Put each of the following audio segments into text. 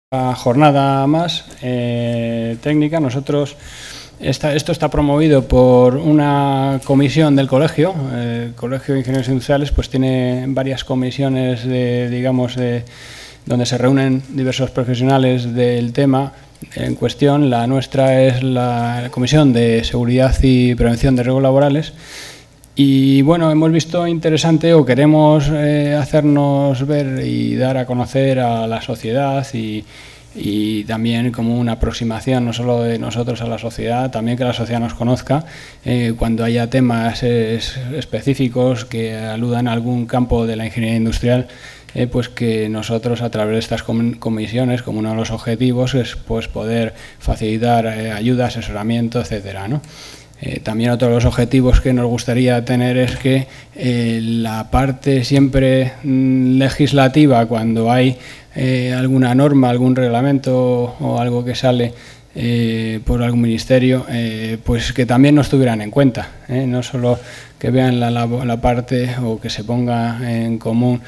jornada más técnica. Esto está promovido por una comisión del colegio. El Colegio de Ingenieros Industriales pues tiene varias comisiones donde se reúnen diversos profesionales del tema en cuestión. La nuestra es la Comisión de Seguridad y Prevención de Riesgos Laborales. Y bueno, hemos visto interesante o queremos hacernos ver y dar a conocer a la sociedad y también como una aproximación no solo de nosotros a la sociedad, también que la sociedad nos conozca cuando haya temas específicos que aludan a algún campo de la ingeniería industrial, pues que nosotros a través de estas comisiones, como uno de los objetivos, es pues poder facilitar ayuda, asesoramiento, etcétera, ¿no? También otro de los objetivos que nos gustaría tener es que la parte siempre legislativa, cuando hay alguna norma, algún reglamento o algo que sale por algún ministerio, pues que también nos tuvieran en cuenta, no solo que vean la parte o que se ponga en común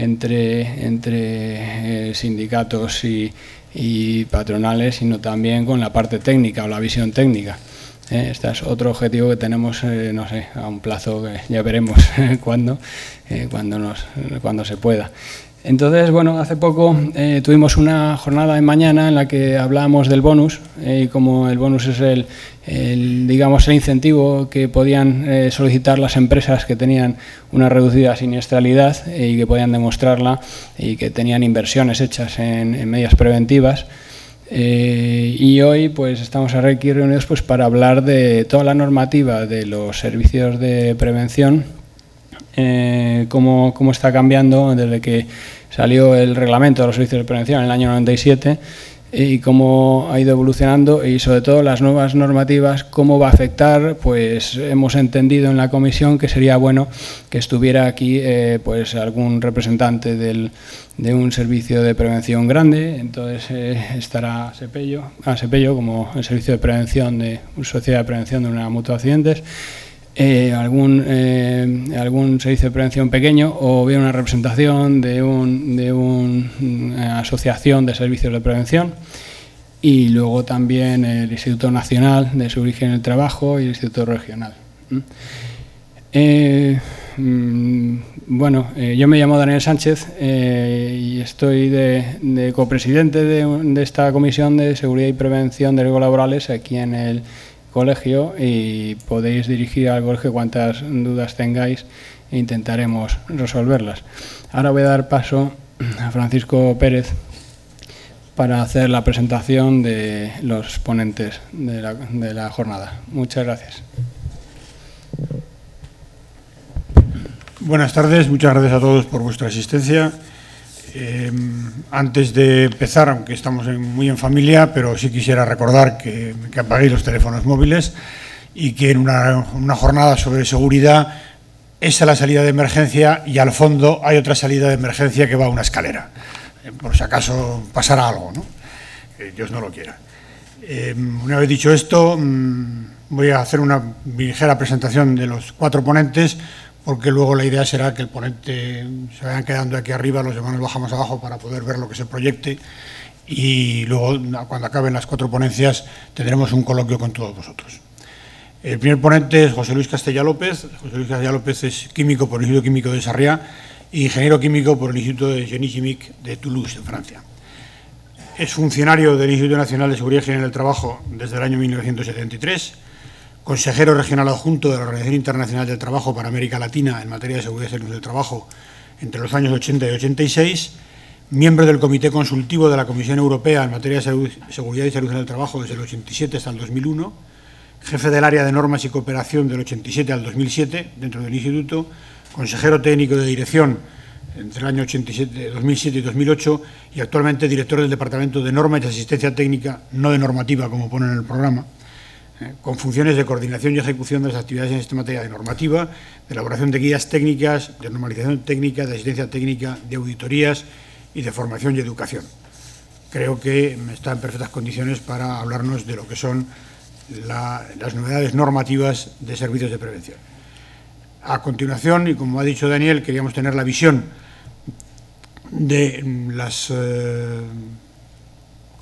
entre sindicatos y patronales, sino también con la parte técnica o la visión técnica. Este es otro objetivo que tenemos, no sé, a un plazo que ya veremos cuándo se pueda. Entonces, bueno, hace poco tuvimos una jornada de mañana en la que hablábamos del bonus, y como el bonus es el incentivo que podían solicitar las empresas que tenían una reducida siniestralidad y que podían demostrarla y que tenían inversiones hechas en medidas preventivas. Y hoy pues estamos aquí reunidos pues para hablar de toda la normativa de los servicios de prevención, cómo está cambiando desde que salió el reglamento de los servicios de prevención en el año 97 y cómo ha ido evolucionando y sobre todo las nuevas normativas, cómo va a afectar. Pues hemos entendido en la comisión que sería bueno que estuviera aquí pues algún representante de un servicio de prevención grande. Entonces estará Sepello como el servicio de prevención de una sociedad de prevención de una mutua de accidentes, algún servicio de prevención pequeño o bien una representación de una asociación de servicios de prevención, y luego también el Instituto Nacional de Seguridad en el Trabajo y el Instituto Regional. Bueno, yo me llamo Daniel Sánchez y estoy de copresidente de esta Comisión de Seguridad y Prevención de Riesgos Laborales aquí en el colegio, y podéis dirigir al colegio cuantas dudas tengáis e intentaremos resolverlas. Ahora voy a dar paso a Francisco Pérez para hacer la presentación de los ponentes de la jornada. Muchas gracias. Buenas tardes, muchas gracias a todos por vuestra asistencia. Antes de empezar, aunque estamos muy en familia, pero sí quisiera recordar que apaguéis los teléfonos móviles y que en una jornada sobre seguridad, esa es la salida de emergencia y al fondo hay otra salida de emergencia que va a una escalera, por si acaso pasara algo, ¿no? Que Dios no lo quiera. Una vez dicho esto, voy a hacer una ligera presentación de los 4 ponentes, porque luego la idea será que el ponente se vayan quedando aquí arriba, los demás nos bajamos abajo para poder ver lo que se proyecte, y luego cuando acaben las 4 ponencias tendremos un coloquio con todos vosotros. El primer ponente es José Luis Castella López. José Luis Castella López es químico por el Instituto Químico de Sarriá e ingeniero químico por el Instituto de Génie Chimique de Toulouse, en Francia. Es funcionario del Instituto Nacional de Seguridad y Higiene del Trabajo desde el año 1973, consejero regional adjunto de la Organización Internacional del Trabajo para América Latina en materia de seguridad y salud del trabajo entre los años 80 y 86, miembro del Comité Consultivo de la Comisión Europea en materia de seguridad y salud en el trabajo desde el 87 hasta el 2001, jefe del área de normas y cooperación del 87 al 2007 dentro del Instituto, consejero técnico de dirección entre el año 2007 y 2008 y actualmente director del Departamento de Normas y Asistencia Técnica, no de normativa como pone en el programa, con funciones de coordinación y ejecución de las actividades en esta materia de normativa, de elaboración de guías técnicas, de normalización técnica, de asistencia técnica, de auditorías y de formación y educación. Creo que está en perfectas condiciones para hablarnos de lo que son las novedades normativas de servicios de prevención. A continuación, y como ha dicho Daniel, queríamos tener la visión de las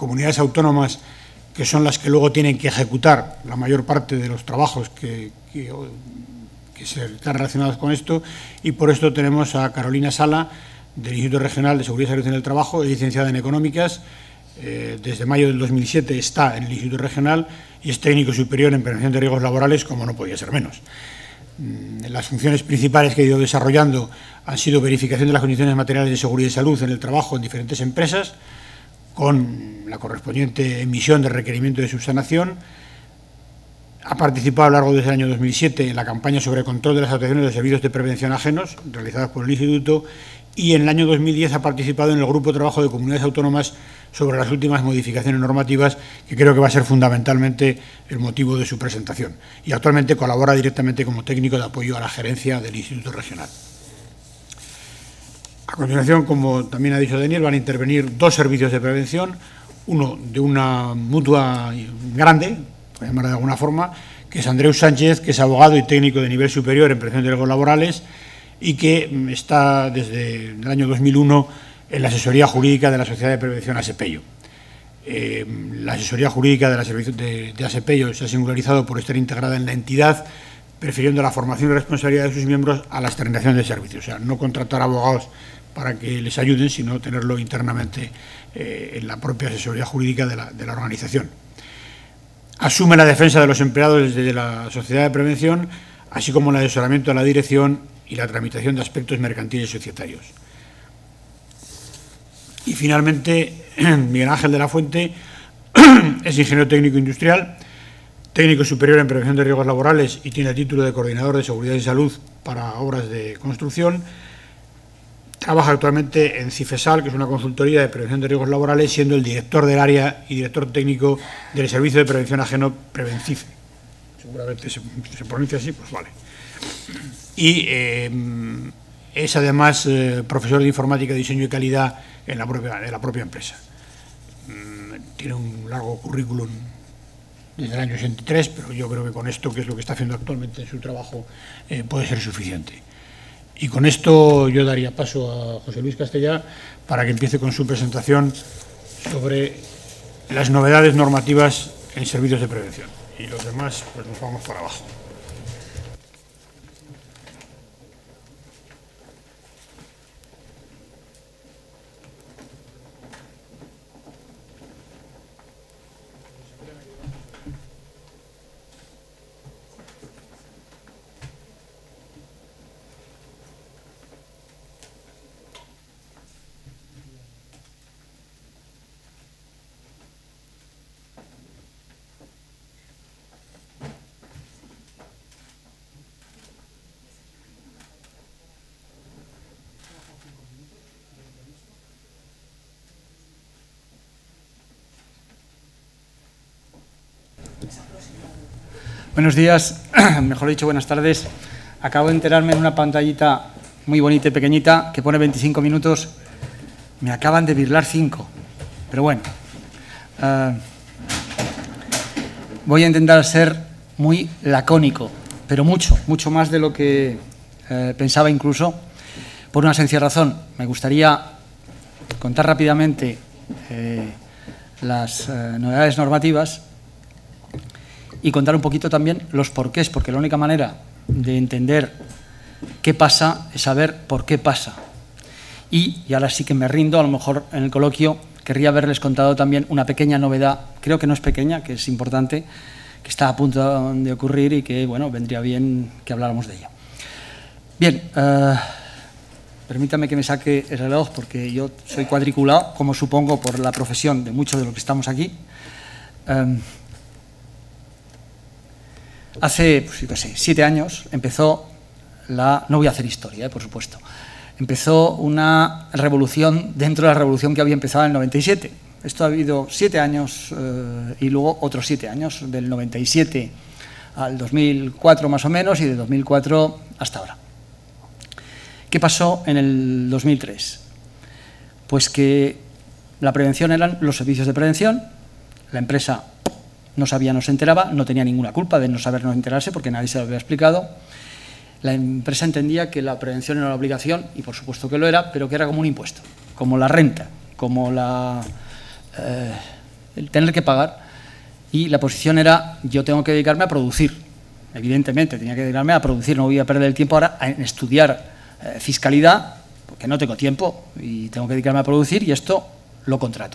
comunidades autónomas, que son las que luego tienen que ejecutar la mayor parte de los trabajos que están relacionados con esto, y por esto tenemos a Carolina Sala, del Instituto Regional de Seguridad y Salud en el Trabajo, es licenciada en Económicas, desde mayo del 2007 está en el Instituto Regional y es técnico superior en prevención de riesgos laborales, como no podía ser menos. Las funciones principales que he ido desarrollando han sido verificación de las condiciones materiales de seguridad y salud en el trabajo en diferentes empresas, con la correspondiente emisión de requerimiento de subsanación. Ha participado a lo largo del año 2007 en la campaña sobre control de las actuaciones de servicios de prevención ajenos realizadas por el Instituto, y en el año 2010 ha participado en el Grupo de Trabajo de Comunidades Autónomas sobre las últimas modificaciones normativas, que creo que va a ser fundamentalmente el motivo de su presentación. Y actualmente colabora directamente como técnico de apoyo a la gerencia del Instituto Regional. A continuación, como también ha dicho Daniel, van a intervenir dos servicios de prevención, uno de una mutua grande, por llamarlo de alguna forma, que es Andreu Sánchez, que es abogado y técnico de nivel superior en prevención de riesgos laborales y que está desde el año 2001 en la asesoría jurídica de la Sociedad de Prevención ASEPEIO. La asesoría jurídica de ASEPEIO se ha singularizado por estar integrada en la entidad, prefiriendo la formación y responsabilidad de sus miembros a la externalización del servicio. O sea, no contratar abogados para que les ayuden, sino tenerlo internamente en la propia asesoría jurídica de la organización. Asume la defensa de los empleados desde la Sociedad de Prevención, así como el asesoramiento a la dirección y la tramitación de aspectos mercantiles y societarios. Y finalmente, Miguel Ángel de la Fuente es ingeniero técnico industrial, técnico superior en prevención de riesgos laborales y tiene el título de coordinador de seguridad y salud para obras de construcción. Trabaja actualmente en CIFESAL, que es una consultoría de prevención de riesgos laborales, siendo el director del área y director técnico del Servicio de Prevención Ajeno Prevencife. Seguramente se pronuncia así, pues vale. Y es además profesor de informática, diseño y calidad en la propia empresa. Tiene un largo currículum desde el año 83, pero yo creo que con esto, que es lo que está haciendo actualmente en su trabajo, puede ser suficiente. Y con esto yo daría paso a José Luis Castellá para que empiece con su presentación sobre las novedades normativas en servicios de prevención. Y los demás, pues nos vamos para abajo. Buenos días, mejor dicho, buenas tardes. Acabo de enterarme en una pantallita muy bonita y pequeñita que pone 25 minutos. Me acaban de birlar 5, pero bueno. Voy a intentar ser muy lacónico, pero mucho más de lo que pensaba incluso, por una sencilla razón. Me gustaría contar rápidamente las novedades normativas y contar un poquito también los porqués, porque la única manera de entender qué pasa es saber por qué pasa. Y ahora sí que me rindo, a lo mejor en el coloquio querría haberles contado también una pequeña novedad, creo que no es pequeña, que es importante, que está a punto de ocurrir y que, bueno, vendría bien que habláramos de ella. Bien, permítame que me saque el reloj, porque yo soy cuadriculado, como supongo por la profesión de muchos de los que estamos aquí. Hace, pues, yo qué sé, 7 años empezó no voy a hacer historia, por supuesto, empezó una revolución dentro de la revolución que había empezado en el 97. Esto ha habido 7 años y luego otros 7 años, del 97 al 2004 más o menos y de 2004 hasta ahora. ¿Qué pasó en el 2003? Pues que la prevención eran los servicios de prevención, la empresa no sabía, no se enteraba, no tenía ninguna culpa de no saber, no enterarse, porque nadie se lo había explicado. La empresa entendía que la prevención era una obligación, y por supuesto que lo era, pero que era como un impuesto, como la renta, como el tener que pagar, y la posición era: yo tengo que dedicarme a producir. Evidentemente, tenía que dedicarme a producir, no voy a perder el tiempo ahora en estudiar fiscalidad, porque no tengo tiempo y tengo que dedicarme a producir, y esto lo contrato.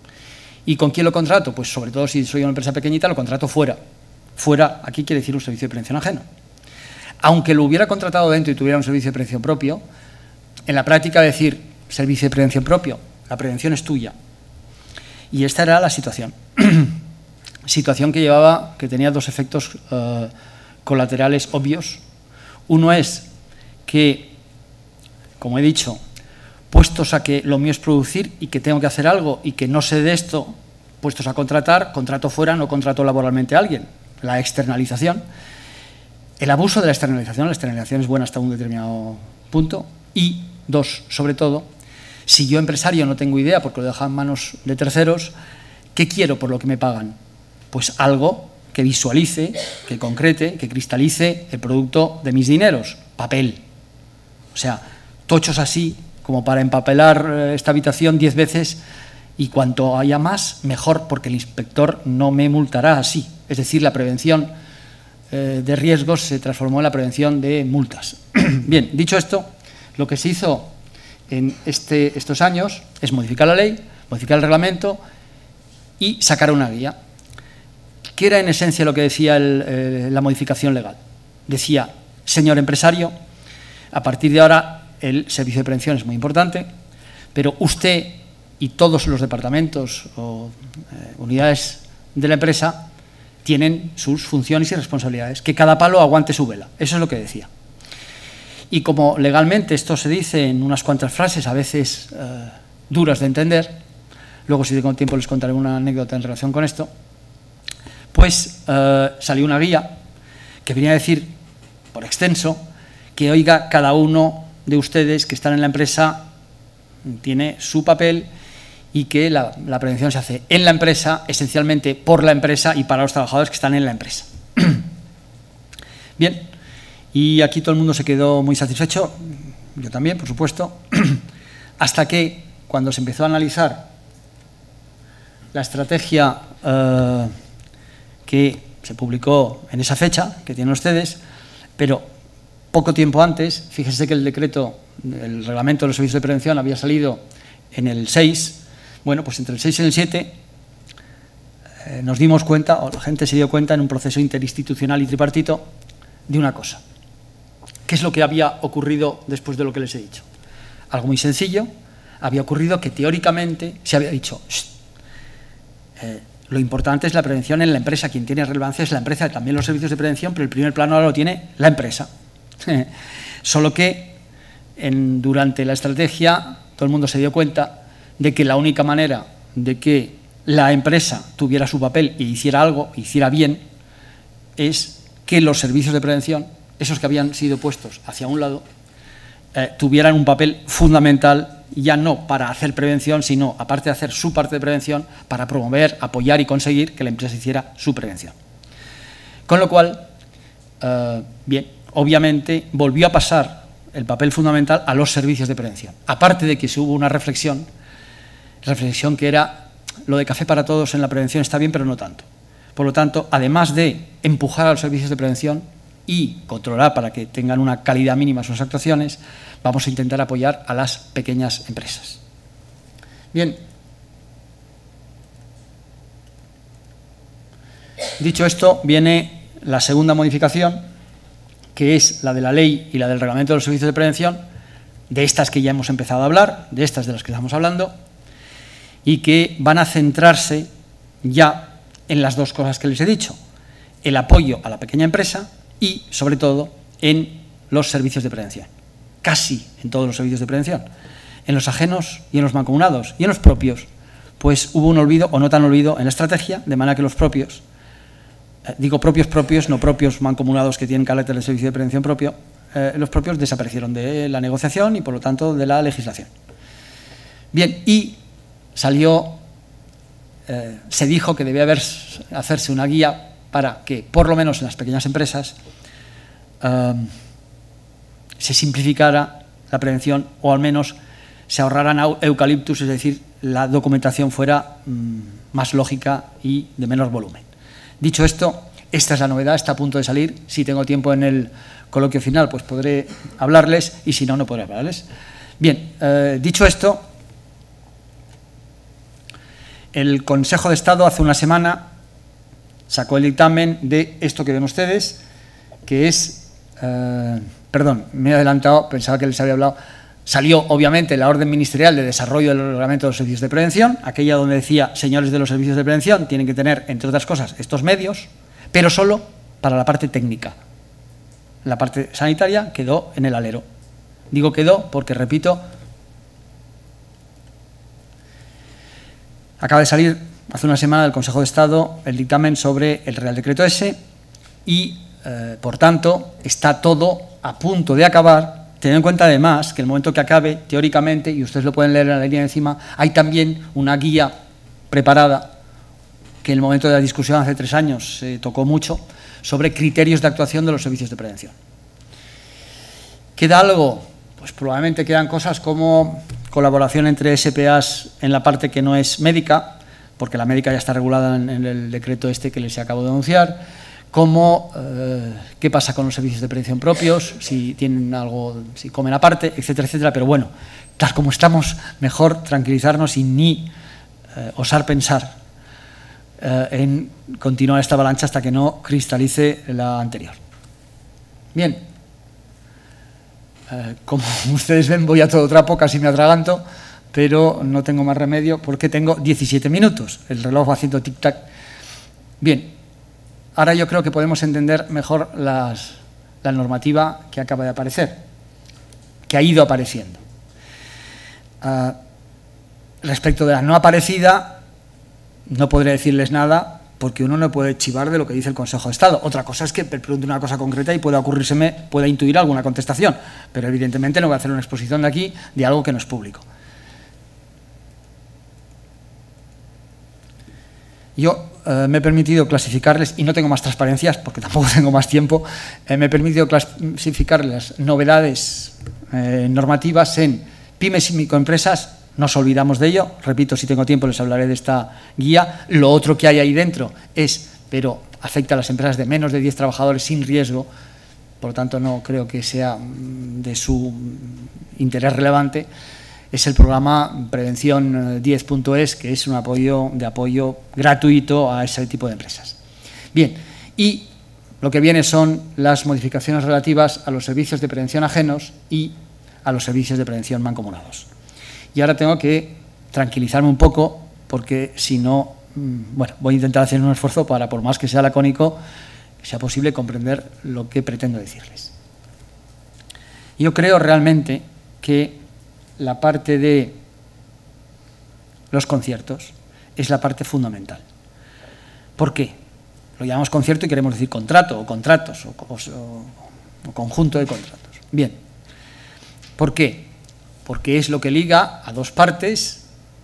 ¿Y con quién lo contrato? Pues sobre todo si soy una empresa pequeñita, lo contrato fuera. Fuera, aquí quiere decir un servicio de prevención ajeno. Aunque lo hubiera contratado dentro y tuviera un servicio de prevención propio, en la práctica decir servicio de prevención propio, la prevención es tuya. Y esta era la situación. Situación que tenía dos efectos colaterales obvios. Uno es que, como he dicho, puestos a que lo mío es producir y que tengo que hacer algo y que no sé de esto, puestos a contratar, contrato fuera, no contrato laboralmente a alguien. La externalización. El abuso de la externalización es buena hasta un determinado punto. Y dos, sobre todo, si yo empresario no tengo idea porque lo dejo en manos de terceros, ¿qué quiero por lo que me pagan? Pues algo que visualice, que concrete, que cristalice el producto de mis dineros, papel. O sea, tochos así como para empapelar esta habitación 10 veces, y cuanto haya más, mejor, porque el inspector no me multará así. Es decir, la prevención de riesgos se transformó en la prevención de multas. Bien, dicho esto, lo que se hizo en estos años es modificar la ley, modificar el reglamento y sacar una guía. ¿Qué era en esencia lo que decía la modificación legal? Decía: señor empresario, a partir de ahora el servicio de prevención es muy importante, pero usted y todos los departamentos o unidades de la empresa tienen sus funciones y responsabilidades, que cada palo aguante su vela. Eso es lo que decía. Y como legalmente esto se dice en unas cuantas frases, a veces duras de entender, luego si tengo tiempo les contaré una anécdota en relación con esto, pues salió una guía que venía a decir, por extenso, que oiga, cada uno de ustedes que están en la empresa tiene su papel y que la prevención se hace en la empresa, esencialmente por la empresa y para los trabajadores que están en la empresa. Bien, y aquí todo el mundo se quedó muy satisfecho, yo también, por supuesto, hasta que cuando se empezó a analizar la estrategia que se publicó en esa fecha, que tienen ustedes, pero poco tiempo antes, fíjense que el decreto, el reglamento de los servicios de prevención había salido en el 6, bueno, pues entre el 6 y el 7 nos dimos cuenta, o la gente se dio cuenta en un proceso interinstitucional y tripartito, de una cosa. ¿Qué es lo que había ocurrido después de lo que les he dicho? Algo muy sencillo. Había ocurrido que teóricamente se había dicho: lo importante es la prevención en la empresa, quien tiene relevancia es la empresa, también los servicios de prevención, pero el primer plano ahora lo tiene la empresa. Solo que durante la estrategia todo el mundo se dio cuenta de que la única manera de que la empresa tuviera su papel e hiciera algo, hiciera bien, es que los servicios de prevención, esos que habían sido puestos hacia un lado, tuvieran un papel fundamental, ya no para hacer prevención, sino, aparte de hacer su parte de prevención, para promover, apoyar y conseguir que la empresa hiciera su prevención. Con lo cual, bien, obviamente volvió a pasar el papel fundamental a los servicios de prevención. Aparte de que se hubo una reflexión que era: lo de café para todos en la prevención está bien, pero no tanto. Por lo tanto, además de empujar a los servicios de prevención y controlar para que tengan una calidad mínima sus actuaciones, vamos a intentar apoyar a las pequeñas empresas. Bien. Dicho esto, viene la segunda modificación, que es la de la ley y la del reglamento de los servicios de prevención, de estas que ya hemos empezado a hablar, de estas de las que estamos hablando, y que van a centrarse ya en las dos cosas que les he dicho: el apoyo a la pequeña empresa y, sobre todo, en los servicios de prevención. Casi en todos los servicios de prevención. En los ajenos y en los mancomunados. Y en los propios, pues hubo un olvido, o no tan olvido, en la estrategia, de manera que los propios, digo propios, no propios mancomunados que tienen carácter de servicio de prevención propio, los propios desaparecieron de la negociación y, por lo tanto, de la legislación. Bien, y salió, se dijo que debía hacerse una guía para que, por lo menos en las pequeñas empresas, se simplificara la prevención, o al menos se ahorraran eucaliptus, es decir, la documentación fuera más lógica y de menor volumen. Dicho esto, esta es la novedad, está a punto de salir. Si tengo tiempo en el coloquio final, pues podré hablarles, y si no, no podré hablarles. Bien, dicho esto, el Consejo de Estado hace una semana sacó el dictamen de esto que ven ustedes, que es, perdón, me he adelantado, pensaba que les había hablado. Salió, obviamente, la orden ministerial de desarrollo del reglamento de los servicios de prevención, aquella donde decía, señores de los servicios de prevención, tienen que tener, entre otras cosas, estos medios, pero solo para la parte técnica. La parte sanitaria quedó en el alero. Digo quedó porque, repito, acaba de salir hace una semana del Consejo de Estado el dictamen sobre el Real Decreto S y, por tanto, está todo a punto de acabar. Teniendo en cuenta, además, que el momento que acabe, teóricamente, y ustedes lo pueden leer en la línea de encima, hay también una guía preparada, que en el momento de la discusión hace 3 años se tocó mucho, sobre criterios de actuación de los servicios de prevención. ¿Queda algo? Pues probablemente quedan cosas como colaboración entre SPAs en la parte que no es médica, porque la médica ya está regulada en el decreto este que les acabo de anunciar. Como qué pasa con los servicios de prevención propios, si tienen algo, si comen aparte, etcétera, etcétera. Pero bueno, tal como estamos, mejor tranquilizarnos y ni osar pensar en continuar esta avalancha hasta que no cristalice la anterior. Bien, como ustedes ven, voy a todo trapo, casi me atraganto, pero no tengo más remedio porque tengo 17 minutos. El reloj va haciendo tic-tac. Bien. Ahora yo creo que podemos entender mejor la normativa que acaba de aparecer, que ha ido apareciendo. Respecto de la no aparecida, no podré decirles nada porque uno no puede chivar de lo que dice el Consejo de Estado. Otra cosa es que pregunte una cosa concreta y pueda intuir alguna contestación, pero evidentemente no voy a hacer una exposición de aquí de algo que no es público. Yo me he permitido clasificarles, y no tengo más transparencias porque tampoco tengo más tiempo, me he permitido clasificar las novedades normativas en pymes y microempresas. No nos olvidamos de ello, repito, si tengo tiempo les hablaré de esta guía. Lo otro que hay ahí dentro pero afecta a las empresas de menos de 10 trabajadores sin riesgo, por lo tanto no creo que sea de su interés relevante. Es el programa Prevención 10.es, que es un apoyo gratuito a ese tipo de empresas. Bien, y lo que viene son las modificaciones relativas a los servicios de prevención ajenos y a los servicios de prevención mancomunados. Y ahora tengo que tranquilizarme un poco porque si no, bueno, voy a intentar hacer un esfuerzo para, por más que sea lacónico, que sea posible comprender lo que pretendo decirles. Yo creo realmente que la parte de los conciertos es la parte fundamental. ¿Por qué? Lo llamamos concierto y queremos decir contrato o contratos o conjunto de contratos. Bien. ¿Por qué? Porque es lo que liga a dos partes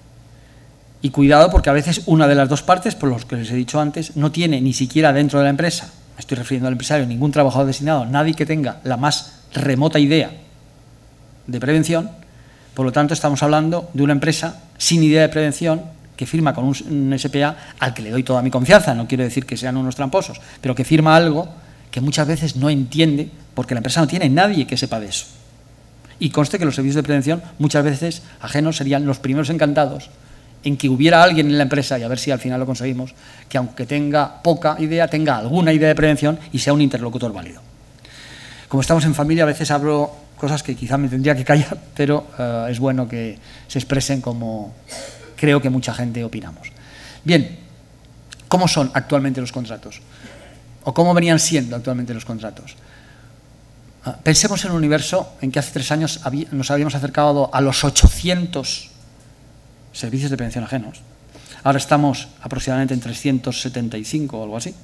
y cuidado porque a veces una de las dos partes, por los que les he dicho antes, no tiene ni siquiera dentro de la empresa, me estoy refiriendo al empresario, ningún trabajador designado, nadie que tenga la más remota idea de prevención. Por lo tanto, estamos hablando de una empresa sin idea de prevención que firma con un SPA al que le doy toda mi confianza, no quiero decir que sean unos tramposos, pero que firma algo que muchas veces no entiende porque la empresa no tiene nadie que sepa de eso. Y conste que los servicios de prevención muchas veces ajenos serían los primeros encantados en que hubiera alguien en la empresa, y a ver si al final lo conseguimos, que aunque tenga poca idea, tenga alguna idea de prevención y sea un interlocutor válido. Como estamos en familia, a veces hablo cosas que quizá me tendría que callar, pero es bueno que se expresen como creo que mucha gente opinamos. Bien, ¿cómo son actualmente los contratos? ¿O cómo venían siendo actualmente los contratos? Pensemos en un universo en que hace 3 años nos habíamos acercado a los 800 servicios de prevención ajenos. Ahora estamos aproximadamente en 375 o algo así.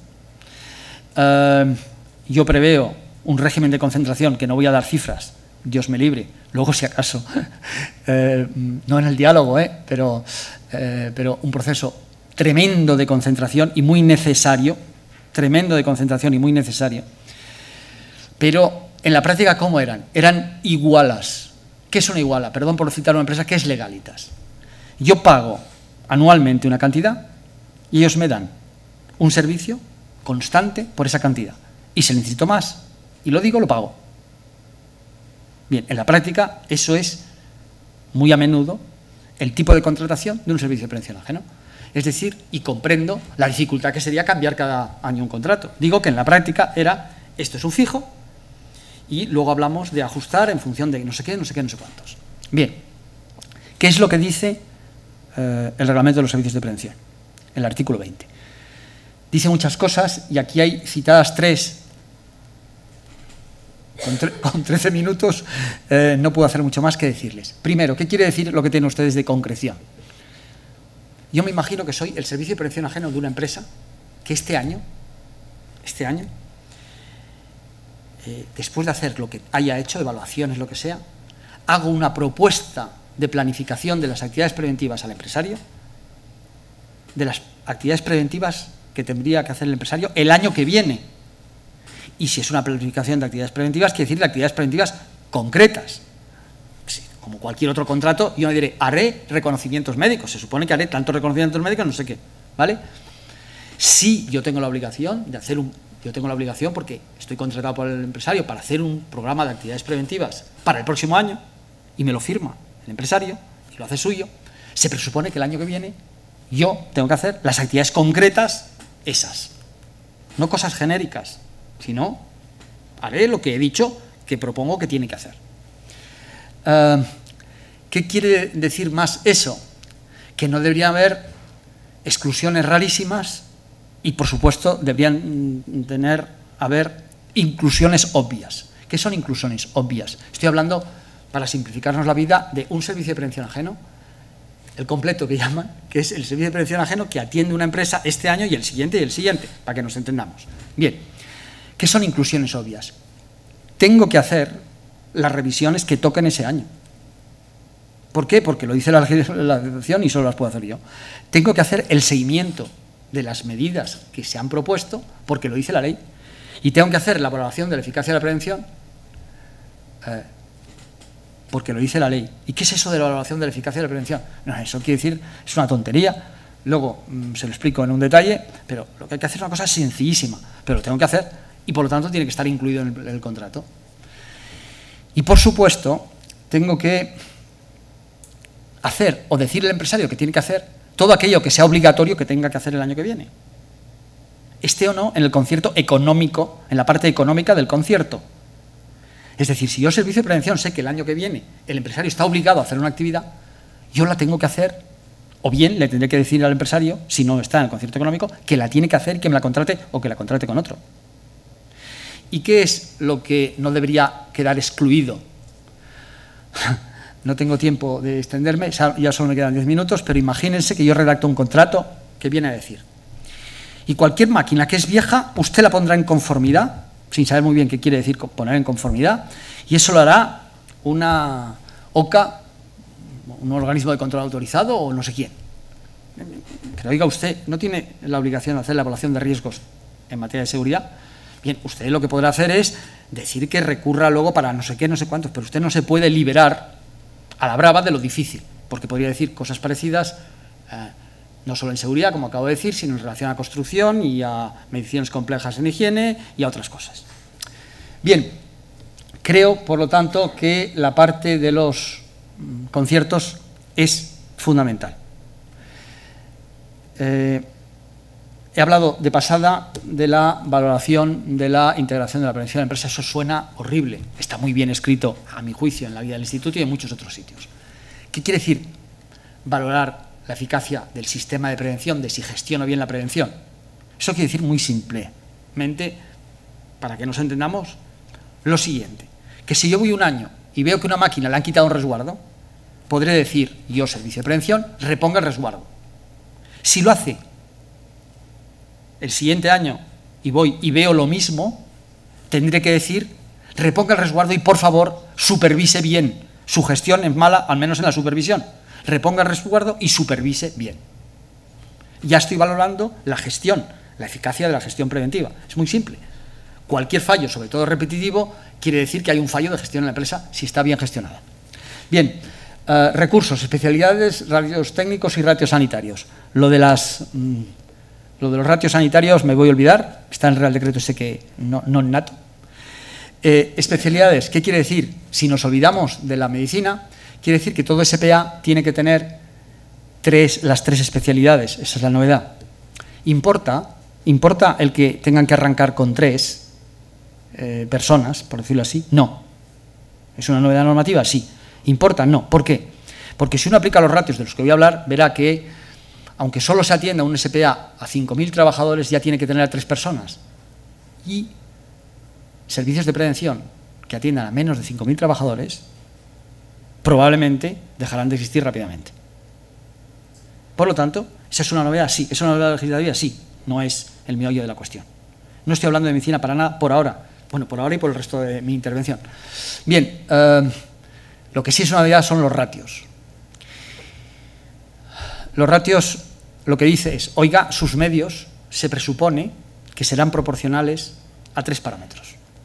Yo preveo un régimen de concentración, que no voy a dar cifras, Dios me libre, luego si acaso, no en el diálogo, pero un proceso tremendo de concentración y muy necesario, pero en la práctica, ¿cómo eran? Eran igualas. ¿Qué es una iguala? Perdón por citar una empresa, ¿qué es Legalitas? Yo pago anualmente una cantidad y ellos me dan un servicio constante por esa cantidad. Y si necesito más, y lo digo, lo pago. Bien, en la práctica eso es muy a menudo el tipo de contratación de un servicio de prevención ajeno. Es decir, y comprendo la dificultad que sería cambiar cada año un contrato. Digo que en la práctica era, esto es un fijo, y luego hablamos de ajustar en función de no sé qué, no sé qué, no sé cuántos. Bien, ¿qué es lo que dice el reglamento de los servicios de prevención? El artículo 20. Dice muchas cosas y aquí hay citadas 3. Con 13 minutos no puedo hacer mucho más que decirles. Primero, ¿qué quiere decir lo que tienen ustedes de concreción? Yo me imagino que soy el servicio de prevención ajeno de una empresa que este año, después de hacer lo que haya hecho, evaluaciones, lo que sea, hago una propuesta de planificación de las actividades preventivas al empresario, de las actividades preventivas que tendría que hacer el empresario el año que viene. Y si es una planificación de actividades preventivas, quiere decir de actividades preventivas concretas. Sí, como cualquier otro contrato, yo no diré, haré reconocimientos médicos. Se supone que haré tantos reconocimientos médicos, no sé qué, ¿vale? Sí, yo tengo la obligación de hacer yo tengo la obligación porque estoy contratado por el empresario para hacer un programa de actividades preventivas para el próximo año y me lo firma el empresario y lo hace suyo. Se presupone que el año que viene yo tengo que hacer las actividades concretas esas, no cosas genéricas, sino haré lo que he dicho que propongo que tiene que hacer. ¿Qué quiere decir más eso? Que no debería haber exclusiones rarísimas y, por supuesto, deberían haber inclusiones obvias. ¿Qué son inclusiones obvias? Estoy hablando, para simplificarnos la vida, de un servicio de prevención ajeno, el completo que llaman, que es el servicio de prevención ajeno que atiende una empresa este año y el siguiente, para que nos entendamos. Bien, ¿qué son inclusiones obvias? Tengo que hacer las revisiones que toquen ese año. ¿Por qué? Porque lo dice la legislación y solo las puedo hacer yo. Tengo que hacer el seguimiento de las medidas que se han propuesto porque lo dice la ley. Y tengo que hacer la valoración de la eficacia de la prevención porque lo dice la ley. ¿Y qué es eso de la valoración de la eficacia de la prevención? No, eso quiere decir, es una tontería. Luego se lo explico en un detalle, pero lo que hay que hacer es una cosa sencillísima, pero lo tengo que hacer y por lo tanto tiene que estar incluido en el contrato. Y por supuesto, tengo que hacer o decirle al empresario que tiene que hacer todo aquello que sea obligatorio que tenga que hacer el año que viene. Esté o no en el concierto económico, en la parte económica del concierto. Es decir, si yo servicio de prevención sé que el año que viene el empresario está obligado a hacer una actividad, yo la tengo que hacer, o bien le tendré que decir al empresario, si no está en el concierto económico, que la tiene que hacer y que me la contrate o que la contrate con otro. ¿Y qué es lo que no debería quedar excluido? No tengo tiempo de extenderme, ya solo me quedan 10 minutos, pero imagínense que yo redacto un contrato que viene a decir: y cualquier máquina que es vieja, usted la pondrá en conformidad, sin saber muy bien qué quiere decir poner en conformidad, y eso lo hará una OCA, un organismo de control autorizado o no sé quién. Pero oiga, usted no tiene la obligación de hacer la evaluación de riesgos en materia de seguridad. Bien, usted lo que podrá hacer es decir que recurra luego para no sé qué, no sé cuántos, pero usted no se puede liberar a la brava de lo difícil, porque podría decir cosas parecidas, no solo en seguridad, como acabo de decir, sino en relación a construcción y a mediciones complejas en higiene y a otras cosas. Bien, creo, por lo tanto, que la parte de los conciertos es fundamental. He hablado de pasada de la valoración de la integración de la prevención de la empresa. Eso suena horrible. Está muy bien escrito, a mi juicio, en la guía del instituto y en muchos otros sitios. ¿Qué quiere decir valorar la eficacia del sistema de prevención, de si gestiono bien la prevención? Eso quiere decir muy simplemente, para que nos entendamos, lo siguiente: que si yo voy un año y veo que a una máquina le han quitado un resguardo, podré decir yo, servicio de prevención, reponga el resguardo. Si lo hace el siguiente año y voy y veo lo mismo, tendré que decir, reponga el resguardo y por favor supervise bien. Su gestión es mala, al menos en la supervisión. Reponga el resguardo y supervise bien. Ya estoy valorando la gestión, la eficacia de la gestión preventiva. Es muy simple. Cualquier fallo, sobre todo repetitivo, quiere decir que hay un fallo de gestión en la empresa si está bien gestionada. Bien, Recursos, especialidades, ratios técnicos y ratios sanitarios. Lo de los ratios sanitarios me voy a olvidar, está en el Real Decreto ese que no nato. Especialidades, ¿qué quiere decir? Si nos olvidamos de la medicina, quiere decir que todo SPA tiene que tener las tres especialidades, esa es la novedad. ¿Importa el que tengan que arrancar con 3 personas, por decirlo así? No. ¿Es una novedad normativa? Sí. ¿Importa? No. ¿Por qué? Porque si uno aplica los ratios de los que voy a hablar, verá que, aunque solo se atienda un SPA a 5.000 trabajadores, ya tiene que tener a 3 personas. Y servicios de prevención que atiendan a menos de 5.000 trabajadores, probablemente dejarán de existir rápidamente. Por lo tanto, ¿esa es una novedad? Sí. ¿Es una novedad legislativa? Sí. No es el meollo de la cuestión. No estoy hablando de medicina para nada por ahora. Bueno, por ahora y por el resto de mi intervención. Bien, lo que sí es una novedad son los ratios. Los ratios, lo que dice es, oiga, sus medios se presupone que serán proporcionales a 3 parámetros.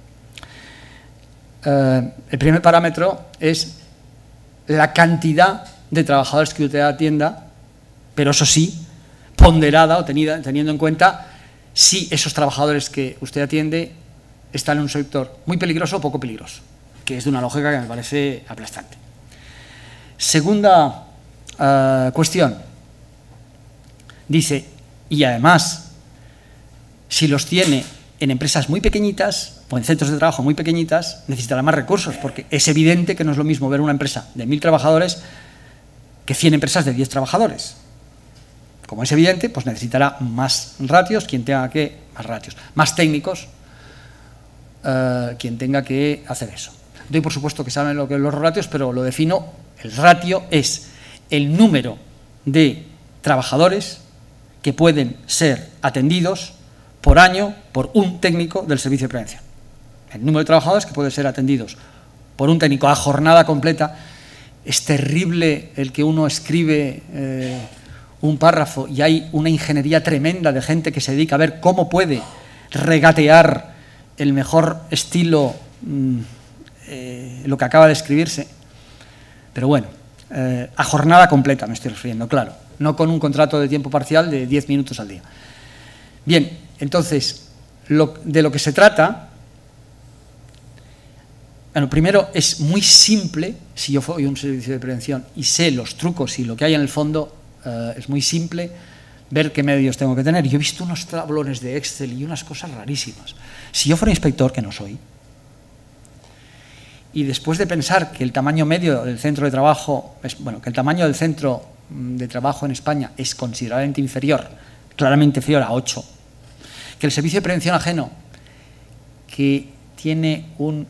El primer parámetro es la cantidad de trabajadores que usted atienda, pero eso sí, ponderada o teniendo en cuenta si esos trabajadores que usted atiende están en un sector muy peligroso o poco peligroso, que es de una lógica que me parece aplastante. Segunda cuestión, dice, y además, si los tiene en empresas muy pequeñitas o en centros de trabajo muy pequeñitas, necesitará más recursos, porque es evidente que no es lo mismo ver una empresa de 1.000 trabajadores que 100 empresas de 10 trabajadores. Como es evidente, pues necesitará más ratios, más técnicos, quien tenga que hacer eso. Doy por supuesto que saben lo que son los ratios, pero lo defino. El ratio es el número de trabajadores que pueden ser atendidos por año por un técnico del servicio de prevención. El número de trabajadores que pueden ser atendidos por un técnico a jornada completa. Es terrible el que uno escribe un párrafo y hay una ingeniería tremenda de gente que se dedica a ver cómo puede regatear el mejor estilo, lo que acaba de escribirse. Pero bueno, a jornada completa me estoy refiriendo, claro, no con un contrato de tiempo parcial de 10 minutos al día. Bien, entonces, de lo que se trata, bueno, primero es muy simple, si yo soy un servicio de prevención y sé los trucos y lo que hay en el fondo, es muy simple ver qué medios tengo que tener. Yo he visto unos tablones de Excel y unas cosas rarísimas. Si yo fuera inspector, que no soy, y después de pensar que el tamaño medio del centro de trabajo, que el tamaño del centro de trabajo en España es considerablemente inferior, claramente inferior a 8, que el servicio de prevención ajeno, que tiene un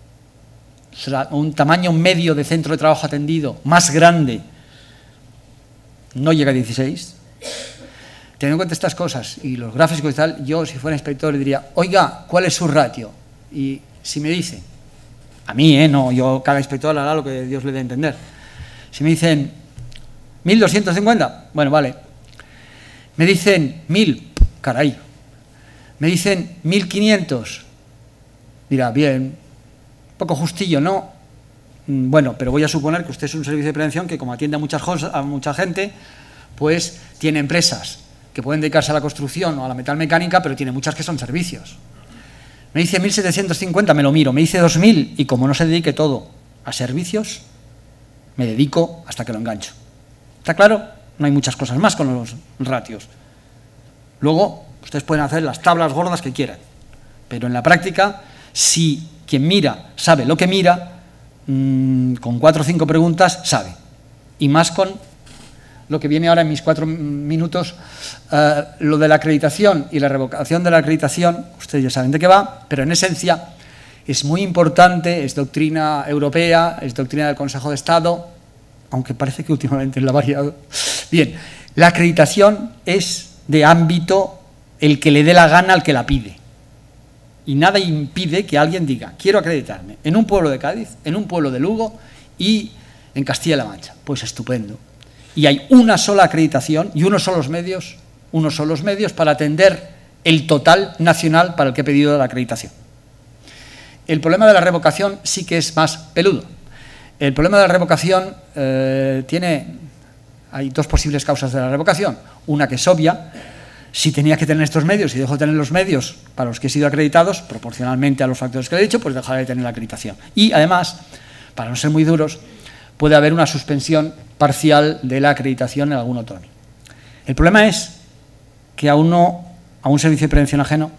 tamaño medio de centro de trabajo atendido más grande, no llega a 16, teniendo en cuenta estas cosas y los gráficos y tal, yo si fuera inspector le diría, oiga, ¿cuál es su ratio? Y si me dice, a mí, no, yo cada inspector hará lo que Dios le dé a entender. Si me dicen 1.250, bueno, vale. Me dicen 1.000, caray. Me dicen 1.500, dirá, bien, poco justillo, ¿no? Bueno, pero voy a suponer que usted es un servicio de prevención que, como atiende a mucha gente, pues tiene empresas que pueden dedicarse a la construcción o a la metalmecánica, pero tiene muchas que son servicios. Me dice 1.750, me lo miro. Me dice 2.000 y como no se dedique todo a servicios, me dedico hasta que lo engancho. ¿Está claro? No hay muchas cosas más con los ratios. Luego, ustedes pueden hacer las tablas gordas que quieran, pero en la práctica, si quien mira sabe lo que mira, con 4 o 5 preguntas sabe. Y más con lo que viene ahora en mis 4 minutos, lo de la acreditación y la revocación de la acreditación, ustedes ya saben de qué va, pero en esencia es muy importante, es doctrina europea, es doctrina del Consejo de Estado, aunque parece que últimamente lo ha variado. Bien, la acreditación es de ámbito el que le dé la gana al que la pide. Y nada impide que alguien diga, quiero acreditarme en un pueblo de Cádiz, en un pueblo de Lugo y en Castilla-La Mancha. Pues estupendo. Y hay una sola acreditación y unos solos medios para atender el total nacional para el que he pedido la acreditación. El problema de la revocación sí que es más peludo. El problema de la revocación hay dos posibles causas de la revocación. Una que es obvia: si tenía que tener estos medios y dejo de tener los medios para los que he sido acreditados, proporcionalmente a los factores que he dicho, pues dejaré de tener la acreditación. Y además, para no ser muy duros, puede haber una suspensión parcial de la acreditación en algún autónomo. El problema es que a un servicio de prevención ajeno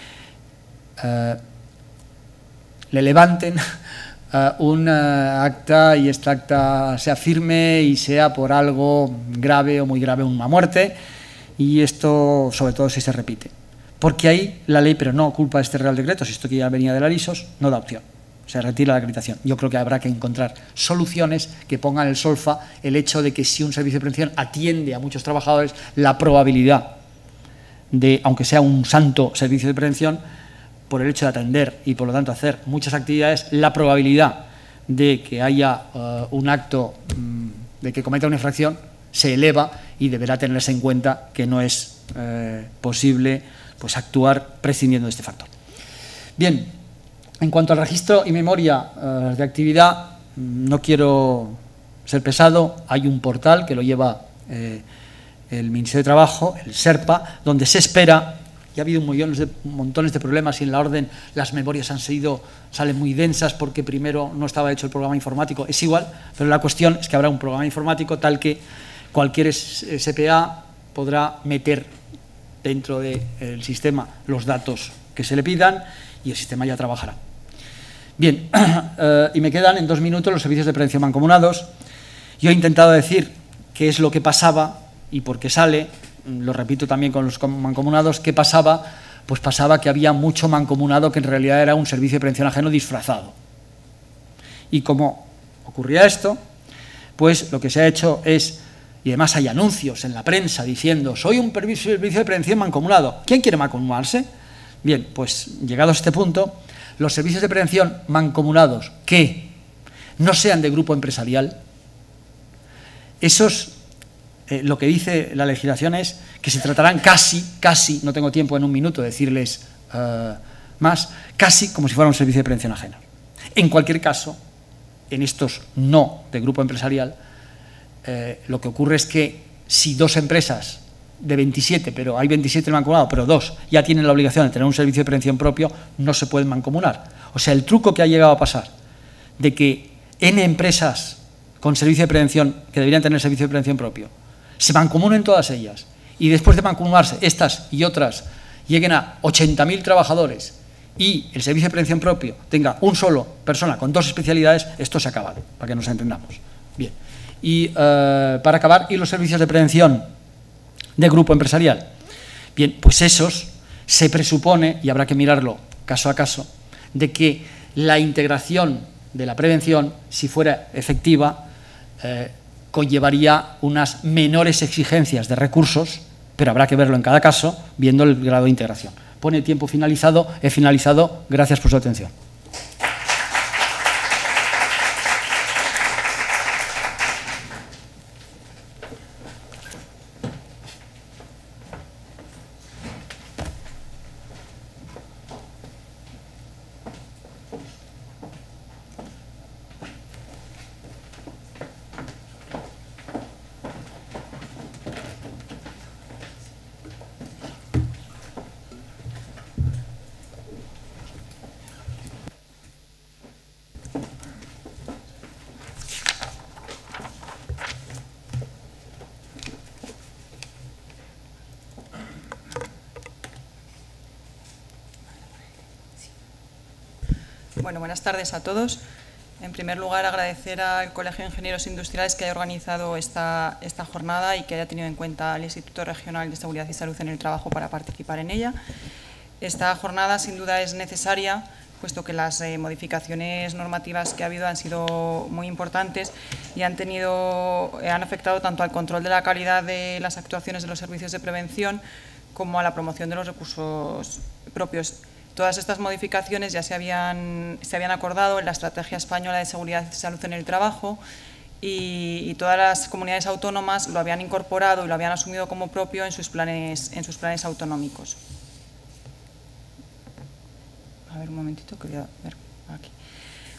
le levanten un acta y esta acta sea firme y sea por algo grave o muy grave, una muerte, y esto sobre todo si se repite. Porque ahí la ley, pero no culpa de este Real Decreto, si esto que ya venía de la LISOS, no da opción. Se retira la acreditación. Yo creo que habrá que encontrar soluciones que pongan el solfa el hecho de que si un servicio de prevención atiende a muchos trabajadores, la probabilidad de, aunque sea un santo servicio de prevención, por el hecho de atender y por lo tanto hacer muchas actividades, la probabilidad de que haya un acto de que cometa una infracción se eleva y deberá tenerse en cuenta que no es posible pues actuar prescindiendo de este factor. Bien, en cuanto al registro y memoria de actividad, no quiero ser pesado, hay un portal que lo lleva el Ministerio de Trabajo, el SERPA, donde se espera. Y ha habido montones de problemas y en la orden las memorias salen muy densas porque primero no estaba hecho el programa informático. Es igual, pero la cuestión es que habrá un programa informático tal que cualquier SPA podrá meter dentro del sistema los datos que se le pidan y el sistema ya trabajará. Bien, y me quedan en 2 minutos los servicios de prevención mancomunados. Yo he intentado decir qué es lo que pasaba y por qué sale. Lo repito también con los mancomunados. ¿Qué pasaba? Pues pasaba que había mucho mancomunado que en realidad era un servicio de prevención ajeno disfrazado. Y como ocurría esto, pues lo que se ha hecho es, y además hay anuncios en la prensa diciendo: soy un servicio de prevención mancomunado. ¿Quién quiere mancomunarse? Bien, pues llegado a este punto, los servicios de prevención mancomunados que no sean de grupo empresarial, esos... lo que dice la legislación es que se tratarán casi, no tengo tiempo en un minuto de decirles más, casi como si fuera un servicio de prevención ajena. En cualquier caso, en estos no de grupo empresarial, lo que ocurre es que si 2 empresas de 27, pero hay 27 mancomunados, pero 2 ya tienen la obligación de tener un servicio de prevención propio, no se pueden mancomunar. O sea, el truco que ha llegado a pasar de que N empresas con servicio de prevención, que deberían tener servicio de prevención propio, se mancomunen todas ellas y después de mancomunarse estas y otras lleguen a 80.000 trabajadores y el servicio de prevención propio tenga un solo persona con 2 especialidades, esto se acaba, para que nos entendamos. Bien, y para acabar, ¿y los servicios de prevención de grupo empresarial? Bien, pues esos se presupone, y habrá que mirarlo caso a caso, de que la integración de la prevención, si fuera efectiva, conllevaría unas menores exigencias de recursos, pero habrá que verlo en cada caso, viendo el grado de integración. Pone tiempo finalizado, he finalizado, gracias por su atención. Bueno, buenas tardes a todos. En primer lugar, agradecer al Colegio de Ingenieros Industriales que haya organizado esta jornada y que haya tenido en cuenta al Instituto Regional de Seguridad y Salud en el Trabajo para participar en ella. Esta jornada, sin duda, es necesaria, puesto que las modificaciones normativas que ha habido han sido muy importantes y han afectado tanto al control de la calidad de las actuaciones de los servicios de prevención como a la promoción de los recursos propios. Todas estas modificaciones ya se habían acordado en la Estrategia Española de Seguridad y Salud en el Trabajo y todas las comunidades autónomas lo habían incorporado y lo habían asumido como propio en sus planes autonómicos. A ver, un momentito, que voy a ver aquí.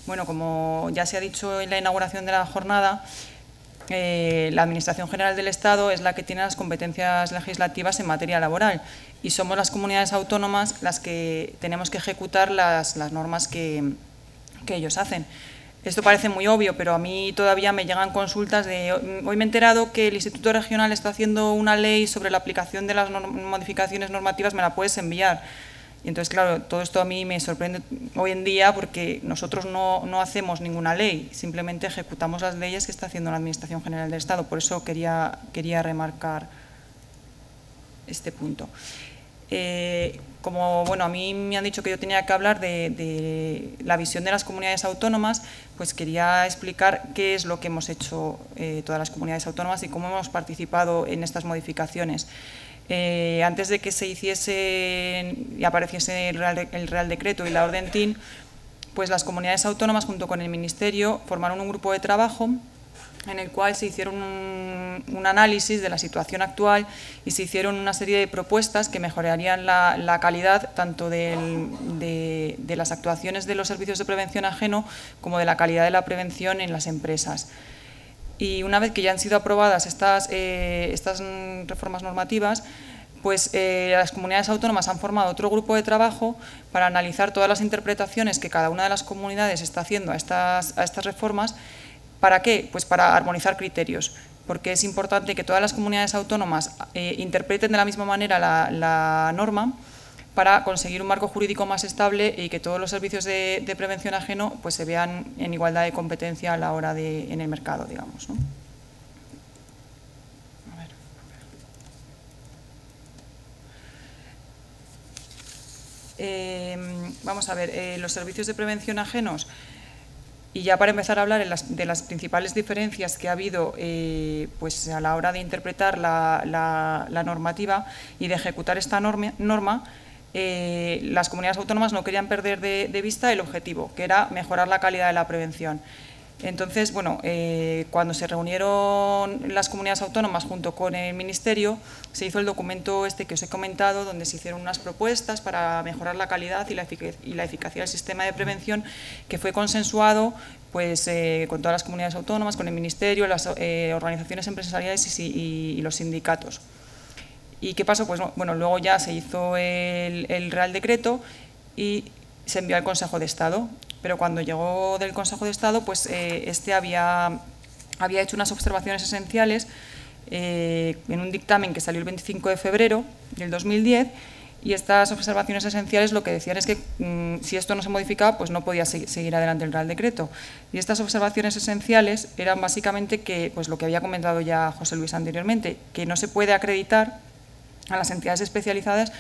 Bueno, como ya se ha dicho en la inauguración de la jornada, la Administración General del Estado es la que tiene las competencias legislativas en materia laboral y somos las comunidades autónomas las que tenemos que ejecutar las normas que ellos hacen. Esto parece muy obvio, pero a mí todavía me llegan consultas de... Hoy me he enterado que el Instituto Regional está haciendo una ley sobre la aplicación de las modificaciones normativas, ¿me la puedes enviar? Y entonces, claro, todo esto a mí me sorprende hoy en día porque nosotros no hacemos ninguna ley, simplemente ejecutamos las leyes que está haciendo la Administración General del Estado. Por eso quería remarcar este punto. Como bueno, a mí me han dicho que yo tenía que hablar de la visión de las comunidades autónomas, pues quería explicar qué es lo que hemos hecho todas las comunidades autónomas y cómo hemos participado en estas modificaciones. Antes de que se hiciese y apareciese el Real Decreto y la Orden TIN, pues las comunidades autónomas junto con el Ministerio formaron un grupo de trabajo en el cual se hicieron un análisis de la situación actual y se hicieron una serie de propuestas que mejorarían la calidad tanto de las actuaciones de los servicios de prevención ajeno como de la calidad de la prevención en las empresas. Y una vez que ya han sido aprobadas estas reformas normativas, pues las comunidades autónomas han formado otro grupo de trabajo para analizar todas las interpretaciones que cada una de las comunidades está haciendo a estas reformas. ¿Para qué? Pues para armonizar criterios, porque es importante que todas las comunidades autónomas interpreten de la misma manera la norma para conseguir un marco jurídico más estable y que todos los servicios de prevención ajeno pues se vean en igualdad de competencia a la hora en el mercado, digamos, ¿no? Vamos a ver, los servicios de prevención ajenos. Y ya para empezar a hablar de las principales diferencias que ha habido pues a la hora de interpretar la normativa y de ejecutar esta norma, las comunidades autónomas no querían perder de vista el objetivo, que era mejorar la calidad de la prevención. Entonces, bueno, cuando se reunieron las comunidades autónomas junto con el Ministerio, se hizo el documento este que os he comentado, donde se hicieron unas propuestas para mejorar la calidad y la eficacia del sistema de prevención, que fue consensuado pues, con todas las comunidades autónomas, con el Ministerio, las organizaciones empresariales y los sindicatos. ¿Y qué pasó? Pues bueno, luego ya se hizo el Real Decreto y se envió al Consejo de Estado. Pero cuando llegó del Consejo de Estado, pues este había hecho unas observaciones esenciales en un dictamen que salió el 25 de febrero del 2010 y estas observaciones esenciales lo que decían es que si esto no se modificaba, pues no podía seguir adelante el Real Decreto. Y estas observaciones esenciales eran básicamente que, pues lo que había comentado ya José Luis anteriormente, que no se puede acreditar a las entidades especializadas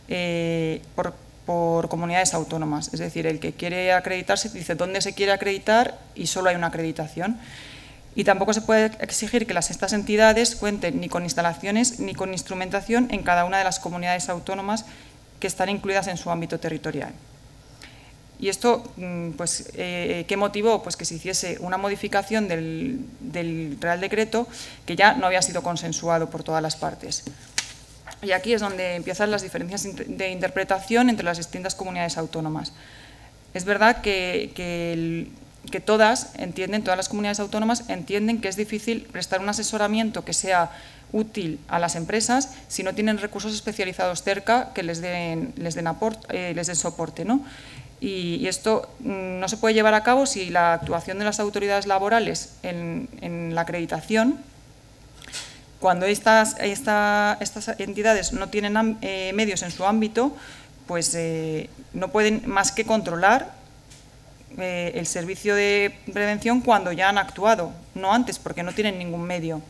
por comunidades autónomas, es decir, el que quiere acreditarse dice dónde se quiere acreditar y solo hay una acreditación. Y tampoco se puede exigir que estas entidades cuenten ni con instalaciones ni con instrumentación en cada una de las comunidades autónomas que están incluidas en su ámbito territorial. Y esto, pues, ¿qué motivó? Pues que se hiciese una modificación del Real Decreto que ya no había sido consensuado por todas las partes. Y aquí es donde empiezan las diferencias de interpretación entre las distintas comunidades autónomas. Es verdad que todas las comunidades autónomas entienden que es difícil prestar un asesoramiento que sea útil a las empresas si no tienen recursos especializados cerca que les den soporte, ¿no? Y esto no se puede llevar a cabo si la actuación de las autoridades laborales en la acreditación, cuando estas entidades no tienen medios en su ámbito, pues no pueden más que controlar el servicio de prevención cuando ya han actuado, no antes, porque no tienen ningún medio.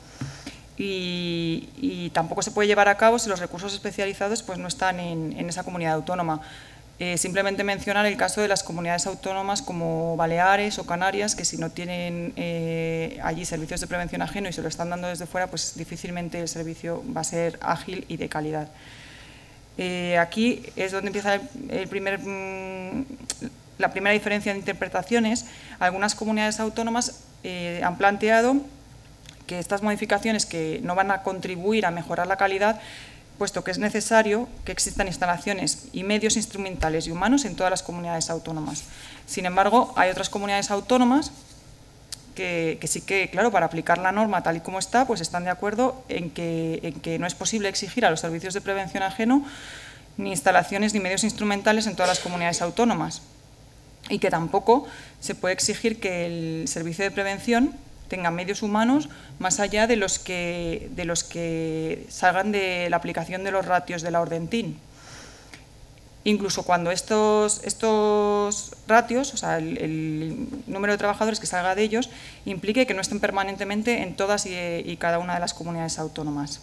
Y tampoco se puede llevar a cabo si los recursos especializados pues, no están en esa comunidad autónoma. Simplemente mencionar el caso de las comunidades autónomas como Baleares o Canarias, que si no tienen allí servicios de prevención ajeno y se lo están dando desde fuera, pues difícilmente el servicio va a ser ágil y de calidad. Aquí es donde empieza la primera diferencia de interpretaciones. Algunas comunidades autónomas han planteado que estas modificaciones que no van a contribuir a mejorar la calidad puesto que es necesario que existan instalaciones y medios instrumentales y humanos en todas las comunidades autónomas. Sin embargo, hay otras comunidades autónomas que sí que, claro, para aplicar la norma tal y como está, pues están de acuerdo en que no es posible exigir a los servicios de prevención ajeno ni instalaciones ni medios instrumentales en todas las comunidades autónomas, y que tampoco se puede exigir que el servicio de prevención tenga medios humanos más allá de los que salgan de la aplicación de los ratios de la orden TIN. Incluso cuando estos ratios, o sea, el número de trabajadores que salga de ellos, implique que no estén permanentemente en todas y cada una de las comunidades autónomas.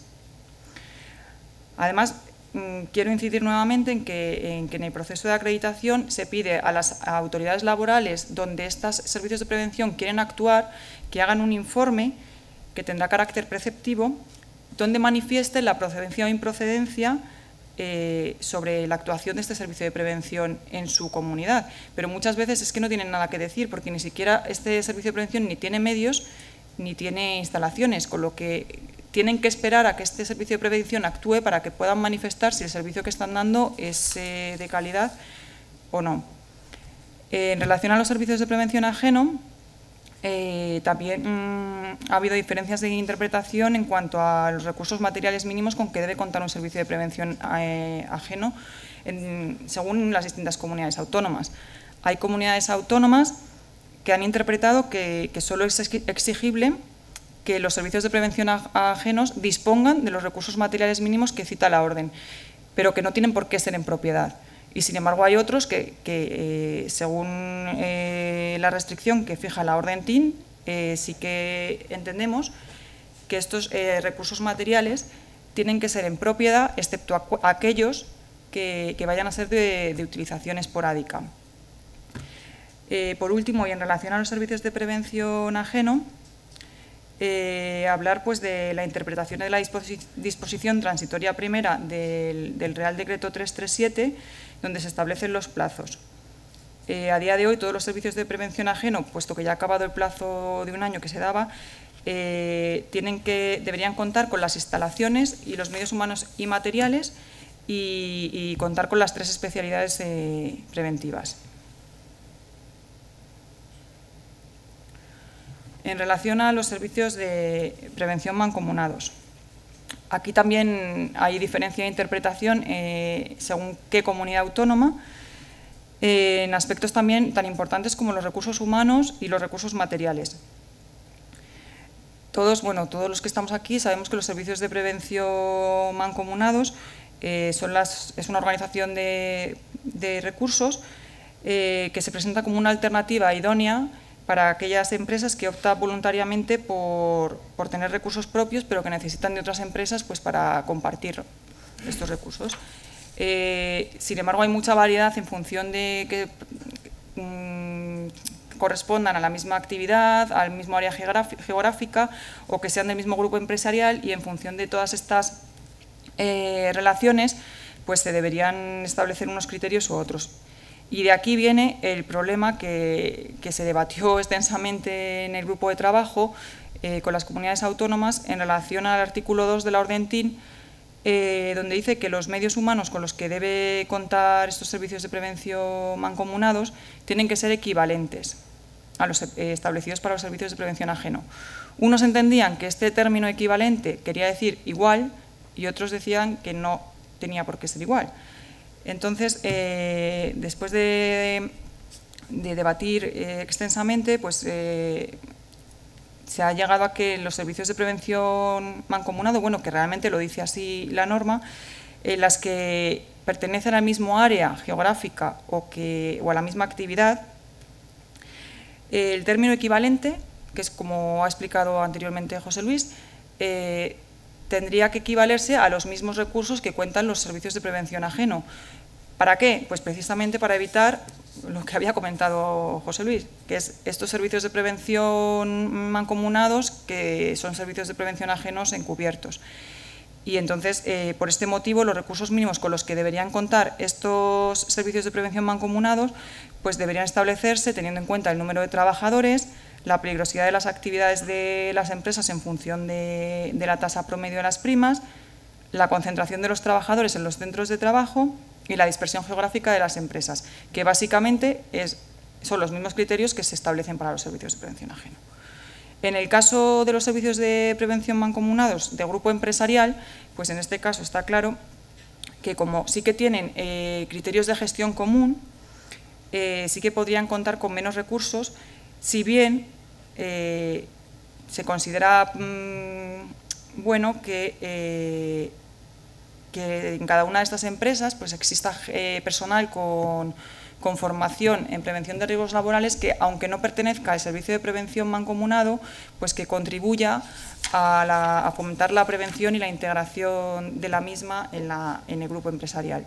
Además, quiero incidir nuevamente en que en el proceso de acreditación se pide a las autoridades laborales donde estos servicios de prevención quieren actuar que hagan un informe que tendrá carácter preceptivo donde manifiesten la procedencia o improcedencia sobre la actuación de este servicio de prevención en su comunidad. Pero muchas veces es que no tienen nada que decir porque ni siquiera este servicio de prevención ni tiene medios ni tiene instalaciones, con lo que tienen que esperar a que este servicio de prevención actúe para que puedan manifestar si el servicio que están dando es de calidad o no. En relación a los servicios de prevención ajeno, también ha habido diferencias de interpretación en cuanto a los recursos materiales mínimos con que debe contar un servicio de prevención ajeno según las distintas comunidades autónomas. Hay comunidades autónomas que han interpretado que solo es exigible que los servicios de prevención ajenos dispongan de los recursos materiales mínimos que cita la orden, pero que no tienen por qué ser en propiedad. Y sin embargo hay otros que según la restricción que fija la orden TIN, sí que entendemos que estos recursos materiales tienen que ser en propiedad, excepto aquellos que vayan a ser de utilización esporádica. Por último, y en relación a los servicios de prevención ajeno, hablar pues de la interpretación de la disposición transitoria primera del Real Decreto 337, donde se establecen los plazos. A día de hoy, todos los servicios de prevención ajeno, puesto que ya ha acabado el plazo de un año que se daba, deberían contar con las instalaciones y los medios humanos y materiales y contar con las 3 especialidades preventivas. En relación a los servicios de prevención mancomunados, aquí también hay diferencia de interpretación según qué comunidad autónoma, en aspectos también tan importantes como los recursos humanos y los recursos materiales. Todos los que estamos aquí sabemos que los servicios de prevención mancomunados es una organización de recursos que se presenta como una alternativa idónea para aquellas empresas que optan voluntariamente por tener recursos propios, pero que necesitan de otras empresas pues, para compartir estos recursos. Sin embargo, hay mucha variedad en función de que correspondan a la misma actividad, al mismo área geográfica o que sean del mismo grupo empresarial, y en función de todas estas relaciones pues se deberían establecer unos criterios u otros. Y de aquí viene el problema que se debatió extensamente en el grupo de trabajo con las comunidades autónomas en relación al artículo 2 de la orden TIN, donde dice que los medios humanos con los que debe contar estos servicios de prevención mancomunados tienen que ser equivalentes a los establecidos para los servicios de prevención ajeno. Unos entendían que este término equivalente quería decir igual y otros decían que no tenía por qué ser igual. Entonces, después de debatir extensamente, pues se ha llegado a que los servicios de prevención mancomunado, que realmente lo dice así la norma, las que pertenecen al mismo área geográfica o a la misma actividad, el término equivalente, que es como ha explicado anteriormente José Luis, tendría que equivalerse a los mismos recursos que cuentan los servicios de prevención ajeno. ¿Para qué? Pues precisamente para evitar lo que había comentado José Luis, que es estos servicios de prevención mancomunados que son servicios de prevención ajenos encubiertos. Y entonces, por este motivo, los recursos mínimos con los que deberían contar estos servicios de prevención mancomunados pues deberían establecerse teniendo en cuenta el número de trabajadores, la peligrosidad de las actividades de las empresas en función de la tasa promedio de las primas, la concentración de los trabajadores en los centros de trabajo y la dispersión geográfica de las empresas, que básicamente son los mismos criterios que se establecen para los servicios de prevención ajeno. En el caso de los servicios de prevención mancomunados de grupo empresarial, pues en este caso está claro que como sí que tienen criterios de gestión común, sí que podrían contar con menos recursos, si bien se considera bueno que en cada una de estas empresas pues exista personal con formación en prevención de riesgos laborales que, aunque no pertenezca al servicio de prevención mancomunado, pues que contribuya a fomentar la prevención y la integración de la misma en el grupo empresarial.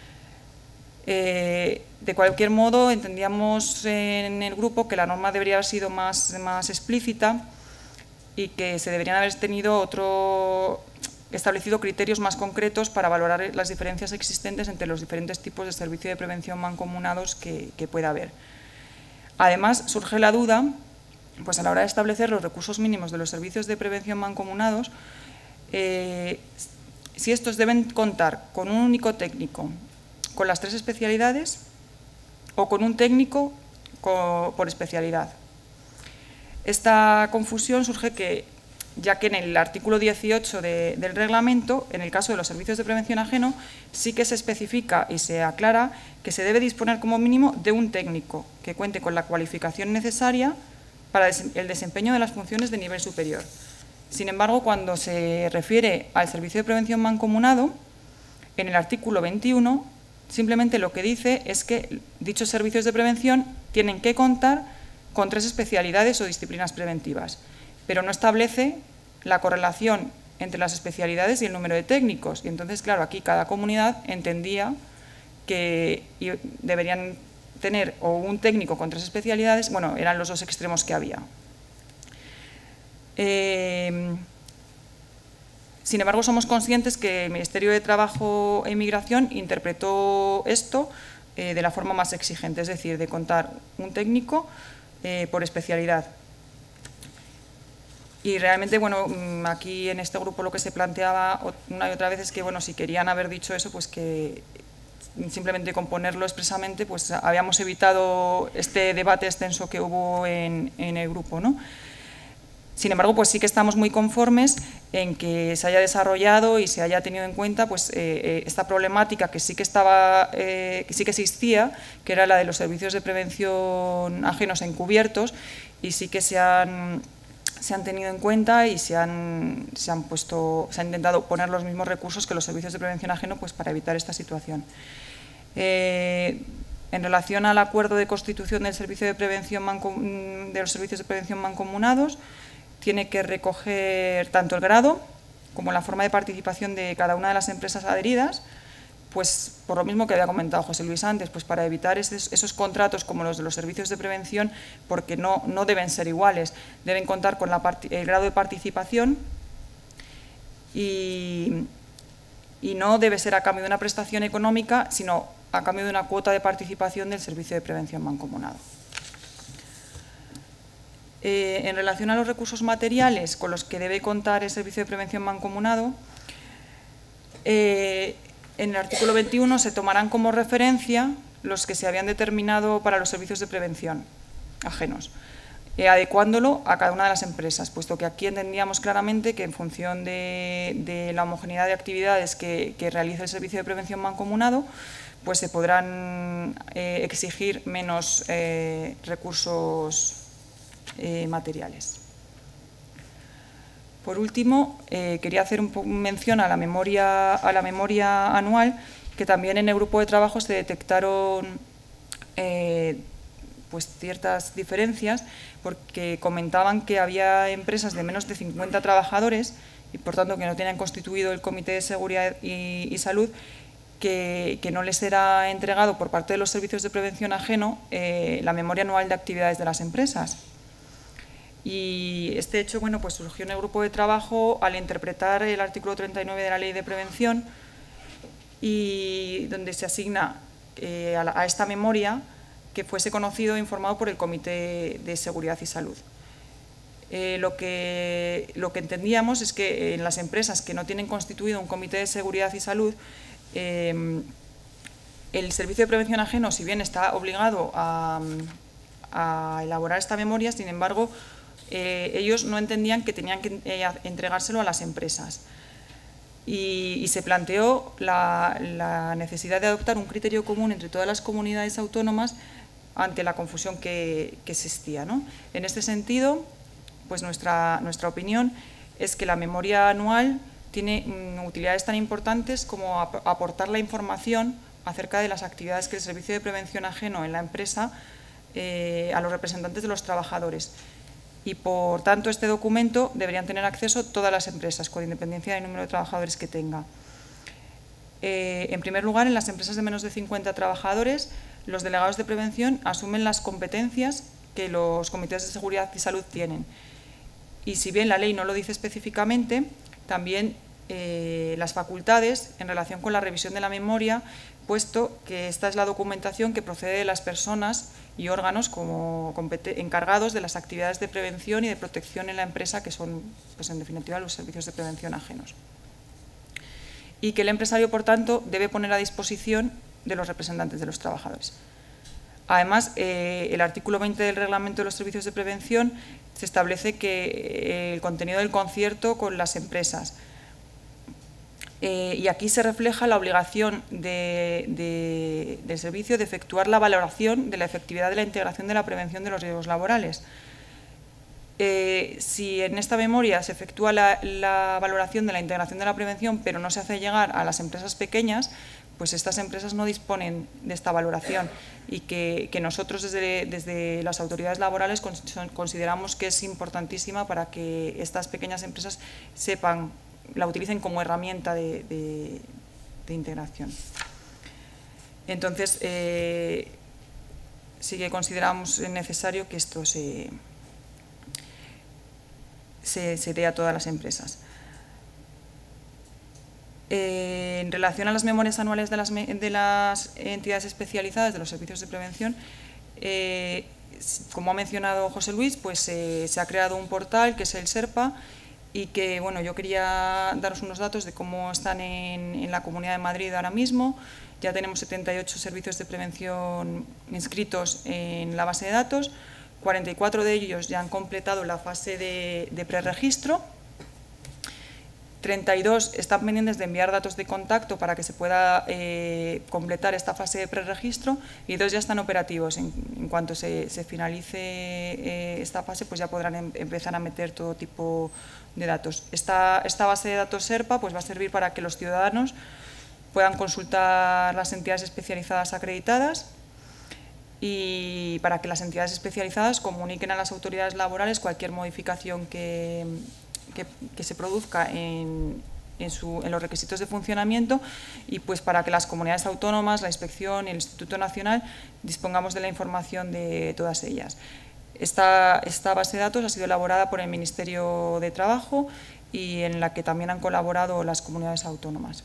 De cualquier modo, entendíamos en el grupo que la norma debería haber sido más explícita y que se deberían haber establecido criterios más concretos para valorar las diferencias existentes entre los diferentes tipos de servicio de prevención mancomunados que pueda haber. Además, surge la duda, pues a la hora de establecer los recursos mínimos de los servicios de prevención mancomunados, si estos deben contar con un único técnico, con las 3 especialidades, o con un técnico por especialidad. Esta confusión surge ya que en el artículo 18 del reglamento, en el caso de los servicios de prevención ajeno, sí que se especifica y se aclara que se debe disponer como mínimo de un técnico que cuente con la cualificación necesaria para el desempeño de las funciones de nivel superior. Sin embargo, cuando se refiere al servicio de prevención mancomunado, en el artículo 21, simplemente lo que dice es que dichos servicios de prevención tienen que contar con 3 especialidades o disciplinas preventivas, pero no establece la correlación entre las especialidades y el número de técnicos. Y entonces, claro, aquí cada comunidad entendía que deberían tener o un técnico con 3 especialidades, bueno, eran los 2 extremos que había. Sin embargo, somos conscientes que el Ministerio de Trabajo e Inmigración interpretó esto de la forma más exigente, es decir, de contar un técnico por especialidad. Y realmente, bueno, aquí en este grupo lo que se planteaba una y otra vez es que, bueno, si querían haber dicho eso, pues que simplemente con ponerlo expresamente, pues habíamos evitado este debate extenso que hubo en el grupo, ¿no? Sin embargo, pues sí que estamos muy conformes en que se haya desarrollado y se haya tenido en cuenta pues, esta problemática que sí que existía, que era la de los servicios de prevención ajenos encubiertos, y sí que se han tenido en cuenta y se ha intentado poner los mismos recursos que los servicios de prevención ajeno pues, para evitar esta situación. En relación al acuerdo de constitución del servicio de prevención de los servicios de prevención mancomunados, tiene que recoger tanto el grado como la forma de participación de cada una de las empresas adheridas, pues por lo mismo que había comentado José Luis antes, pues para evitar esos contratos como los de los servicios de prevención, porque no deben ser iguales, deben contar con el grado de participación y no debe ser a cambio de una prestación económica, sino a cambio de una cuota de participación del servicio de prevención mancomunado. En relación a los recursos materiales con los que debe contar el servicio de prevención mancomunado, en el artículo 21 se tomarán como referencia los que se habían determinado para los servicios de prevención ajenos, adecuándolo a cada una de las empresas, puesto que aquí entendíamos claramente que en función de la homogeneidad de actividades que realiza el servicio de prevención mancomunado, pues se podrán exigir menos recursos materiales. Por último, quería hacer mención a la memoria anual, que también en el grupo de trabajo se detectaron pues ciertas diferencias, porque comentaban que había empresas de menos de 50 trabajadores y por tanto que no tenían constituido el Comité de Seguridad y Salud, que no les era entregado por parte de los servicios de prevención ajeno la memoria anual de actividades de las empresas. Y este hecho, bueno, pues surgió en el grupo de trabajo al interpretar el artículo 39 de la Ley de Prevención, y donde se asigna a esta memoria que fuese conocido e informado por el Comité de Seguridad y Salud. Lo que entendíamos es que en las empresas que no tienen constituido un comité de seguridad y salud, el Servicio de Prevención Ajeno, si bien está obligado a elaborar esta memoria, sin embargo, ellos no entendían que tenían que entregárselo a las empresas. Y se planteó la necesidad de adoptar un criterio común entre todas las comunidades autónomas ante la confusión que existía, ¿no? En este sentido, pues nuestra opinión es que la memoria anual tiene utilidades tan importantes como aportar la información acerca de las actividades que el Servicio de Prevención Ajeno en la empresa a los representantes de los trabajadores. Y, por tanto, este documento deberían tener acceso todas las empresas, con independencia del número de trabajadores que tenga. En primer lugar, en las empresas de menos de 50 trabajadores, los delegados de prevención asumen las competencias que los comités de seguridad y salud tienen. Y si bien la ley no lo dice específicamente, también las facultades en relación con la revisión de la memoria, puesto que esta es la documentación que procede de las personas y órganos como encargados de las actividades de prevención y de protección en la empresa, que son, pues, en definitiva, los servicios de prevención ajenos. Y que el empresario, por tanto, debe poner a disposición de los representantes de los trabajadores. Además, el artículo 20 del Reglamento de los Servicios de Prevención se establece que el contenido del concierto con las empresas. Y aquí se refleja la obligación del servicio de efectuar la valoración de la efectividad de la integración de la prevención de los riesgos laborales. Si en esta memoria se efectúa la valoración de la integración de la prevención, pero no se hace llegar a las empresas pequeñas, pues estas empresas no disponen de esta valoración, y que nosotros desde las autoridades laborales consideramos que es importantísima para que estas pequeñas empresas la utilicen como herramienta de integración. Entonces, sí que consideramos necesario que esto se dé a todas las empresas. En relación a las memorias anuales de las entidades especializadas de los servicios de prevención, como ha mencionado José Luis, pues se ha creado un portal que es el SERPA, y que, bueno, yo quería daros unos datos de cómo están en la Comunidad de Madrid ahora mismo. Ya tenemos 78 servicios de prevención inscritos en la base de datos, 44 de ellos ya han completado la fase de preregistro, 32 están pendientes de enviar datos de contacto para que se pueda completar esta fase de preregistro, y 2 ya están operativos. En cuanto se finalice esta fase, pues ya podrán empezar a meter todo tipo de datos. Esta base de datos SERPA pues va a servir para que los ciudadanos puedan consultar las entidades especializadas acreditadas, y para que las entidades especializadas comuniquen a las autoridades laborales cualquier modificación que se produzca en los requisitos de funcionamiento, y pues para que las comunidades autónomas, la Inspección y el Instituto Nacional dispongamos de la información de todas ellas. Esta base de datos ha sido elaborada por el Ministerio de Trabajo, y en la que también han colaborado las comunidades autónomas.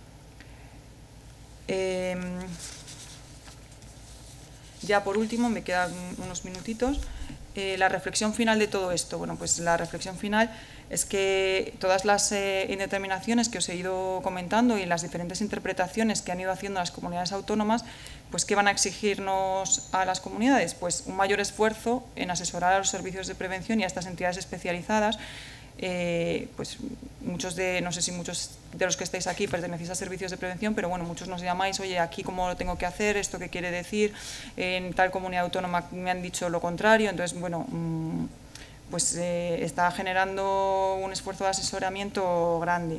Ya por último, me quedan unos minutitos. La reflexión final de todo esto. Bueno, pues la reflexión final es que todas las indeterminaciones que os he ido comentando y las diferentes interpretaciones que han ido haciendo las comunidades autónomas, pues ¿qué van a exigirnos a las comunidades? Pues un mayor esfuerzo en asesorar a los servicios de prevención y a estas entidades especializadas. Pues no sé si muchos de los que estáis aquí pertenecéis a servicios de prevención, pero bueno, muchos nos llamáis, oye, aquí cómo lo tengo que hacer, esto qué quiere decir, en tal comunidad autónoma me han dicho lo contrario. Entonces, bueno, pues está generando un esfuerzo de asesoramiento grande.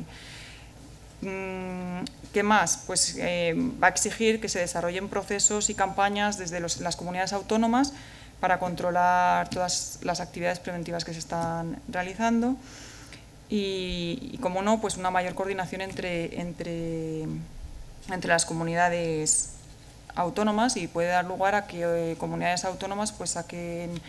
¿Qué más? Pues va a exigir que se desarrollen procesos y campañas desde las comunidades autónomas para controlar todas las actividades preventivas que se están realizando, y como no, pues una mayor coordinación entre las comunidades autónomas, y puede dar lugar a que comunidades autónomas pues saquen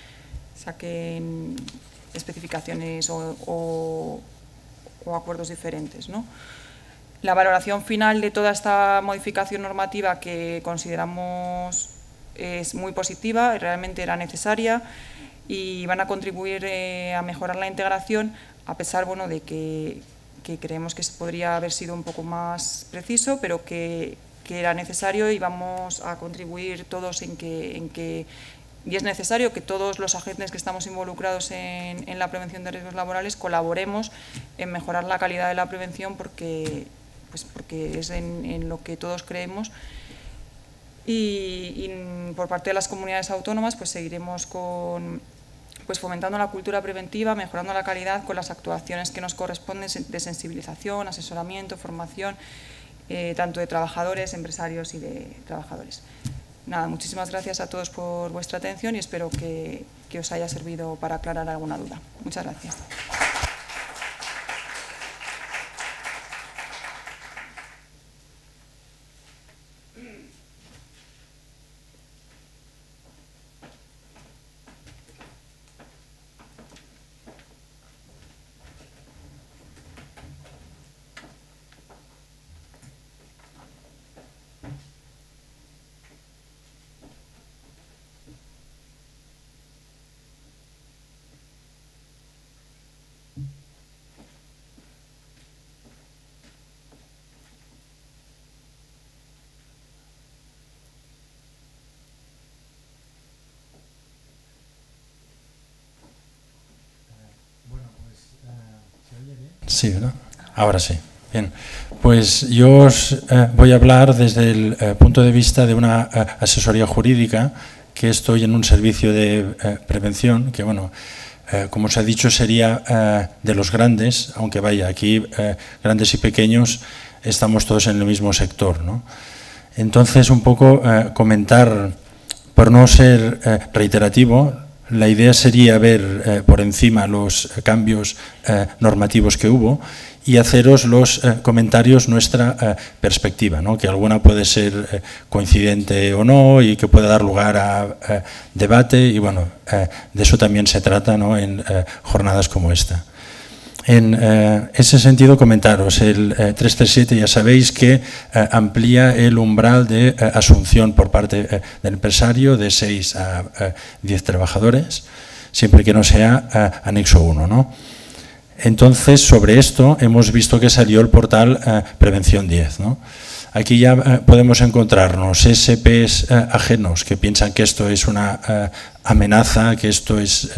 especificaciones o acuerdos diferentes, ¿no? La valoración final de toda esta modificación normativa, que consideramos es muy positiva y realmente era necesaria, y van a contribuir a mejorar la integración, a pesar de que creemos que podría haber sido un poco más preciso, pero que era necesario, y vamos a contribuir todos y es necesario que todos los agentes que estamos involucrados en la prevención de riesgos laborales colaboremos en mejorar la calidad de la prevención, porque es en lo que todos creemos. Y por parte de las comunidades autónomas seguiremos fomentando la cultura preventiva, mejorando la calidad con las actuaciones que nos corresponden de sensibilización, asesoramiento, formación, tanto de trabajadores, empresarios y de trabajadores. Nada, muchísimas gracias a todos por vuestra atención y espero que os haya servido para aclarar alguna duda. Muchas gracias. Sí, ¿verdad? Ahora sí. Bien, pues yo os voy a hablar desde el punto de vista de una asesoría jurídica, que estoy en un servicio de prevención, que como os ha dicho sería de los grandes, aunque vaya, aquí grandes y pequeños estamos todos en el mismo sector, ¿no? Entonces, un poco comentar, por no ser reiterativo, la idea sería ver por encima los cambios normativos que hubo y haceros los comentarios nuestra perspectiva, ¿no? Que alguna puede ser coincidente o no y que pueda dar lugar a debate y de eso también se trata, ¿no? En jornadas como esta. En ese sentido, comentaros, el 337 ya sabéis que amplía el umbral de asunción por parte del empresario de 6 a 10 trabajadores, siempre que no sea anexo 1, ¿no? Entonces, sobre esto hemos visto que salió el portal Prevención 10, ¿no? Aquí ya podemos encontrarnos SPs ajenos que piensan que esto es una amenaza, que esto es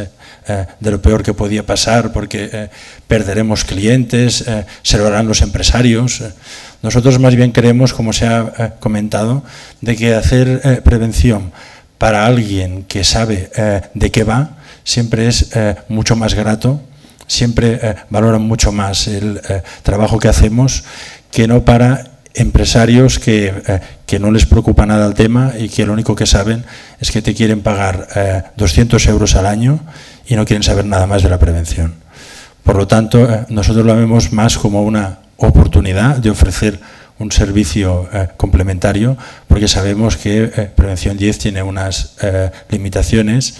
de lo peor que podía pasar porque perderemos clientes, se lo harán los empresarios. Nosotros más bien creemos, como se ha comentado, de que hacer prevención para alguien que sabe de qué va siempre es mucho más grato, siempre valoran mucho más el trabajo que hacemos que no para empresarios que no les preocupa nada el tema y que lo único que saben es que te quieren pagar 200 euros al año y no quieren saber nada más de la prevención. Por lo tanto, nosotros lo vemos más como una oportunidad de ofrecer un servicio complementario, porque sabemos que Prevención 10 tiene unas limitaciones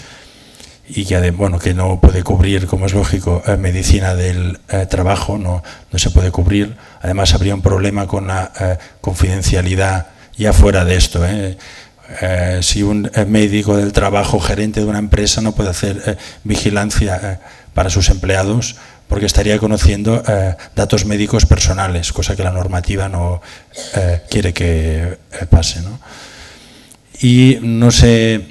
y que, que no puede cubrir, como es lógico, medicina del trabajo, no se puede cubrir. Además, habría un problema con la confidencialidad ya fuera de esto. Si un médico del trabajo, gerente de una empresa, no puede hacer vigilancia para sus empleados porque estaría conociendo datos médicos personales, cosa que la normativa no quiere que pase, ¿no? Y no sé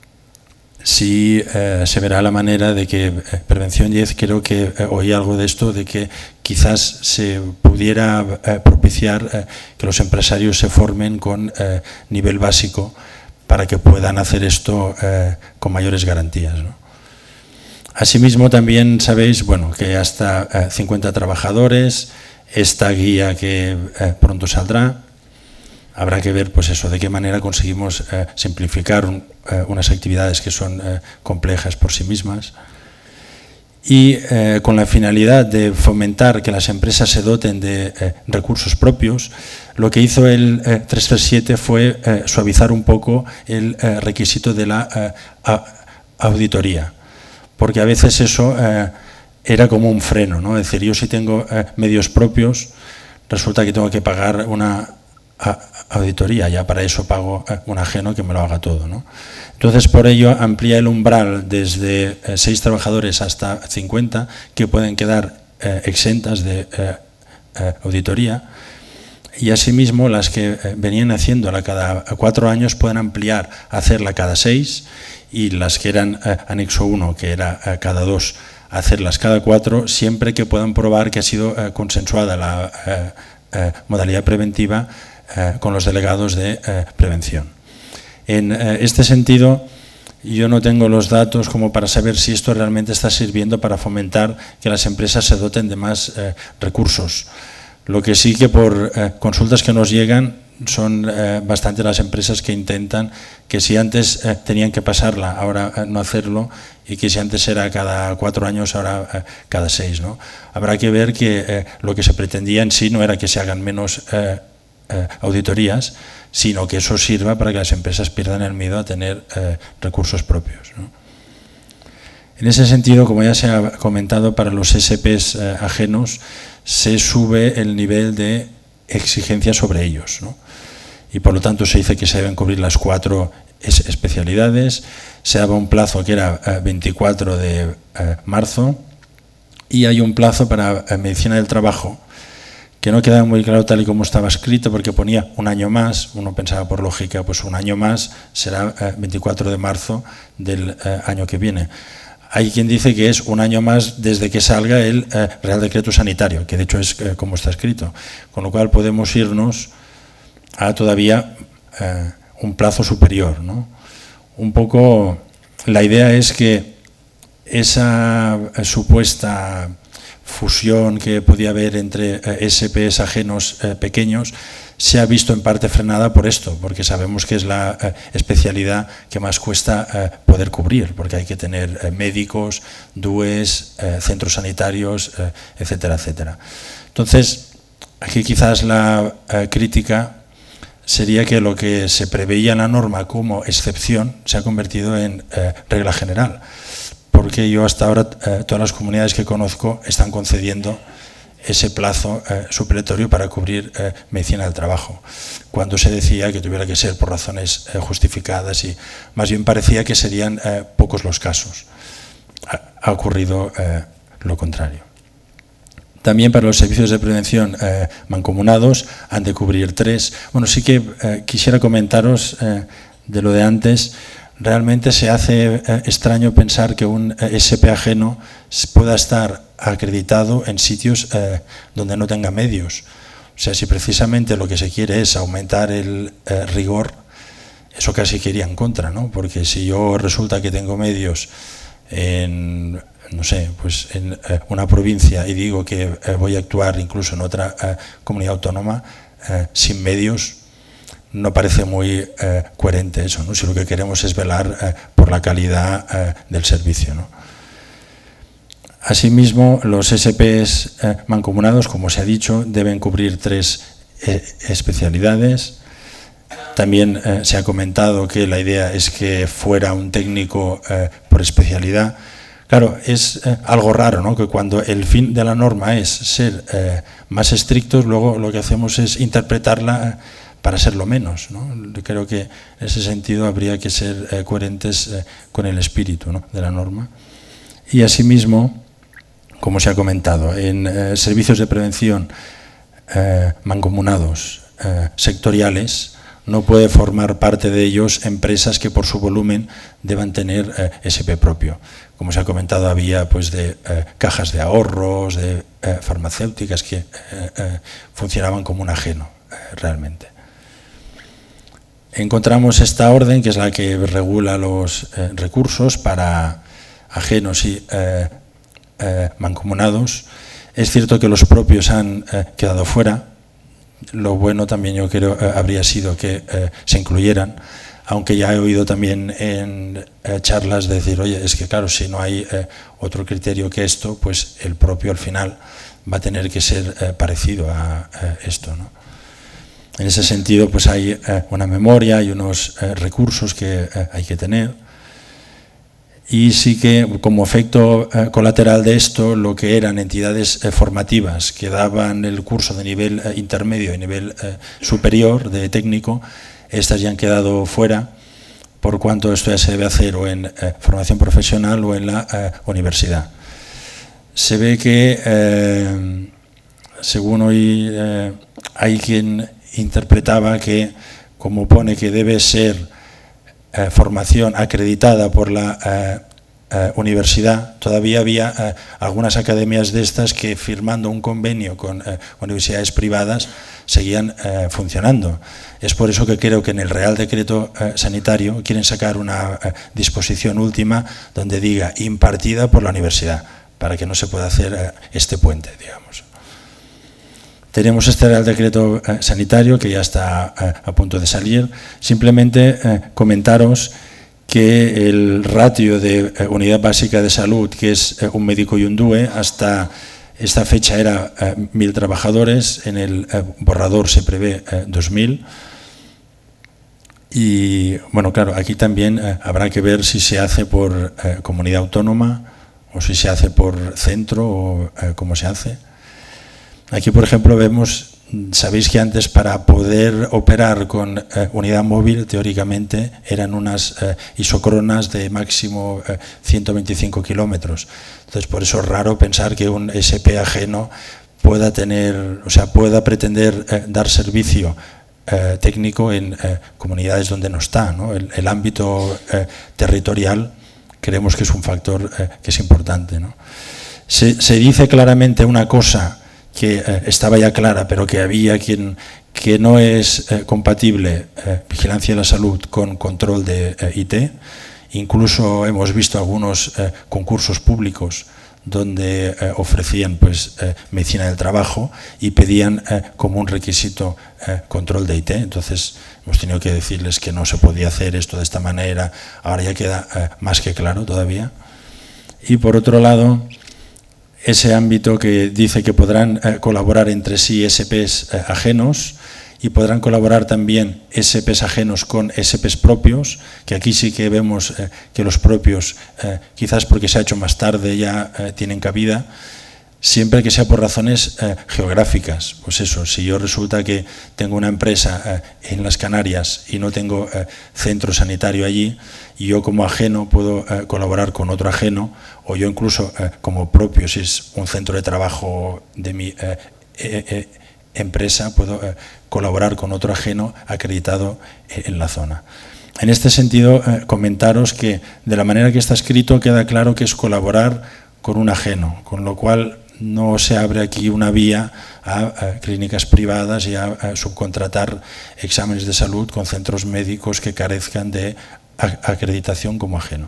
si se verá la manera de que Prevención 10, creo que oí algo de esto, de que quizás se pudiera propiciar que los empresarios se formen con nivel básico para que puedan hacer esto con mayores garantías, ¿no? Asimismo, también sabéis que hasta 50 trabajadores, esta guía que pronto saldrá, habrá que ver de qué manera conseguimos simplificar unas actividades que son complejas por sí mismas y con la finalidad de fomentar que las empresas se doten de recursos propios. Lo que hizo el 337 fue suavizar un poco el requisito de la auditoría, porque a veces eso era como un freno, ¿no? Es decir, yo si tengo medios propios, resulta que tengo que pagar una auditoría, ya para eso pago un ajeno que me lo haga todo, ¿no? Entonces, por ello, amplía el umbral desde 6 trabajadores hasta 50 que pueden quedar exentas de auditoría, y asimismo las que venían haciéndola cada 4 años pueden ampliar a hacerla cada 6, y las que eran anexo 1, que era cada 2, hacerlas cada 4, siempre que puedan probar que ha sido consensuada la modalidad preventiva con los delegados de prevención. En este sentido, yo no tengo los datos como para saber si esto realmente está sirviendo para fomentar que las empresas se doten de más recursos. Lo que sí que por consultas que nos llegan son bastante las empresas que intentan que si antes tenían que pasarla, ahora no hacerlo, y que si antes era cada 4 años, ahora cada 6, ¿no? Habrá que ver que lo que se pretendía en sí no era que se hagan menos auditorías, sino que eso sirva para que las empresas pierdan el miedo a tener recursos propios, ¿no? En ese sentido, como ya se ha comentado, para los SPs ajenos se sube el nivel de exigencia sobre ellos, ¿no? Y por lo tanto se dice que se deben cubrir las 4 especialidades. Se daba un plazo que era 24 de marzo, y hay un plazo para medicina del trabajo que no quedaba muy claro tal y como estaba escrito, porque ponía un año más. Uno pensaba por lógica, pues un año más será 24 de marzo del año que viene. Hay quien dice que es un año más desde que salga el Real Decreto Sanitario, que de hecho es como está escrito, con lo cual podemos irnos a todavía un plazo superior, ¿no? Un poco la idea es que esa supuesta fusión que podía haber entre SPs ajenos pequeños se ha visto en parte frenada por esto, porque sabemos que es la especialidad que más cuesta poder cubrir, porque hay que tener médicos, DUEs, centros sanitarios, etcétera, etcétera. Entonces, aquí quizás la crítica sería que lo que se preveía en la norma como excepción se ha convertido en regla general, porque yo hasta ahora todas las comunidades que conozco están concediendo ese plazo supletorio para cubrir medicina del trabajo, cuando se decía que tuviera que ser por razones justificadas, y más bien parecía que serían pocos los casos. Ha ocurrido lo contrario. También para los servicios de prevención mancomunados han de cubrir 3. Bueno, sí que quisiera comentaros de lo de antes. Realmente se hace extraño pensar que un SP ajeno pueda estar acreditado en sitios donde no tenga medios. O sea, si precisamente lo que se quiere es aumentar el rigor, eso casi que iría en contra, ¿no? Porque si yo resulta que tengo medios en, no sé, pues en una provincia, y digo que voy a actuar incluso en otra comunidad autónoma sin medios, no parece muy coherente eso, ¿no? Si lo que queremos es velar por la calidad del servicio, ¿no? Asimismo, los SPs mancomunados, como se ha dicho, deben cubrir 3 especialidades. También se ha comentado que la idea es que fuera un técnico por especialidad. Claro, es algo raro, ¿no? Que cuando el fin de la norma es ser más estrictos, luego lo que hacemos es interpretarla para serlo menos, ¿no? Creo que en ese sentido habría que ser coherentes con el espíritu, ¿no?, de la norma. Y asimismo, como se ha comentado, en servicios de prevención mancomunados sectoriales, no puede formar parte de ellos empresas que por su volumen deban tener SP propio. Como se ha comentado, había pues de cajas de ahorros, de farmacéuticas que funcionaban como un ajeno realmente. Encontramos esta orden, que es la que regula los recursos para ajenos y mancomunados. Es cierto que los propios han quedado fuera. Lo bueno también yo creo habría sido que se incluyeran, aunque ya he oído también en charlas decir, oye, es que claro, si no hay otro criterio que esto, pues el propio al final va a tener que ser parecido a esto, ¿no? En ese sentido, pues hay una memoria y unos recursos que hay que tener. Y sí que como efecto colateral de esto, lo que eran entidades formativas que daban el curso de nivel intermedio y nivel superior de técnico, estas ya han quedado fuera, por cuanto esto ya se debe hacer o en formación profesional o en la universidad. Se ve que, según hoy hay quien interpretaba que, como pone que debe ser formación acreditada por la universidad, todavía había algunas academias de estas que, firmando un convenio con universidades privadas, seguían funcionando. Es por eso que creo que en el Real Decreto Sanitario quieren sacar una disposición última donde diga impartida por la universidad, para que no se pueda hacer este puente, digamos. Tenemos este Real Decreto Sanitario que ya está a punto de salir. Simplemente comentaros que el ratio de unidad básica de salud, que es un médico y un DUE, hasta esta fecha era 1.000 trabajadores, en el borrador se prevé 2.000. Y bueno, claro, aquí también habrá que ver si se hace por comunidad autónoma o si se hace por centro o cómo se hace. Aquí, por ejemplo, vemos, sabéis que antes para poder operar con unidad móvil, teóricamente, eran unas isocronas de máximo 125 kilómetros. Entonces, por eso es raro pensar que un SP ajeno pueda tener, o sea, pueda pretender dar servicio técnico en comunidades donde no está, ¿no? El ámbito territorial creemos que es un factor que es importante, ¿no? Se dice claramente una cosa que estaba ya clara, pero que había quien que no es compatible vigilancia de la salud con control de IT. Incluso hemos visto algunos concursos públicos donde ofrecían pues medicina del trabajo y pedían como un requisito control de IT. Entonces hemos tenido que decirles que no se podía hacer esto de esta manera. Ahora ya queda más que claro todavía. Y por otro lado, ese ámbito que dice que podrán colaborar entre sí SPs ajenos y podrán colaborar también SPs ajenos con SPs propios, que aquí sí que vemos que los propios, quizás porque se ha hecho más tarde, ya tienen cabida, siempre que sea por razones geográficas. Pues eso, si yo resulta que tengo una empresa en las Canarias y no tengo centro sanitario allí, y yo como ajeno puedo colaborar con otro ajeno, o yo incluso como propio, si es un centro de trabajo de mi empresa, puedo colaborar con otro ajeno acreditado en la zona. En este sentido, comentaros que de la manera que está escrito queda claro que es colaborar con un ajeno, con lo cual no se abre aquí una vía a clínicas privadas y a subcontratar exámenes de salud con centros médicos que carezcan de acreditación como ajeno.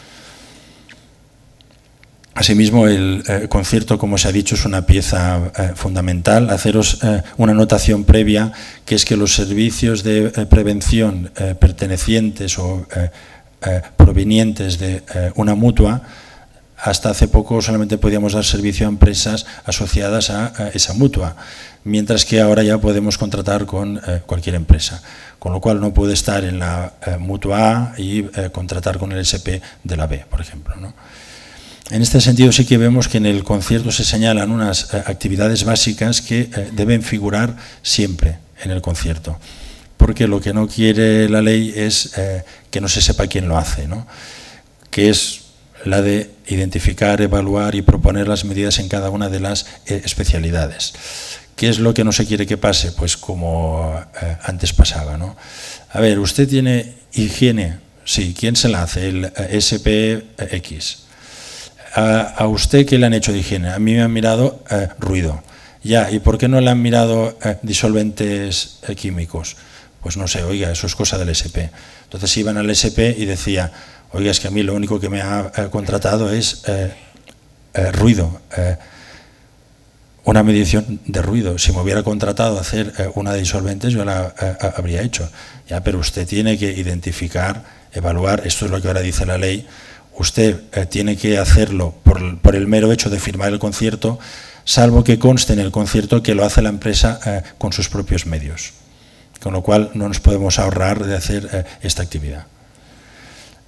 Asimismo, el concierto, como se ha dicho, es una pieza fundamental. Haceros una anotación previa, que es que los servicios de prevención pertenecientes o provenientes de una mutua, hasta hace poco solamente podíamos dar servicio a empresas asociadas a esa mutua, mientras que ahora ya podemos contratar con cualquier empresa, con lo cual no puede estar en la mutua A y contratar con el SP de la B, por ejemplo, ¿no? En este sentido sí que vemos que en el concierto se señalan unas actividades básicas que deben figurar siempre en el concierto, porque lo que no quiere la ley es que no se sepa quién lo hace, ¿no? Que es la de identificar, evaluar y proponer las medidas en cada una de las especialidades. ¿Qué es lo que no se quiere que pase? Pues como antes pasaba, ¿no? A ver, ¿usted tiene higiene? Sí, ¿quién se la hace? El SPX. ¿A usted qué le han hecho de higiene? A mí me han mirado ruido. Ya, ¿y por qué no le han mirado disolventes químicos? Pues no sé, oiga, eso es cosa del SP. Entonces iban al SP y decía, oiga, es que a mí lo único que me ha contratado es ruido, una medición de ruido. Si me hubiera contratado a hacer una de disolventes, yo la habría hecho. Ya, pero usted tiene que identificar, evaluar, esto es lo que ahora dice la ley. Usted tiene que hacerlo por el mero hecho de firmar el concierto, salvo que conste en el concierto que lo hace la empresa con sus propios medios. Con lo cual no nos podemos ahorrar de hacer esta actividad.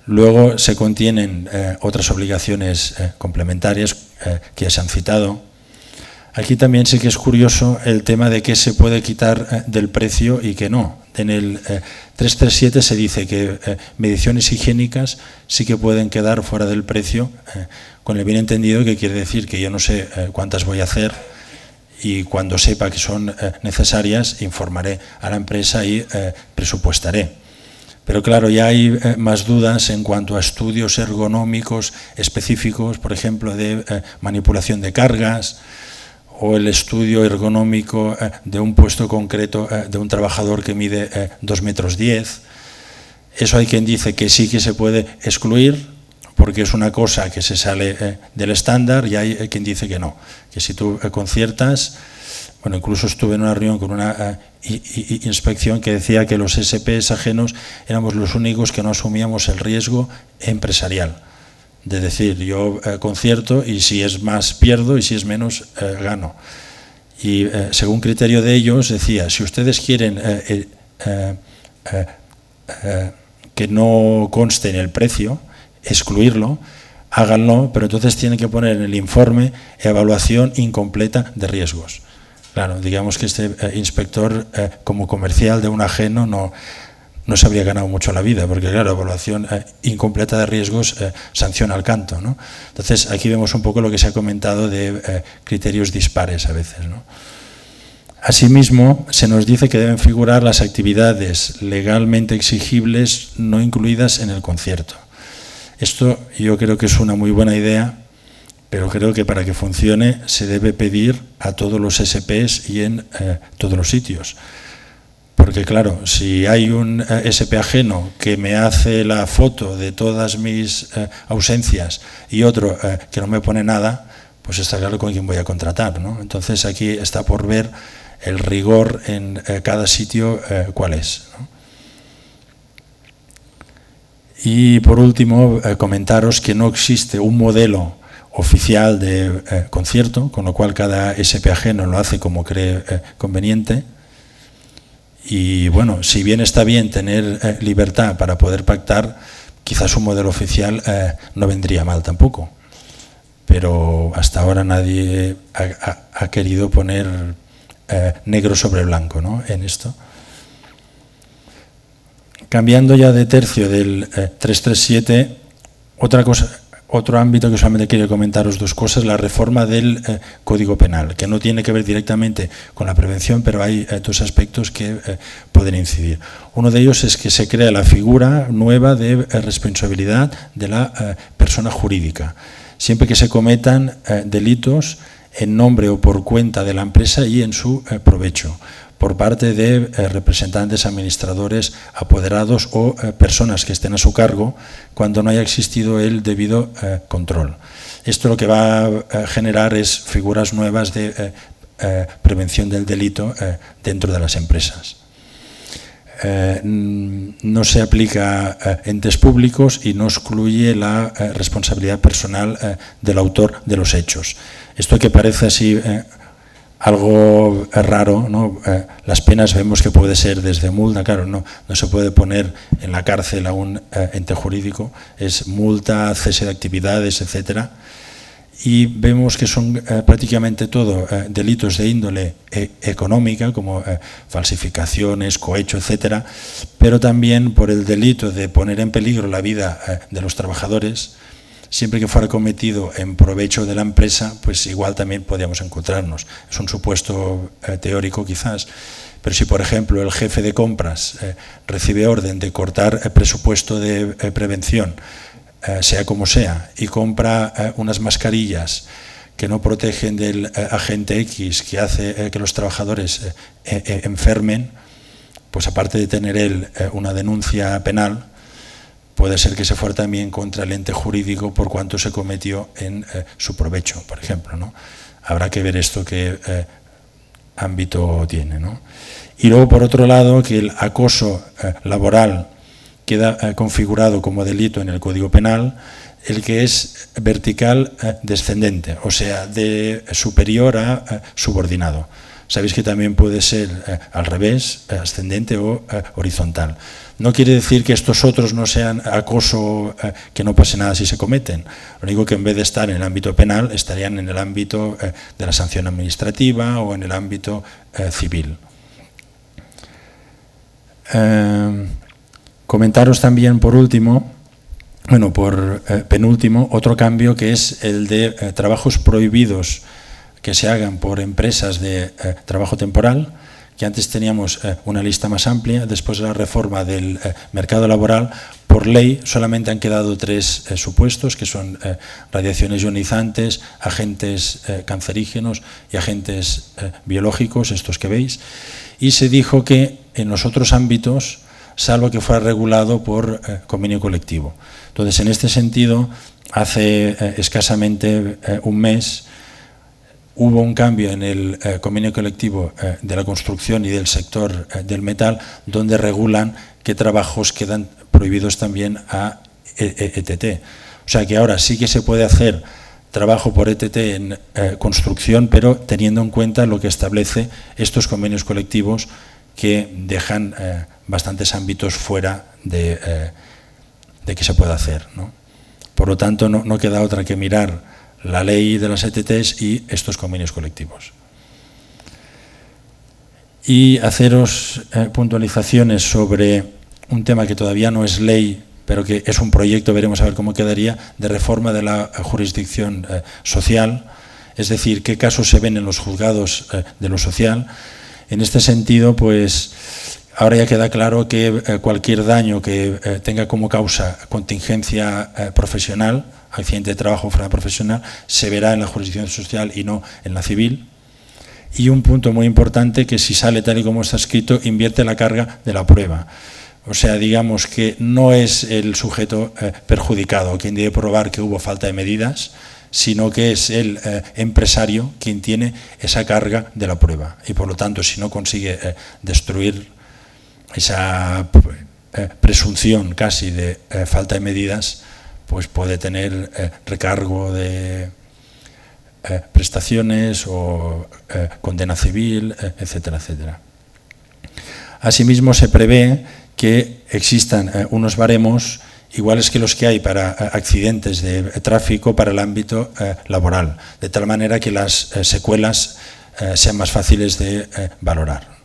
Luego se contienen otras obligaciones complementarias que ya se han citado. Aquí también sí que es curioso el tema de qué se puede quitar del precio y qué no. En el 337 se dice que mediciones higiénicas sí que pueden quedar fuera del precio, con el bien entendido que quiere decir que yo no sé cuántas voy a hacer y cuando sepa que son necesarias informaré a la empresa y presupuestaré. Pero claro, ya hay más dudas en cuanto a estudios ergonómicos específicos, por ejemplo, de manipulación de cargas, o el estudio ergonómico de un puesto concreto de un trabajador que mide 2,10 metros. Eso hay quien dice que sí que se puede excluir porque es una cosa que se sale del estándar, y hay quien dice que no, que si tú conciertas, bueno, incluso estuve en una reunión con una inspección que decía que los SPs ajenos éramos los únicos que no asumíamos el riesgo empresarial. De decir, yo concierto y si es más pierdo y si es menos gano. Y según criterio de ellos decía, si ustedes quieren que no conste en el precio, excluirlo, háganlo, pero entonces tienen que poner en el informe evaluación incompleta de riesgos. Claro, digamos que este inspector como comercial de un ajeno no se habría ganado mucho la vida, porque claro, evaluación incompleta de riesgos sanciona al canto, ¿no? Entonces, aquí vemos un poco lo que se ha comentado de criterios dispares a veces, ¿no? Asimismo, se nos dice que deben figurar las actividades legalmente exigibles no incluidas en el concierto. Esto yo creo que es una muy buena idea, pero creo que para que funcione se debe pedir a todos los SPs y en todos los sitios. Porque claro, si hay un SP ajeno que me hace la foto de todas mis ausencias y otro que no me pone nada, pues está claro con quién voy a contratar, ¿no? Entonces aquí está por ver el rigor en cada sitio cuál es, ¿no? Y por último, comentaros que no existe un modelo oficial de concierto, con lo cual cada SP ajeno lo hace como cree conveniente. Y bueno, si bien está bien tener libertad para poder pactar, quizás un modelo oficial no vendría mal tampoco. Pero hasta ahora nadie ha querido poner negro sobre blanco, ¿no?, en esto. Cambiando ya de tercio del 337, otro ámbito que solamente quería comentaros dos cosas: la reforma del Código Penal, que no tiene que ver directamente con la prevención, pero hay dos aspectos que pueden incidir. Uno de ellos es que se crea la figura nueva de responsabilidad de la persona jurídica, siempre que se cometan delitos en nombre o por cuenta de la empresa y en su provecho, por parte de representantes, administradores, apoderados o personas que estén a su cargo cuando no haya existido el debido control. Esto lo que va a generar es figuras nuevas de prevención del delito dentro de las empresas. No se aplica a entes públicos y no excluye la responsabilidad personal del autor de los hechos. Esto que parece así algo raro, ¿no? Las penas vemos que puede ser desde multa, claro, no se puede poner en la cárcel a un ente jurídico, es multa, cese de actividades, etcétera. Y vemos que son prácticamente todo delitos de índole económica, como falsificaciones, cohecho, etcétera, pero también por el delito de poner en peligro la vida de los trabajadores. Siempre que fuera cometido en provecho de la empresa, pues igual también podríamos encontrarnos. Es un supuesto teórico quizás, pero si por ejemplo el jefe de compras recibe orden de cortar el presupuesto de prevención, sea como sea, y compra unas mascarillas que no protegen del agente X que hace que los trabajadores enfermen, pues aparte de tener él una denuncia penal, puede ser que se fuera también contra el ente jurídico por cuanto se cometió en su provecho, por ejemplo, ¿no? Habrá que ver esto qué ámbito tiene, ¿no? Y luego, por otro lado, que el acoso laboral queda configurado como delito en el Código Penal, el que es vertical descendente, o sea, de superior a subordinado. Sabéis que también puede ser al revés, ascendente o horizontal. No quiere decir que estos otros no sean acoso, que no pase nada si se cometen. Lo único que en vez de estar en el ámbito penal, estarían en el ámbito de la sanción administrativa o en el ámbito civil. Comentaros también por último, bueno, por penúltimo, otro cambio que es el de trabajos prohibidos que se hagan por empresas de trabajo temporal, que antes teníamos una lista más amplia. Después de la reforma del mercado laboral, por ley solamente han quedado 3 supuestos, que son radiaciones ionizantes, agentes cancerígenos y agentes biológicos, estos que veis, y se dijo que en los otros ámbitos, salvo que fuera regulado por convenio colectivo. Entonces, en este sentido, hace escasamente un mes, hubo un cambio en el convenio colectivo de la construcción y del sector del metal, donde regulan qué trabajos quedan prohibidos también a ETT. O sea que ahora sí que se puede hacer trabajo por ETT en construcción, pero teniendo en cuenta lo que establece estos convenios colectivos que dejan bastantes ámbitos fuera de que se pueda hacer, ¿no? Por lo tanto, no queda otra que mirar la ley de las ETTs y estos convenios colectivos. Y haceros puntualizaciones sobre un tema que todavía no es ley, pero que es un proyecto, veremos a ver cómo quedaría, de reforma de la jurisdicción social, es decir, qué casos se ven en los juzgados de lo social. En este sentido, pues ahora ya queda claro que cualquier daño que tenga como causa contingencia profesional, accidente de trabajo o enfermedad profesional, se verá en la jurisdicción social y no en la civil. Y un punto muy importante, que si sale tal y como está escrito, invierte la carga de la prueba. O sea, digamos que no es el sujeto perjudicado quien debe probar que hubo falta de medidas, sino que es el empresario quien tiene esa carga de la prueba. Y por lo tanto, si no consigue destruir esa presunción casi de falta de medidas, pues puede tener recargo de prestaciones o condena civil, etcétera, etcétera. Asimismo, se prevé que existan unos baremos iguales que los que hay para accidentes de tráfico para el ámbito laboral, de tal manera que las secuelas sean más fáciles de valorar.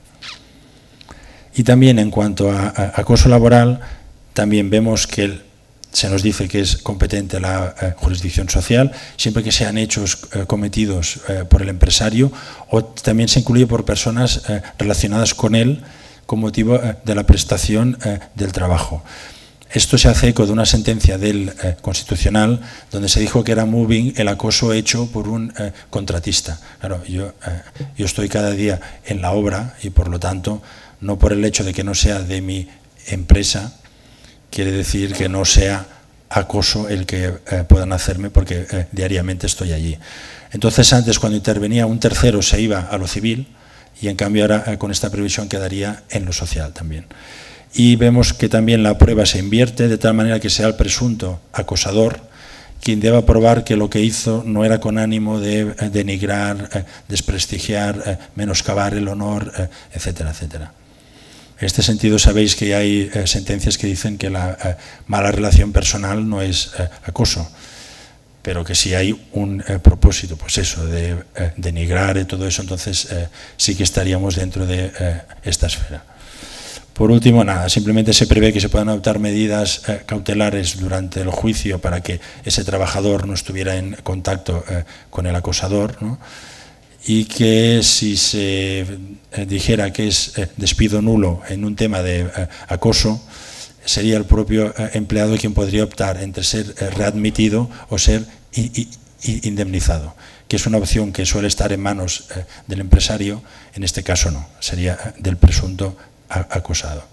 Y también en cuanto a acoso laboral, también vemos que se nos dice que es competente la jurisdicción social, siempre que sean hechos cometidos por el empresario, o también se incluye por personas relacionadas con él con motivo de la prestación del trabajo. Esto se hace eco de una sentencia del Constitucional donde se dijo que era moving el acoso hecho por un contratista. Claro, yo estoy cada día en la obra y por lo tanto, no por el hecho de que no sea de mi empresa, quiere decir que no sea acoso el que puedan hacerme porque diariamente estoy allí. Entonces antes, cuando intervenía un tercero, se iba a lo civil y en cambio ahora con esta previsión quedaría en lo social también. Y vemos que también la prueba se invierte de tal manera que sea el presunto acosador quien deba probar que lo que hizo no era con ánimo de denigrar, desprestigiar, menoscabar el honor, etcétera, etcétera. En este sentido, sabéis que hay sentencias que dicen que la mala relación personal no es acoso, pero que si hay un propósito, pues eso, de denigrar y todo eso, entonces sí que estaríamos dentro de esta esfera. Por último, nada, simplemente se prevé que se puedan adoptar medidas cautelares durante el juicio para que ese trabajador no estuviera en contacto con el acosador, ¿no? Y que si se dijera que es despido nulo en un tema de acoso, sería el propio empleado quien podría optar entre ser readmitido o ser indemnizado, que es una opción que suele estar en manos del empresario. En este caso no, sería del presunto acosado.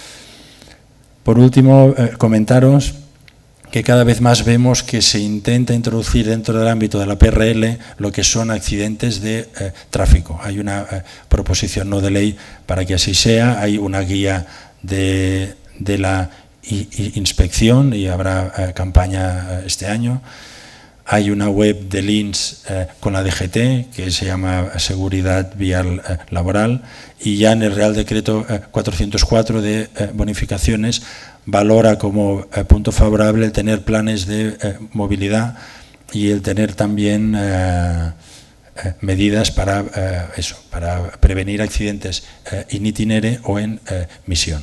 Por último, comentaros que cada vez más vemos que se intenta introducir dentro del ámbito de la PRL lo que son accidentes de tráfico. Hay una proposición no de ley para que así sea, hay una guía de la inspección y habrá campaña este año. hay una web de Linz con la DGT que se llama Seguridad Vial Laboral, y ya en el Real Decreto 404 de bonificaciones valora como punto favorable el tener planes de movilidad y el tener también medidas para para prevenir accidentes in itinere o en misión.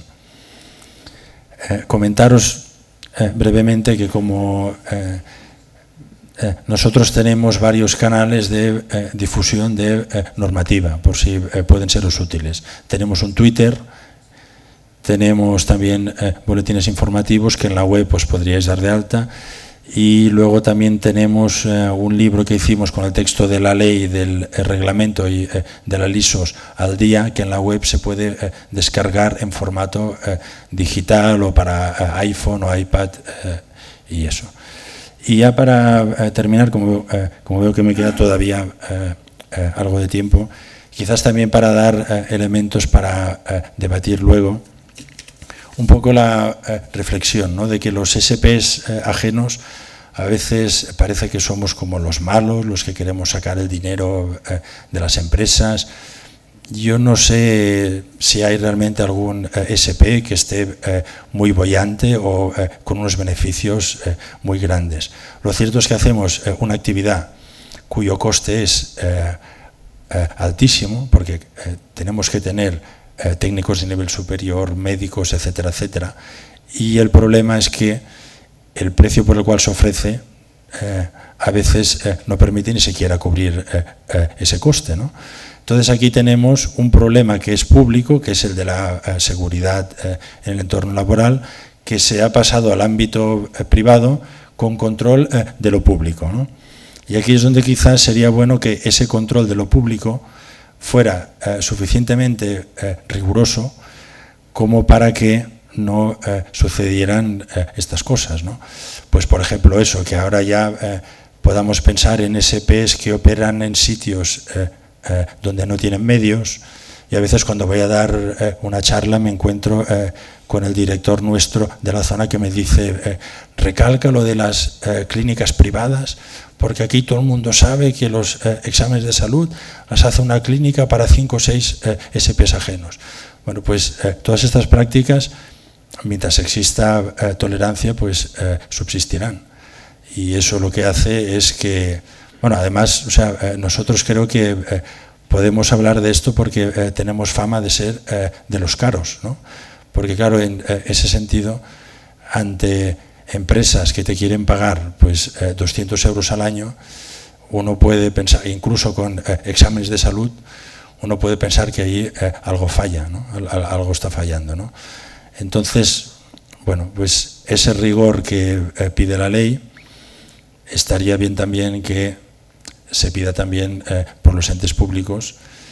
Comentaros brevemente que como nosotros tenemos varios canales de difusión de normativa, por si pueden seros útiles. Tenemos un Twitter, tenemos también boletines informativos que en la web pues podríais dar de alta, y luego también tenemos un libro que hicimos con el texto de la ley, del reglamento y de la LISOS al día, que en la web se puede descargar en formato digital o para iPhone o iPad y eso. Y ya para terminar, como veo que me queda todavía algo de tiempo, quizás también para dar elementos para debatir luego, un poco la reflexión, ¿no?, de que los SPs ajenos a veces parece que somos como los malos, los que queremos sacar el dinero de las empresas. Yo no sé si hay realmente algún SP que esté muy boyante o con unos beneficios muy grandes. Lo cierto es que hacemos una actividad cuyo coste es altísimo, porque tenemos que tener técnicos de nivel superior, médicos, etcétera, etcétera. Y el problema es que el precio por el cual se ofrece a veces no permite ni siquiera cubrir ese coste, ¿no? Entonces aquí tenemos un problema que es público, que es el de la seguridad en el entorno laboral, que se ha pasado al ámbito privado con control de lo público, ¿no? Y aquí es donde quizás sería bueno que ese control de lo público fuera suficientemente riguroso como para que no sucedieran estas cosas, ¿no? Pues por ejemplo eso, que ahora ya podamos pensar en SPs que operan en sitios donde no tienen medios, y a veces cuando voy a dar una charla me encuentro con el director nuestro de la zona que me dice recalca lo de las clínicas privadas, porque aquí todo el mundo sabe que los exámenes de salud las hace una clínica para 5 o 6 SPs ajenos. Bueno, pues todas estas prácticas, mientras exista tolerancia, pues subsistirán. Y eso lo que hace es que, bueno, además, o sea, nosotros creo que podemos hablar de esto porque tenemos fama de ser de los caros, ¿no? Porque claro, en ese sentido, ante empresas que te quieren pagar pues 200 euros al año, uno puede pensar, incluso con exámenes de salud, uno puede pensar que ahí algo falla, ¿no? Algo está fallando, ¿no? Entonces, bueno, pues ese rigor que pide la ley, estaría bien también que se pida también por los entes públicos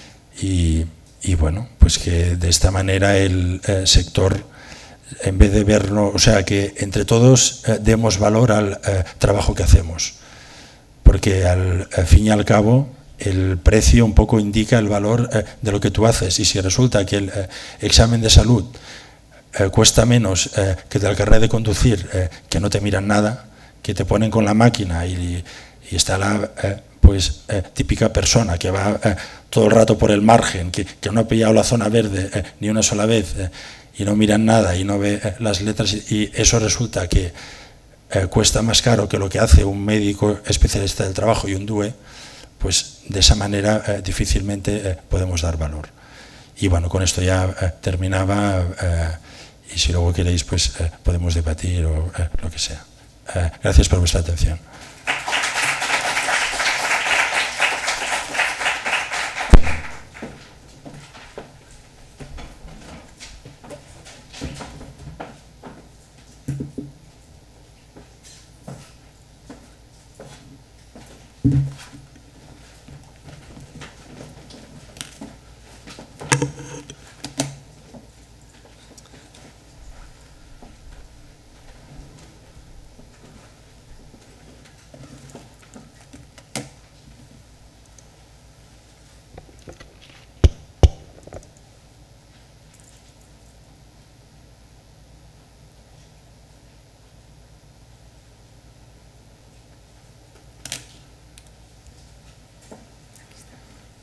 y bueno, pues que de esta manera el sector, en vez de verlo, o sea, que entre todos demos valor al trabajo que hacemos, porque al fin y al cabo el precio un poco indica el valor de lo que tú haces, y si resulta que el examen de salud cuesta menos que del carnet de conducir, que no te miran nada, que te ponen con la máquina y está la típica persona que va todo el rato por el margen, que no ha pillado la zona verde ni una sola vez y no miran nada y no ve las letras, y eso resulta que cuesta más caro que lo que hace un médico especialista del trabajo y un DUE, pues de esa manera difícilmente podemos dar valor. Y bueno, con esto ya terminaba, y si luego queréis pues podemos debatir o lo que sea. Gracias por vuestra atención.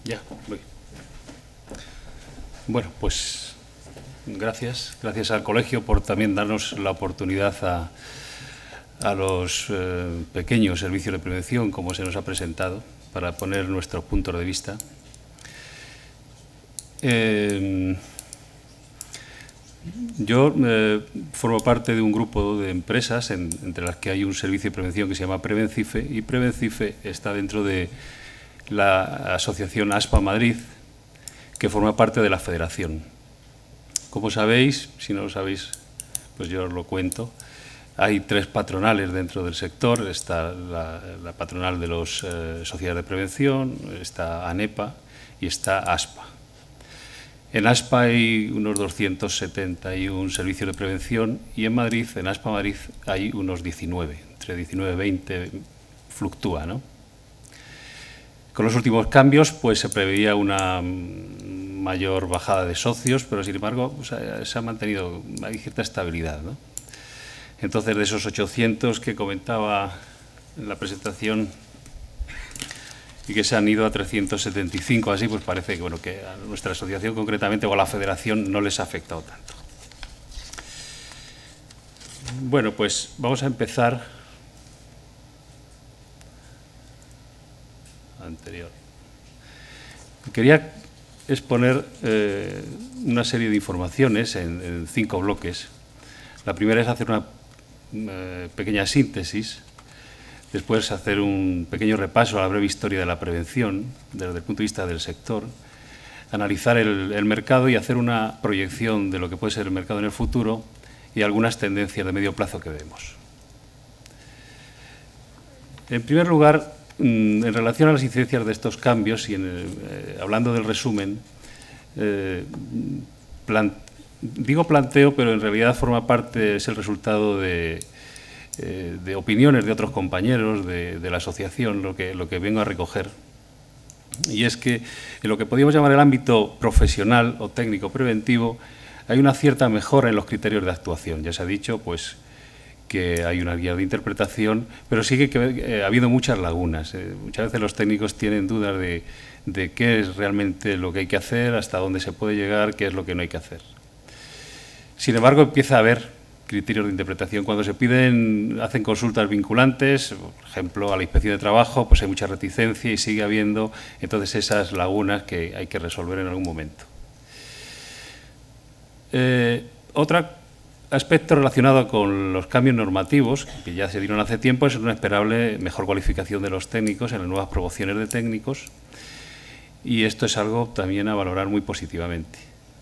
Ya, voy. Bueno, pues gracias al colegio por también darnos la oportunidad a los pequeños servicios de prevención, como se nos ha presentado, para poner nuestros puntos de vista. Yo formo parte de un grupo de empresas entre las que hay un servicio de prevención que se llama Prevencife, y Prevencife está dentro de la asociación ASPA Madrid, que forma parte de la federación. Como sabéis, si no lo sabéis, pues yo os lo cuento, hay 3 patronales dentro del sector. Está la patronal de las sociedades de prevención, está ANEPA y está ASPA. En ASPA hay unos 271 servicios de prevención y en Madrid, en ASPA Madrid, hay unos 19, entre 19 y 20 fluctúa, ¿no? Con los últimos cambios pues se preveía una mayor bajada de socios, pero sin embargo se ha mantenido, hay cierta estabilidad, ¿no? Entonces, de esos 800 que comentaba en la presentación y que se han ido a 375, así, pues parece que, bueno, que a nuestra asociación concretamente o a la federación no les ha afectado tanto. Bueno, pues vamos a empezar. Anterior. Quería exponer una serie de informaciones en 5 bloques. La primera es hacer una pequeña síntesis, después hacer un pequeño repaso a la breve historia de la prevención desde el punto de vista del sector, analizar el mercado y hacer una proyección de lo que puede ser el mercado en el futuro y algunas tendencias de medio plazo que vemos. En primer lugar, en relación a las incidencias de estos cambios y hablando del resumen, digo planteo, pero en realidad forma parte, es el resultado de opiniones de otros compañeros de la asociación, lo que vengo a recoger. Y es que en lo que podríamos llamar el ámbito profesional o técnico preventivo hay una cierta mejora en los criterios de actuación. Ya se ha dicho, pues, que hay una guía de interpretación, pero sigue que ha habido muchas lagunas. Muchas veces los técnicos tienen dudas de qué es realmente lo que hay que hacer, hasta dónde se puede llegar, qué es lo que no hay que hacer. Sin embargo, empieza a haber criterios de interpretación. Cuando se hacen consultas vinculantes, por ejemplo, a la Inspección de Trabajo, pues hay mucha reticencia y sigue habiendo entonces esas lagunas que hay que resolver en algún momento. Otro aspecto relacionado con los cambios normativos, que ya se dieron hace tiempo, es una esperable mejor cualificación de los técnicos en las nuevas promociones de técnicos, y esto es algo también a valorar muy positivamente.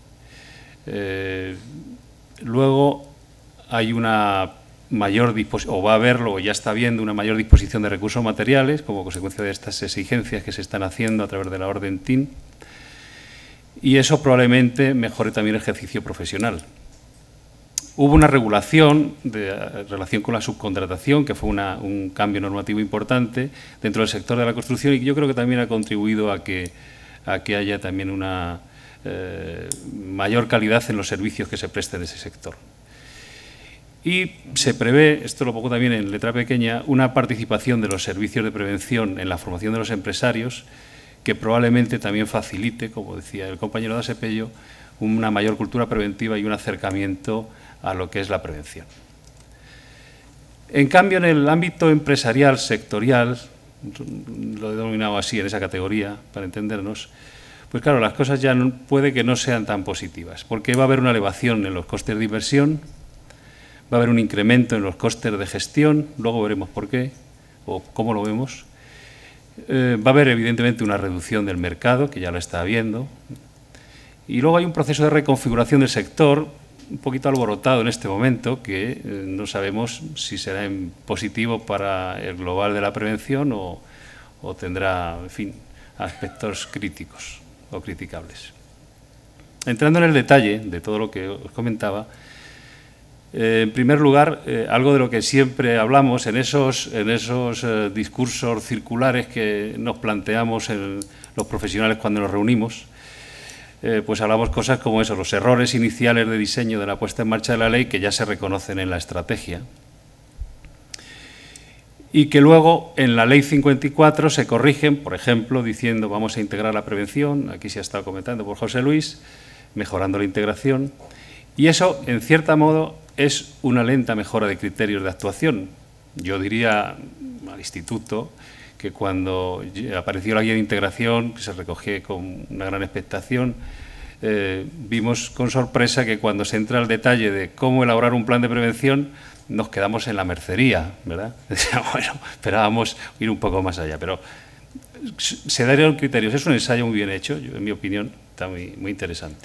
Luego hay una mayor disposición, o va a haberlo, o ya está habiendo una mayor disposición de recursos materiales como consecuencia de estas exigencias que se están haciendo a través de la orden TIN, y eso probablemente mejore también el ejercicio profesional. Hubo una regulación en relación con la subcontratación, que fue un cambio normativo importante dentro del sector de la construcción, y yo creo que también ha contribuido a que haya también una mayor calidad en los servicios que se presten de ese sector. Y se prevé, esto lo pongo también en letra pequeña, una participación de los servicios de prevención en la formación de los empresarios, que probablemente también facilite, como decía el compañero de Asepello, una mayor cultura preventiva y un acercamiento a lo que es la prevención. En cambio, en el ámbito empresarial, sectorial, lo he denominado así en esa categoría, para entendernos, pues claro, las cosas ya puede que no sean tan positivas, porque va a haber una elevación en los costes de inversión, va a haber un incremento en los costes de gestión, luego veremos por qué o cómo lo vemos. Va a haber evidentemente una reducción del mercado, que ya lo está habiendo, y luego hay un proceso de reconfiguración del sector, un poquito alborotado en este momento, que no sabemos si será en positivo para el global de la prevención o tendrá, en fin, aspectos críticos o criticables. Entrando en el detalle de todo lo que os comentaba, en primer lugar, algo de lo que siempre hablamos en esos discursos circulares que nos planteamos los profesionales cuando nos reunimos, pues hablamos cosas como eso, los errores iniciales de diseño de la puesta en marcha de la ley, que ya se reconocen en la estrategia. y que luego en la Ley 54 se corrigen, por ejemplo, diciendo vamos a integrar la prevención, aquí se ha estado comentando por José Luis, mejorando la integración, y eso, en cierto modo, es una lenta mejora de criterios de actuación. Yo diría al Instituto que cuando apareció la guía de integración, que se recogió con una gran expectación, vimos con sorpresa que cuando se entra al detalle de cómo elaborar un plan de prevención, nos quedamos en la mercería, ¿verdad? Bueno, esperábamos ir un poco más allá, pero se darían criterios. Es un ensayo muy bien hecho, en mi opinión, está muy interesante.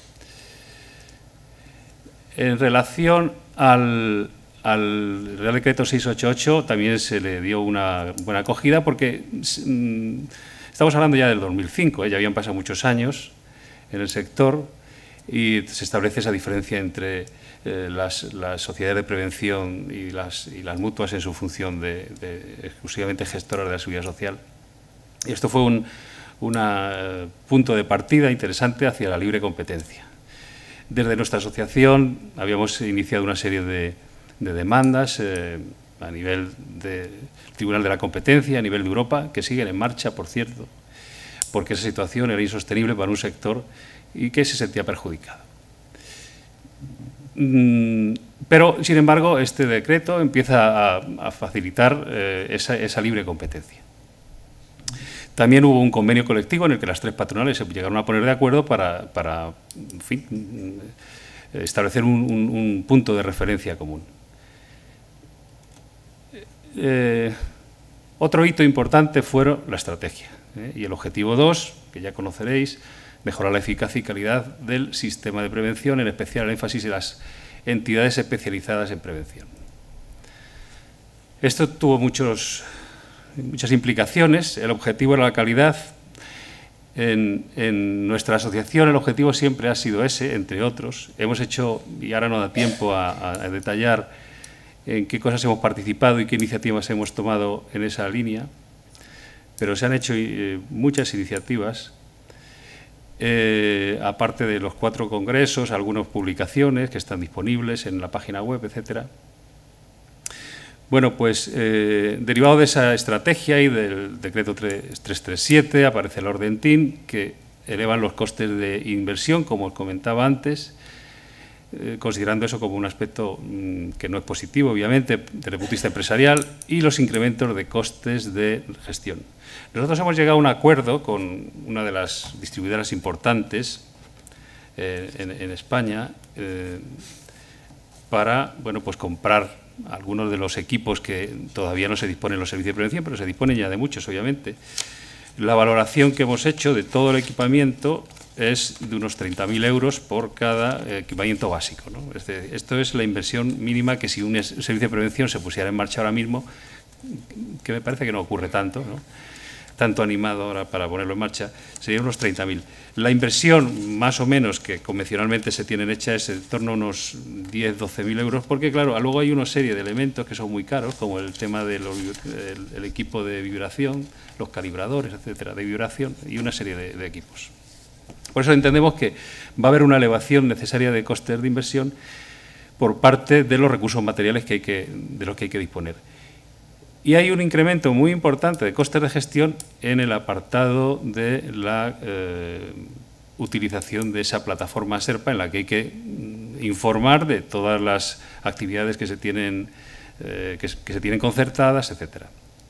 En relación al Real Decreto 688 también se le dio una buena acogida porque estamos hablando ya del 2005, ya habían pasado muchos años en el sector y se establece esa diferencia entre las sociedades de prevención y las mutuas en su función de exclusivamente gestoras de la seguridad social. Y esto fue un punto de partida interesante hacia la libre competencia. Desde nuestra asociación habíamos iniciado una serie de demandas a nivel del Tribunal de la Competencia, a nivel de Europa, que siguen en marcha, por cierto, porque esa situación era insostenible para un sector y que se sentía perjudicado. Pero, sin embargo, este decreto empieza a facilitar esa libre competencia. También hubo un convenio colectivo en el que las tres patronales se llegaron a poner de acuerdo para en fin, establecer un punto de referencia común. Otro hito importante fue la estrategia y el objetivo 2, que ya conoceréis, mejorar la eficacia y calidad del sistema de prevención, en especial el énfasis en las entidades especializadas en prevención. Esto tuvo muchas implicaciones. El objetivo era la calidad. En nuestra asociación el objetivo siempre ha sido ese, entre otros. Hemos hecho, y ahora no da tiempo a detallar en qué cosas hemos participado y qué iniciativas hemos tomado en esa línea, pero se han hecho muchas iniciativas, aparte de los 4 congresos, algunas publicaciones que están disponibles en la página web, etcétera. Bueno, pues derivado de esa estrategia y del decreto 337 aparece la orden TIN, que elevan los costes de inversión, como os comentaba antes, considerando eso como un aspecto que no es positivo, obviamente, desde el punto de vista empresarial, y los incrementos de costes de gestión. Nosotros hemos llegado a un acuerdo con una de las distribuidoras importantes en España para, bueno, pues comprar algunos de los equipos que todavía no se disponen en los servicios de prevención, pero se disponen ya de muchos, obviamente. La valoración que hemos hecho de todo el equipamiento es de unos 30.000 euros por cada equipamiento básico, ¿no? Esto es la inversión mínima que si un servicio de prevención se pusiera en marcha ahora mismo, que me parece que no ocurre tanto, ¿no? Tanto animado ahora para ponerlo en marcha, serían unos 30.000. La inversión, más o menos, que convencionalmente se tienen hecha es en torno a unos 10-12.000 euros, porque, claro, luego hay una serie de elementos que son muy caros, como el tema del equipo de vibración, los calibradores, etcétera, de vibración, y una serie de equipos. Por eso entendemos que va a haber una elevación necesaria de costes de inversión por parte de los recursos materiales de los que hay que disponer. Y hay un incremento muy importante de costes de gestión en el apartado de la utilización de esa plataforma SERPA, en la que hay que informar de todas las actividades que se tienen concertadas, etcétera.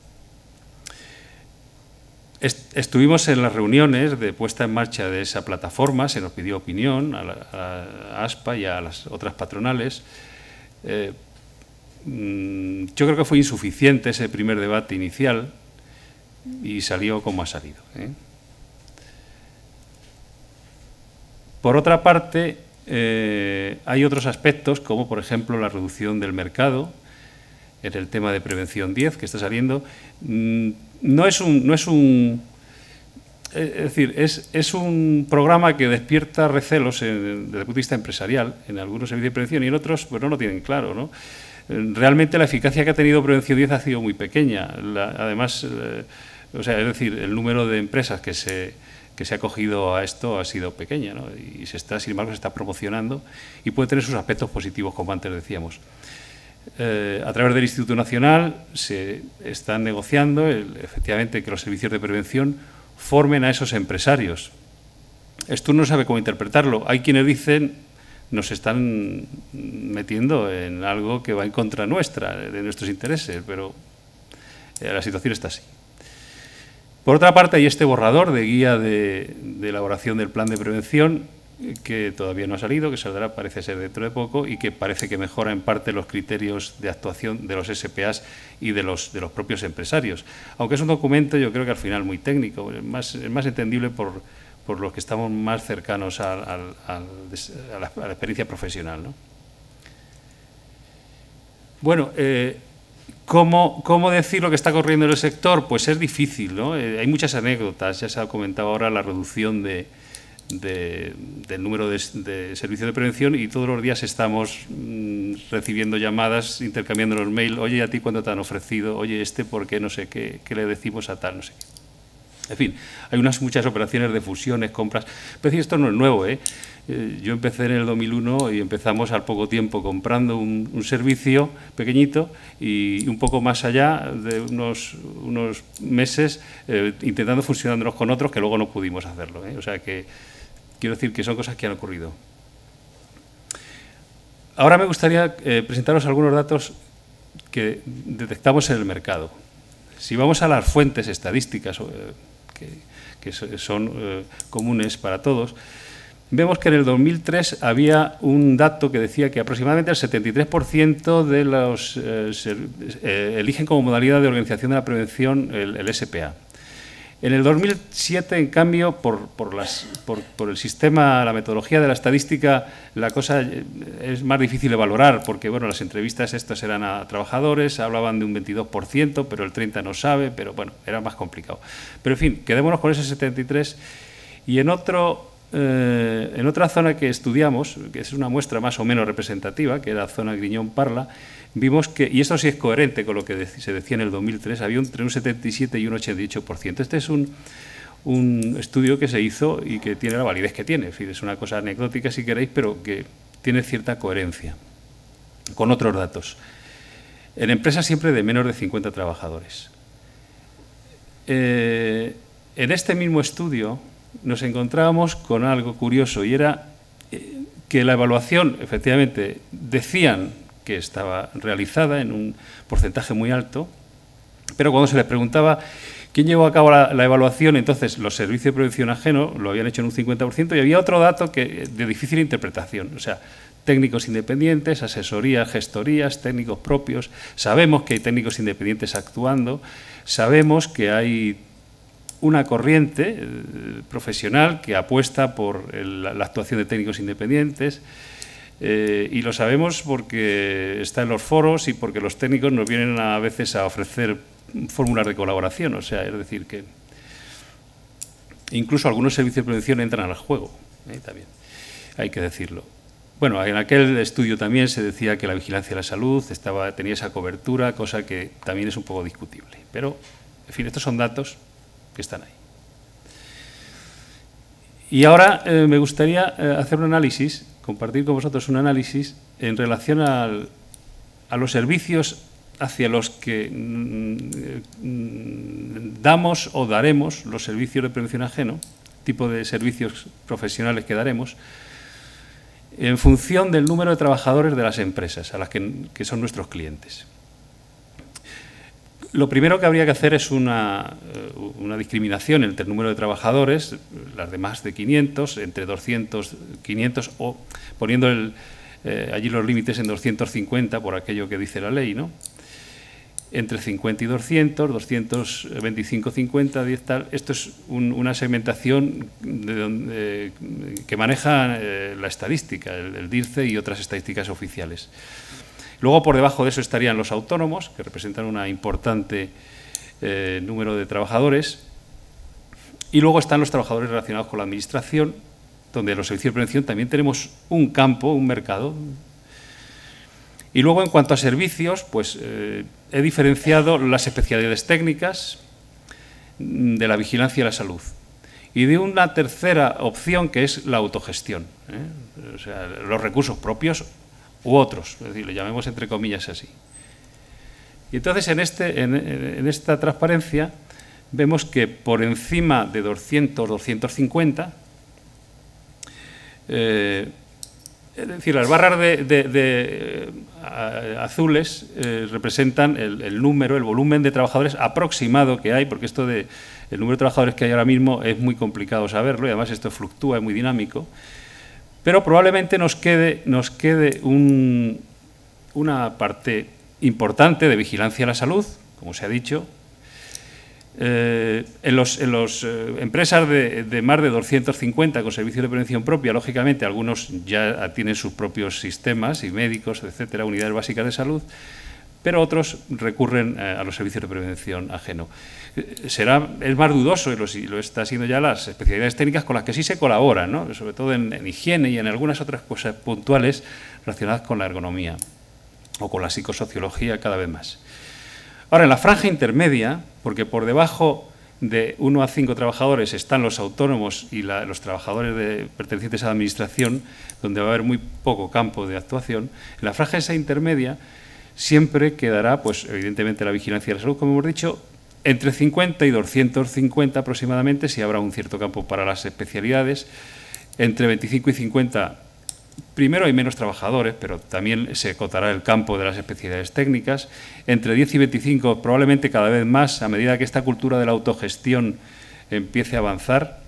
Estuvimos en las reuniones de puesta en marcha de esa plataforma, se nos pidió opinión a ASPA y a las otras patronales. Yo creo que fue insuficiente ese primer debate inicial y salió como ha salido, ¿eh? Por otra parte, hay otros aspectos, como por ejemplo la reducción del mercado en el tema de prevención 10 que está saliendo. Es un programa que despierta recelos desde el punto de vista empresarial en algunos servicios de prevención y en otros pues no lo tienen claro, ¿no? Realmente la eficacia que ha tenido Prevención 10 ha sido muy pequeña. Además, es decir, el número de empresas que se ha acogido a esto ha sido pequeña, ¿no? Y sin embargo, se está promocionando y puede tener sus aspectos positivos, como antes decíamos. A través del Instituto Nacional se están negociando, efectivamente, que los servicios de prevención formen a esos empresarios. Esto uno no sabe cómo interpretarlo. Hay quienes dicen, nos están metiendo en algo que va en contra nuestra, de nuestros intereses, pero la situación está así. Por otra parte, hay este borrador de guía de elaboración del plan de prevención, que todavía no ha salido, que saldrá, parece ser, dentro de poco, y que parece que mejora en parte los criterios de actuación de los SPAs y de los propios empresarios. Aunque es un documento, yo creo que al final muy técnico, es más entendible por los que estamos más cercanos a la experiencia profesional, ¿no? Bueno, ¿cómo decir lo que está ocurriendo en el sector? Pues es difícil, ¿no? Hay muchas anécdotas, ya se ha comentado ahora la reducción del número de servicios de prevención, y todos los días estamos recibiendo llamadas, intercambiando los mails. Oye, ¿a ti cuánto te han ofrecido? Oye, ¿por qué? No sé qué le decimos a tal, no sé qué. En fin, hay muchas operaciones de fusiones, compras. Pero esto no es nuevo, ¿eh? Yo empecé en el 2001 y empezamos al poco tiempo comprando un servicio pequeñito, y un poco más allá de unos meses intentando fusionarnos con otros que luego no pudimos hacerlo, ¿eh? O sea que quiero decir que son cosas que han ocurrido. Ahora me gustaría presentaros algunos datos que detectamos en el mercado. Si vamos a las fuentes estadísticas que son comunes para todos, vemos que en el 2003 había un dato que decía que aproximadamente el 73% de los eligen como modalidad de organización de la prevención el SPA. En el 2007, en cambio, por el sistema, la metodología de la estadística, la cosa es más difícil de valorar, porque bueno, las entrevistas estas eran a trabajadores, hablaban de un 22%, pero el 30% no sabe, pero bueno, era más complicado. Pero en fin, quedémonos con ese 73%, y en otra zona que estudiamos, que es una muestra más o menos representativa, que era la zona Griñón-Parla, vimos que, y esto sí es coherente con lo que se decía en el 2003, había entre un 77 y un 88%. Este es un estudio que se hizo y que tiene la validez que tiene. En fin, es una cosa anecdótica si queréis, pero que tiene cierta coherencia con otros datos. En empresas siempre de menos de 50 trabajadores. En este mismo estudio nos encontrábamos con algo curioso, y era que la evaluación, efectivamente, decían que estaba realizada en un porcentaje muy alto, pero cuando se les preguntaba quién llevó a cabo la evaluación, entonces los servicios de prevención ajeno lo habían hecho en un 50%, y había otro dato de difícil interpretación, o sea, técnicos independientes, asesorías, gestorías, técnicos propios. Sabemos que hay técnicos independientes actuando, sabemos que hay una corriente profesional que apuesta por la actuación de técnicos independientes, y lo sabemos porque está en los foros y porque los técnicos nos vienen a veces a ofrecer fórmulas de colaboración. O sea, es decir, que incluso algunos servicios de prevención entran al juego, también, hay que decirlo. Bueno, en aquel estudio también se decía que la vigilancia de la salud tenía esa cobertura, cosa que también es un poco discutible. Pero, en fin, estos son datos que están ahí. Y ahora me gustaría hacer un análisis, compartir con vosotros un análisis en relación a los servicios hacia los que damos o daremos los servicios de prevención ajeno, tipo de servicios profesionales que daremos, en función del número de trabajadores de las empresas a las que son nuestros clientes. Lo primero que habría que hacer es una discriminación entre el número de trabajadores, las de más de 500, entre 200, 500, o poniendo allí los límites en 250 por aquello que dice la ley, ¿no? Entre 50 y 200, 225, 50, 10, tal. Esto es una segmentación que maneja la estadística, el DIRCE y otras estadísticas oficiales. Luego, por debajo de eso estarían los autónomos, que representan un importante número de trabajadores. Y luego están los trabajadores relacionados con la administración, donde en los servicios de prevención también tenemos un campo, un mercado. Y luego, en cuanto a servicios, pues he diferenciado las especialidades técnicas de la vigilancia y la salud. Y de una tercera opción, que es la autogestión, o sea, los recursos propios u otros, es decir, le llamemos entre comillas así. Y entonces en esta transparencia vemos que por encima de 200, 250, es decir, las barras azules representan el número, el volumen de trabajadores aproximado que hay, porque esto el número de trabajadores que hay ahora mismo es muy complicado saberlo y además esto fluctúa, es muy dinámico, pero probablemente nos quede una parte importante de vigilancia a la salud, como se ha dicho. En las empresas de más de 250 con servicios de prevención propia, lógicamente algunos ya tienen sus propios sistemas y médicos, etcétera, unidades básicas de salud, pero otros recurren a los servicios de prevención ajeno. Es más dudoso, y lo está siendo ya, las especialidades técnicas con las que sí se colabora, ¿no? Sobre todo en higiene y en algunas otras cosas puntuales relacionadas con la ergonomía o con la psicosociología cada vez más. Ahora, en la franja intermedia, porque por debajo de 1 a 5 trabajadores están los autónomos y los trabajadores pertenecientes a la administración, donde va a haber muy poco campo de actuación, en la franja esa intermedia siempre quedará, pues evidentemente, la vigilancia de la salud, como hemos dicho, entre 50 y 250 aproximadamente, si habrá un cierto campo para las especialidades, entre 25 y 50. Primero hay menos trabajadores, pero también se acotará el campo de las especialidades técnicas. Entre 10 y 25, probablemente cada vez más, a medida que esta cultura de la autogestión empiece a avanzar.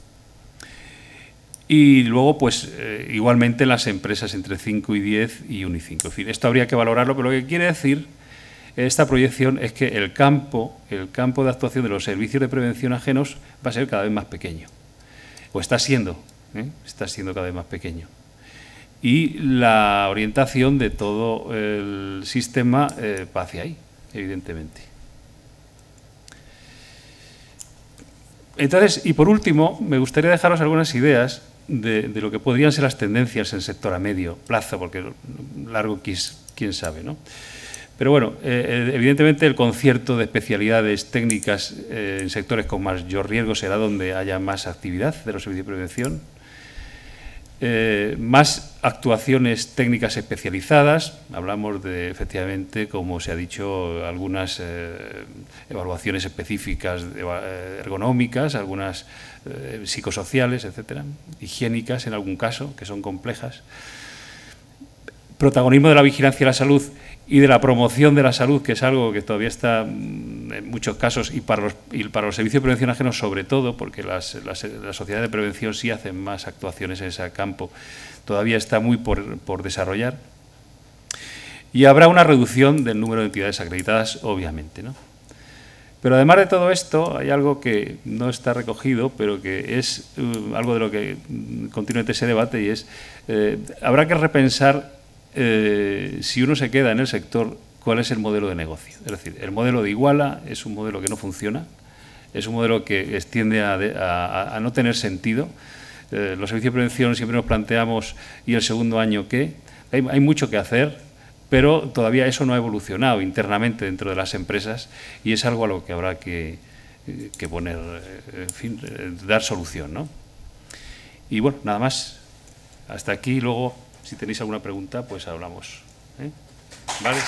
Y luego, pues, igualmente las empresas entre 5 y 10 y 1 y 5. En fin, esto habría que valorarlo, pero lo que quiere decir esta proyección es que el campo de actuación de los servicios de prevención ajenos va a ser cada vez más pequeño. O está siendo cada vez más pequeño. Y la orientación de todo el sistema va hacia ahí, evidentemente. Entonces, y por último, me gustaría dejaros algunas ideas de lo que podrían ser las tendencias en el sector a medio plazo, porque largo quién sabe, ¿no? Pero bueno, evidentemente el concierto de especialidades técnicas en sectores con mayor riesgo será donde haya más actividad de los servicios de prevención. Más actuaciones técnicas especializadas, hablamos de, efectivamente, como se ha dicho, algunas evaluaciones específicas ergonómicas, algunas psicosociales, etcétera, higiénicas en algún caso, que son complejas. Protagonismo de la vigilancia de la salud y de la promoción de la salud, que es algo que todavía está en muchos casos, y para los servicios de prevención ajenos sobre todo, porque las sociedades de prevención sí hacen más actuaciones en ese campo, todavía está muy por desarrollar. Y habrá una reducción del número de entidades acreditadas, obviamente, ¿no? Pero además de todo esto, hay algo que no está recogido, pero que es algo de lo que continuamente se debate, y es, habrá que repensar si uno se queda en el sector, cuál es el modelo de negocio. Es decir, el modelo de Iguala es un modelo que no funciona, es un modelo que tiende a no tener sentido. Los servicios de prevención siempre nos planteamos, ¿y el segundo año qué? Hay mucho que hacer, pero todavía eso no ha evolucionado internamente dentro de las empresas y es algo a lo que habrá que poner, en fin, dar solución, ¿no? Y bueno, nada más. Hasta aquí, luego, si tenéis alguna pregunta, pues hablamos. ¿Vale?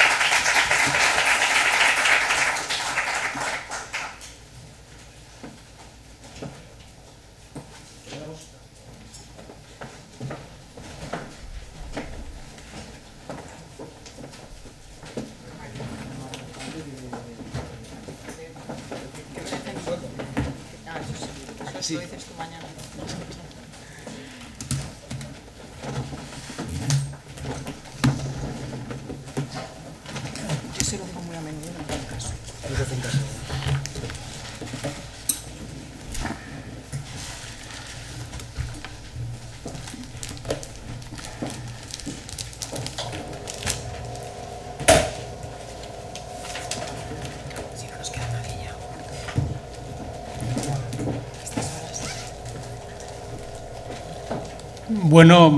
Sí. Lo dices tú mañana. Yo se lo digo muy a menudo, no me hago caso. No te hacen caso. Si no nos queda nadie ya. Bueno,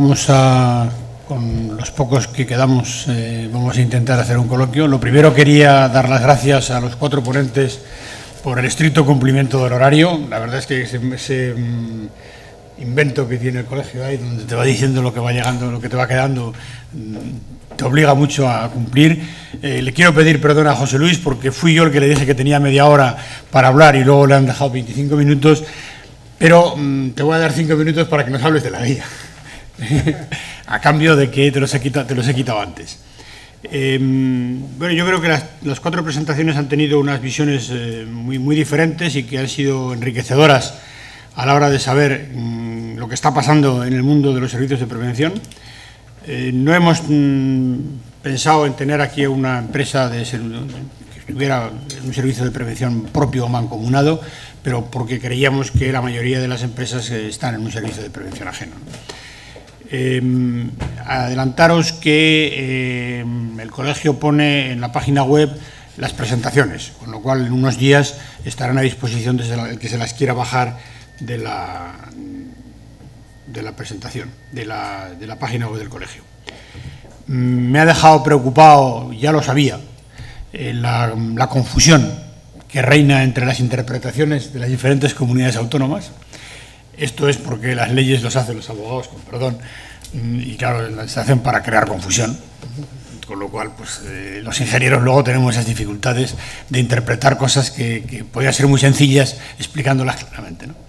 con los pocos que quedamos, vamos a intentar hacer un coloquio. Lo primero, quería dar las gracias a los 4 ponentes por el estricto cumplimiento del horario. La verdad es que invento que tiene el colegio ahí, donde te va diciendo lo que va llegando, lo que te va quedando, te obliga mucho a cumplir. Le quiero pedir perdón a José Luis porque fui yo el que le dije que tenía media hora para hablar y luego le han dejado 25 minutos, pero te voy a dar 5 minutos para que nos hables de la guía, a cambio de que te los he quitado antes. Bueno, yo creo que las 4 presentaciones han tenido unas visiones muy diferentes y que han sido enriquecedoras a la hora de saber lo que está pasando en el mundo de los servicios de prevención. No hemos pensado en tener aquí una empresa que tuviera un servicio de prevención propio o mancomunado, pero porque creíamos que la mayoría de las empresas están en un servicio de prevención ajeno. Adelantaros que el colegio pone en la página web las presentaciones, con lo cual en unos días estarán a disposición del que se las quiera bajar de la presentación, de la página web del colegio. Me ha dejado preocupado, ya lo sabía, la confusión que reina entre las interpretaciones de las diferentes comunidades autónomas. Esto es porque las leyes los hacen los abogados, con perdón, y claro, las hacen para crear confusión, con lo cual pues, los ingenieros luego tenemos esas dificultades de interpretar cosas que podrían ser muy sencillas explicándolas claramente, ¿no?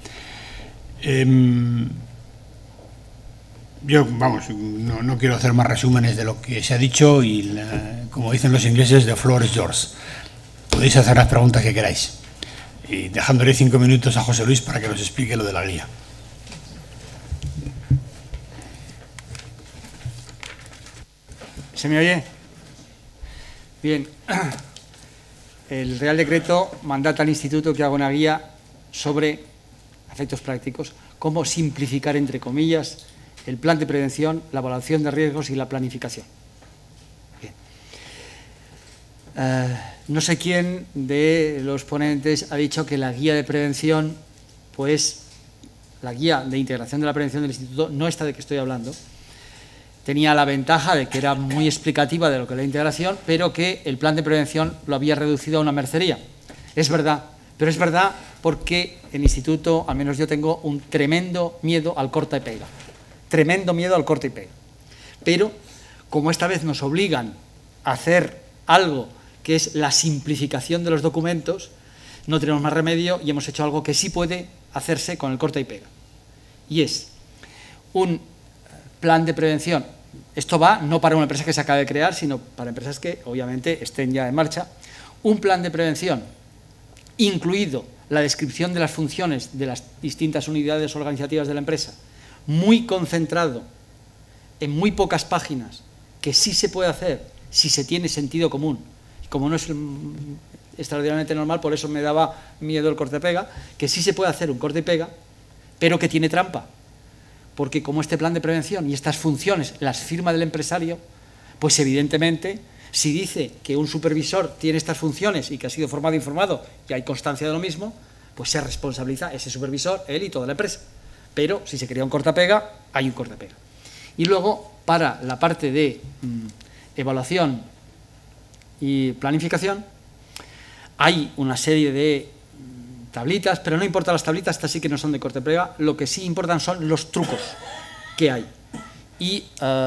Yo, vamos, no quiero hacer más resúmenes de lo que se ha dicho y, como dicen los ingleses, the floor is yours. Podéis hacer las preguntas que queráis. Y dejándole 5 minutos a José Luis para que nos explique lo de la guía. ¿Se me oye? Bien. El Real Decreto mandata al Instituto que haga una guía sobre efectos prácticos, cómo simplificar, entre comillas, el plan de prevención, la evaluación de riesgos y la planificación. Bien. No sé quién de los ponentes ha dicho que la guía de prevención, pues la guía de integración de la prevención del Instituto, no esta de que estoy hablando, tenía la ventaja de que era muy explicativa de lo que es la integración, pero que el plan de prevención lo había reducido a una mercería. Es verdad, pero es verdad porque el Instituto, al menos yo tengo un tremendo miedo al corta y pega. Tremendo miedo al corta y pega. Pero, como esta vez nos obligan a hacer algo que es la simplificación de los documentos, no tenemos más remedio y hemos hecho algo que sí puede hacerse con el corta y pega. Y es un plan de prevención. Esto va no para una empresa que se acaba de crear, sino para empresas que obviamente estén ya en marcha. Un plan de prevención, incluido la descripción de las funciones de las distintas unidades organizativas de la empresa, muy concentrado en muy pocas páginas, que sí se puede hacer si se tiene sentido común. Como no es extraordinariamente normal, por eso me daba miedo el corte y pega, que sí se puede hacer un corte y pega, pero que tiene trampa. Porque como este plan de prevención y estas funciones las firma del empresario, pues evidentemente, si dice que un supervisor tiene estas funciones y que ha sido formado e informado y hay constancia de lo mismo, pues se responsabiliza ese supervisor, él y toda la empresa. Pero si se crea un cortapega, hay un cortapega. Y luego, para la parte de evaluación y planificación, hay una serie de tablitas, pero no importa las tablitas, estas sí que no son de cortapega, lo que sí importan son los trucos que hay. Y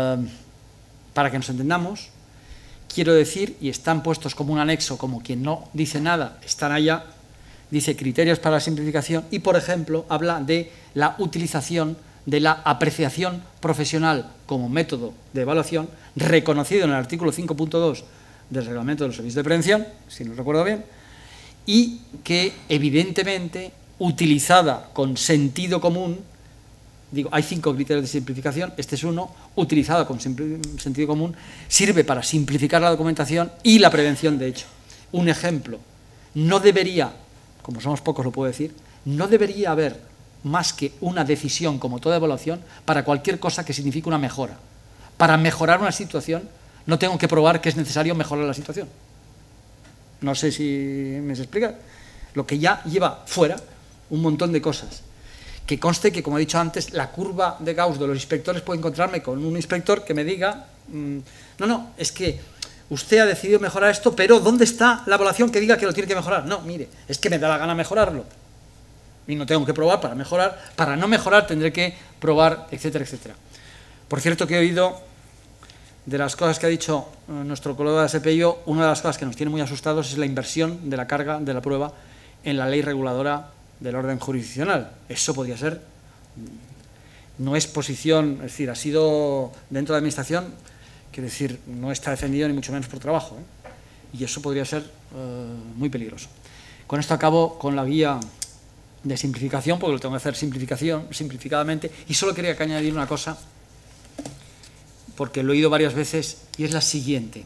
para que nos entendamos, quiero decir, y están puestos como un anexo, como quien no dice nada, están allá, dice criterios para la simplificación y, por ejemplo, habla de la utilización de la apreciación profesional como método de evaluación, reconocido en el artículo 5.2 del Reglamento de los Servicios de Prevención, si no recuerdo bien, y que, evidentemente, utilizada con sentido común, digo, hay 5 criterios de simplificación, este es uno, utilizada con sentido común, sirve para simplificar la documentación y la prevención, de hecho. Un ejemplo, no debería, como somos pocos lo puedo decir, no debería haber más que una decisión, como toda evaluación, para cualquier cosa que signifique una mejora. Para mejorar una situación, no tengo que probar que es necesario mejorar la situación. No sé si me se explica. Lo que ya lleva fuera un montón de cosas. Que conste que, como he dicho antes, la curva de Gauss de los inspectores puede encontrarme con un inspector que me diga no, es que usted ha decidido mejorar esto, pero ¿dónde está la evaluación que diga que lo tiene que mejorar? No, mire, es que me da la gana mejorarlo. y no tengo que probar para mejorar, para no mejorar tendré que probar, etcétera, etcétera. Por cierto, que he oído de las cosas que ha dicho nuestro colega de SPIO, una de las cosas que nos tiene muy asustados es la inversión de la carga de la prueba en la ley reguladora del orden jurisdiccional. Eso podría ser, no es posición, es decir, ha sido dentro de la Administración, quiero decir, no está defendido ni mucho menos por trabajo, y eso podría ser muy peligroso. Con esto acabo con la guía de simplificación, porque lo tengo que hacer simplificadamente, y solo quería añadir una cosa, porque lo he oído varias veces, y es la siguiente.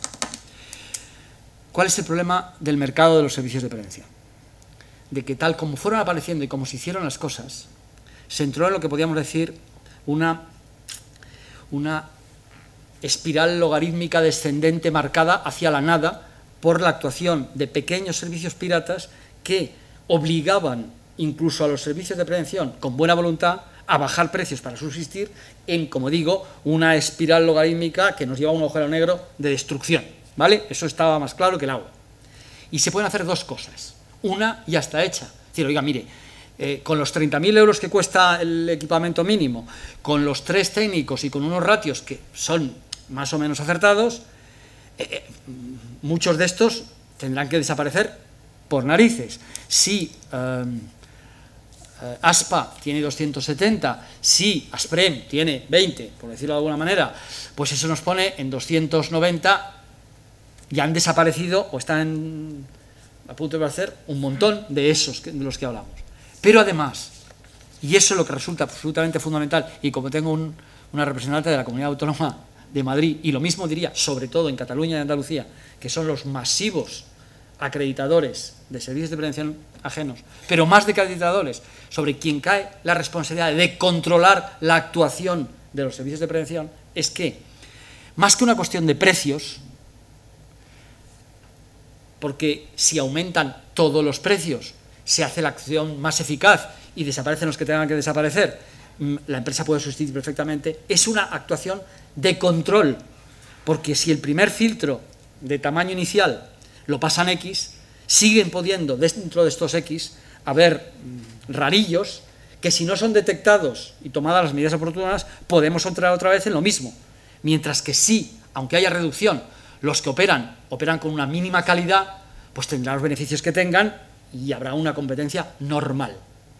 ¿Cuál es el problema del mercado de los servicios de prevención? De que tal como fueron apareciendo y como se hicieron las cosas, se entró en lo que podríamos decir una espiral logarítmica descendente marcada hacia la nada por la actuación de pequeños servicios piratas que obligaban incluso a los servicios de prevención con buena voluntad a bajar precios para subsistir en, como digo, una espiral logarítmica que nos lleva a un agujero negro de destrucción, ¿vale? Eso estaba más claro que el agua. Y se pueden hacer dos cosas. Una ya está hecha. Es decir, oiga, mire, con los 30.000 euros que cuesta el equipamiento mínimo, con los 3 técnicos y con unos ratios que son más o menos acertados, muchos de estos tendrán que desaparecer por narices. Si ASPA tiene 270, si ASPREM tiene 20, por decirlo de alguna manera, pues eso nos pone en 290, ya han desaparecido o están a punto de hacer un montón de esos de los que hablamos. Pero además, y eso es lo que resulta absolutamente fundamental, y como tengo una representante de la Comunidad Autónoma de Madrid, y lo mismo diría, sobre todo en Cataluña y Andalucía, que son los masivos acreditadores de servicios de prevención ajenos, pero más de acreditadores, sobre quien cae la responsabilidad de controlar la actuación de los servicios de prevención, es que, más que una cuestión de precios, porque si aumentan todos los precios, se hace la acción más eficaz y desaparecen los que tengan que desaparecer, la empresa puede sustituir perfectamente, es una actuación de control, porque si el primer filtro de tamaño inicial lo pasan X, siguen pudiendo dentro de estos X haber rarillos que si no son detectados y tomadas las medidas oportunas podemos entrar otra vez en lo mismo, mientras que sí, aunque haya reducción, los que operan con una mínima calidad, pues tendrán los beneficios que tengan y habrá una competencia normal.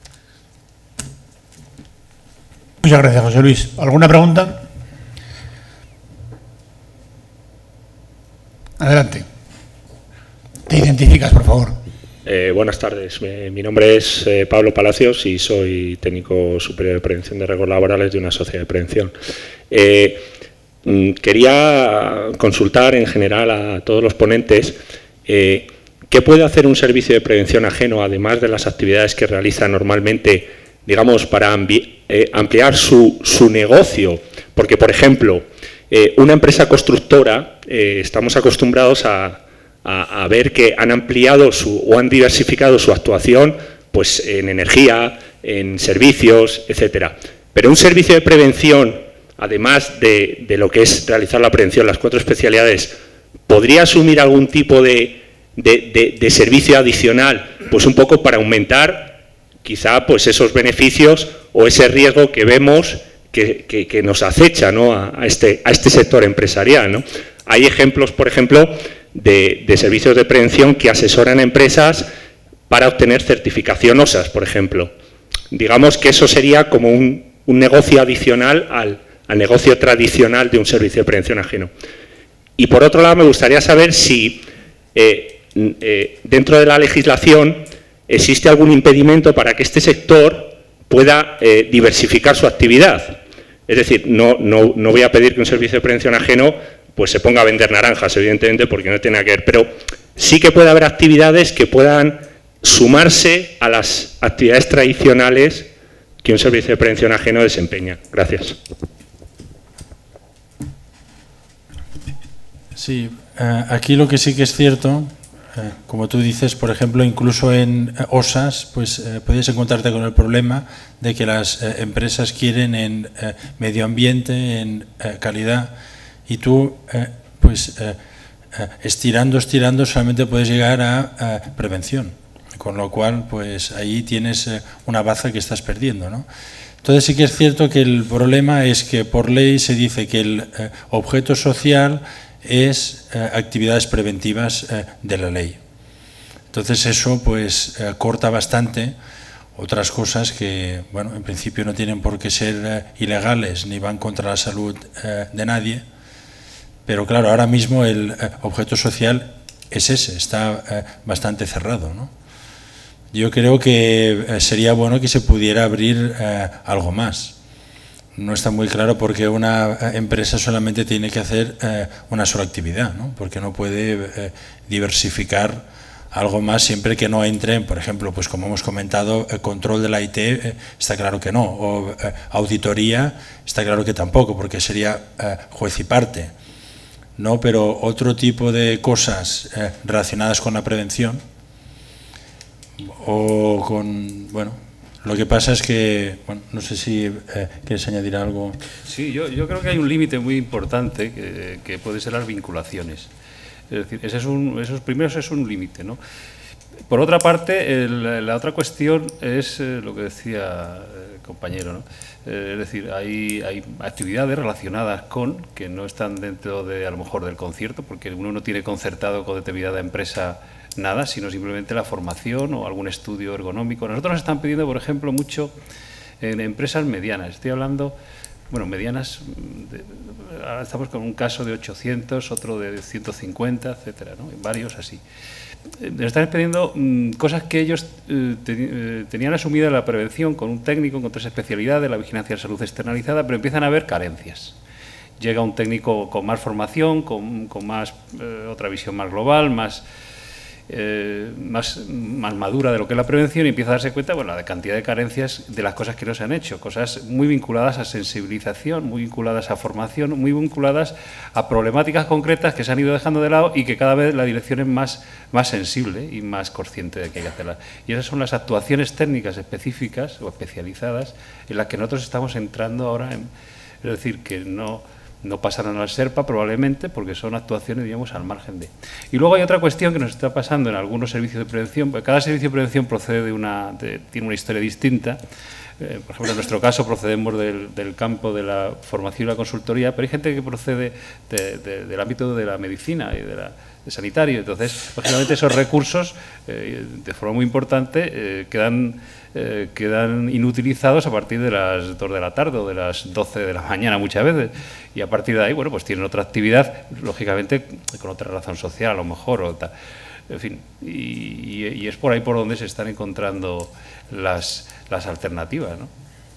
Muchas gracias, José Luis. ¿Alguna pregunta? Adelante. Te identificas, por favor. Buenas tardes. Mi nombre es Pablo Palacios y soy técnico superior de prevención de riesgos laborales de una sociedad de prevención. Quería consultar en general a todos los ponentes qué puede hacer un servicio de prevención ajeno, además de las actividades que realiza normalmente, digamos, para ampliar su negocio. Porque, por ejemplo, una empresa constructora, estamos acostumbrados a ver que han ampliado o han diversificado su actuación pues, en energía, en servicios, etcétera. Pero un servicio de prevención, además de lo que es realizar la prevención, las 4 especialidades, ¿podría asumir algún tipo de servicio adicional, pues un poco para aumentar quizá pues esos beneficios o ese riesgo que vemos que nos acecha, ¿no? a este sector empresarial, ¿no? Hay ejemplos, por ejemplo, de servicios de prevención que asesoran a empresas para obtener certificación OSAS, por ejemplo. Digamos que eso sería como un negocio adicional al negocio tradicional de un servicio de prevención ajeno. Y por otro lado, me gustaría saber si dentro de la legislación existe algún impedimento para que este sector pueda diversificar su actividad. Es decir, no voy a pedir que un servicio de prevención ajeno pues se ponga a vender naranjas, evidentemente, porque no tiene nada que ver, pero sí que puede haber actividades que puedan sumarse a las actividades tradicionales que un servicio de prevención ajeno desempeña. Gracias. Sí, aquí lo que sí que es cierto, como tú dices, por ejemplo, incluso en OSAS, pues puedes encontrarte con el problema de que las empresas quieren en medio ambiente, en calidad, y tú, estirando, solamente puedes llegar a prevención. con lo cual pues ahí tienes una baza que estás perdiendo, ¿no? Entonces sí que es cierto que el problema es que por ley se dice que el objeto social es actividades preventivas de la ley. Entonces eso pues corta bastante otras cosas que, bueno, en principio no tienen por qué ser ilegales ni van contra la salud de nadie, pero claro, ahora mismo el objeto social es ese, está bastante cerrado, ¿no? Yo creo que sería bueno que se pudiera abrir algo más. No está muy claro por qué una empresa solamente tiene que hacer una sola actividad, ¿no? Porque no puede diversificar algo más siempre que no entre, por ejemplo, pues como hemos comentado, el control de la IT, está claro que no, o auditoría, está claro que tampoco, porque sería juez y parte, ¿no? Pero otro tipo de cosas relacionadas con la prevención o con, bueno, lo que pasa es que, bueno, no sé si quieres añadir algo. Sí, yo creo que hay un límite muy importante que puede ser las vinculaciones. Es decir, esos primeros es un límite, ¿no? Por otra parte, la otra cuestión es lo que decía el compañero, ¿no? Es decir, hay actividades relacionadas con que no están dentro de, a lo mejor, del concierto, porque uno no tiene concertado con determinada empresa nada, sino simplemente la formación o algún estudio ergonómico. Nosotros nos están pidiendo, por ejemplo, mucho en empresas medianas. Estoy hablando, bueno, medianas, ahora estamos con un caso de 800, otro de 150, etcétera, ¿no? Varios así. Nos están pidiendo cosas que ellos tenían asumida la prevención con un técnico, con 3 especialidades, la vigilancia de salud externalizada, pero empiezan a haber carencias. Llega un técnico con más formación, con más otra visión más global, más madura de lo que es la prevención, y empieza a darse cuenta, bueno, la cantidad de carencias de las cosas que no se han hecho, cosas muy vinculadas a sensibilización, muy vinculadas a formación, muy vinculadas a problemáticas concretas que se han ido dejando de lado y que cada vez la dirección es más sensible y más consciente de que hay que hacerlas. Y esas son las actuaciones técnicas específicas o especializadas en las que nosotros estamos entrando ahora, es decir, que no pasarán al SERPA probablemente porque son actuaciones, digamos, al margen de. Y luego hay otra cuestión que nos está pasando en algunos servicios de prevención, porque cada servicio de prevención procede tiene una historia distinta. Por ejemplo, en nuestro caso procedemos del campo de la formación y la consultoría, pero hay gente que procede del ámbito de la medicina y de sanitario. Entonces, lógicamente, esos recursos, de forma muy importante, quedan inutilizados a partir de las 2 de la tarde o de las 12 de la mañana muchas veces, y a partir de ahí, bueno, pues tienen otra actividad, lógicamente con otra razón social a lo mejor, o tal. En fin, y es por ahí por donde se están encontrando las alternativas, ¿no?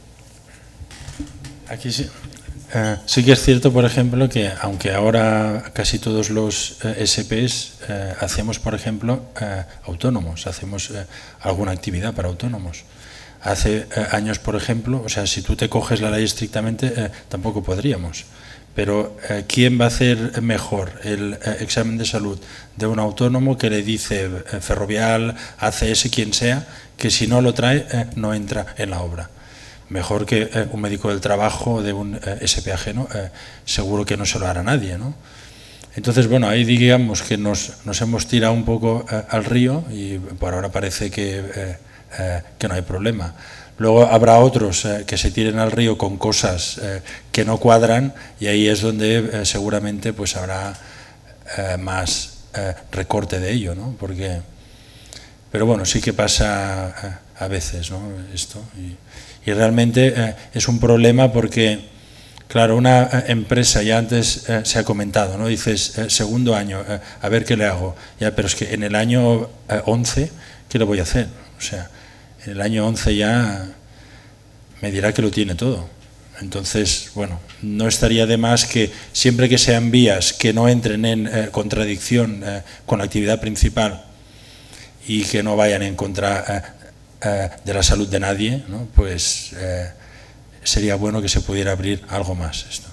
Aquí sí. Sí que es cierto, por ejemplo, que aunque ahora casi todos los SPs hacemos, por ejemplo, autónomos, hacemos alguna actividad para autónomos. Hace años, por ejemplo, o sea, si tú te coges la ley estrictamente, tampoco podríamos. Pero ¿quién va a hacer mejor el examen de salud de un autónomo que le dice Ferrovial, ACS, quien sea, que si no lo trae no entra en la obra? Mejor que un médico del trabajo de un SP ajeno, seguro que no se lo hará nadie, ¿no? Entonces, bueno, ahí digamos que nos hemos tirado un poco al río y por ahora parece que no hay problema. Luego habrá otros que se tiren al río con cosas que no cuadran, y ahí es donde seguramente pues habrá más recorte de ello, ¿no? Pero bueno, sí que pasa a veces, ¿no? Esto. Y realmente es un problema porque, claro, una empresa, ya antes se ha comentado, ¿no? Dices, segundo año, a ver qué le hago. Ya, pero es que en el año 11, ¿qué le voy a hacer? O sea, en el año 11 ya me dirá que lo tiene todo. Entonces, bueno, no estaría de más que siempre que sean vías que no entren en contradicción con la actividad principal y que no vayan en contra de la salud de nadie, ¿no? Pues sería bueno que se pudiera abrir algo más esto.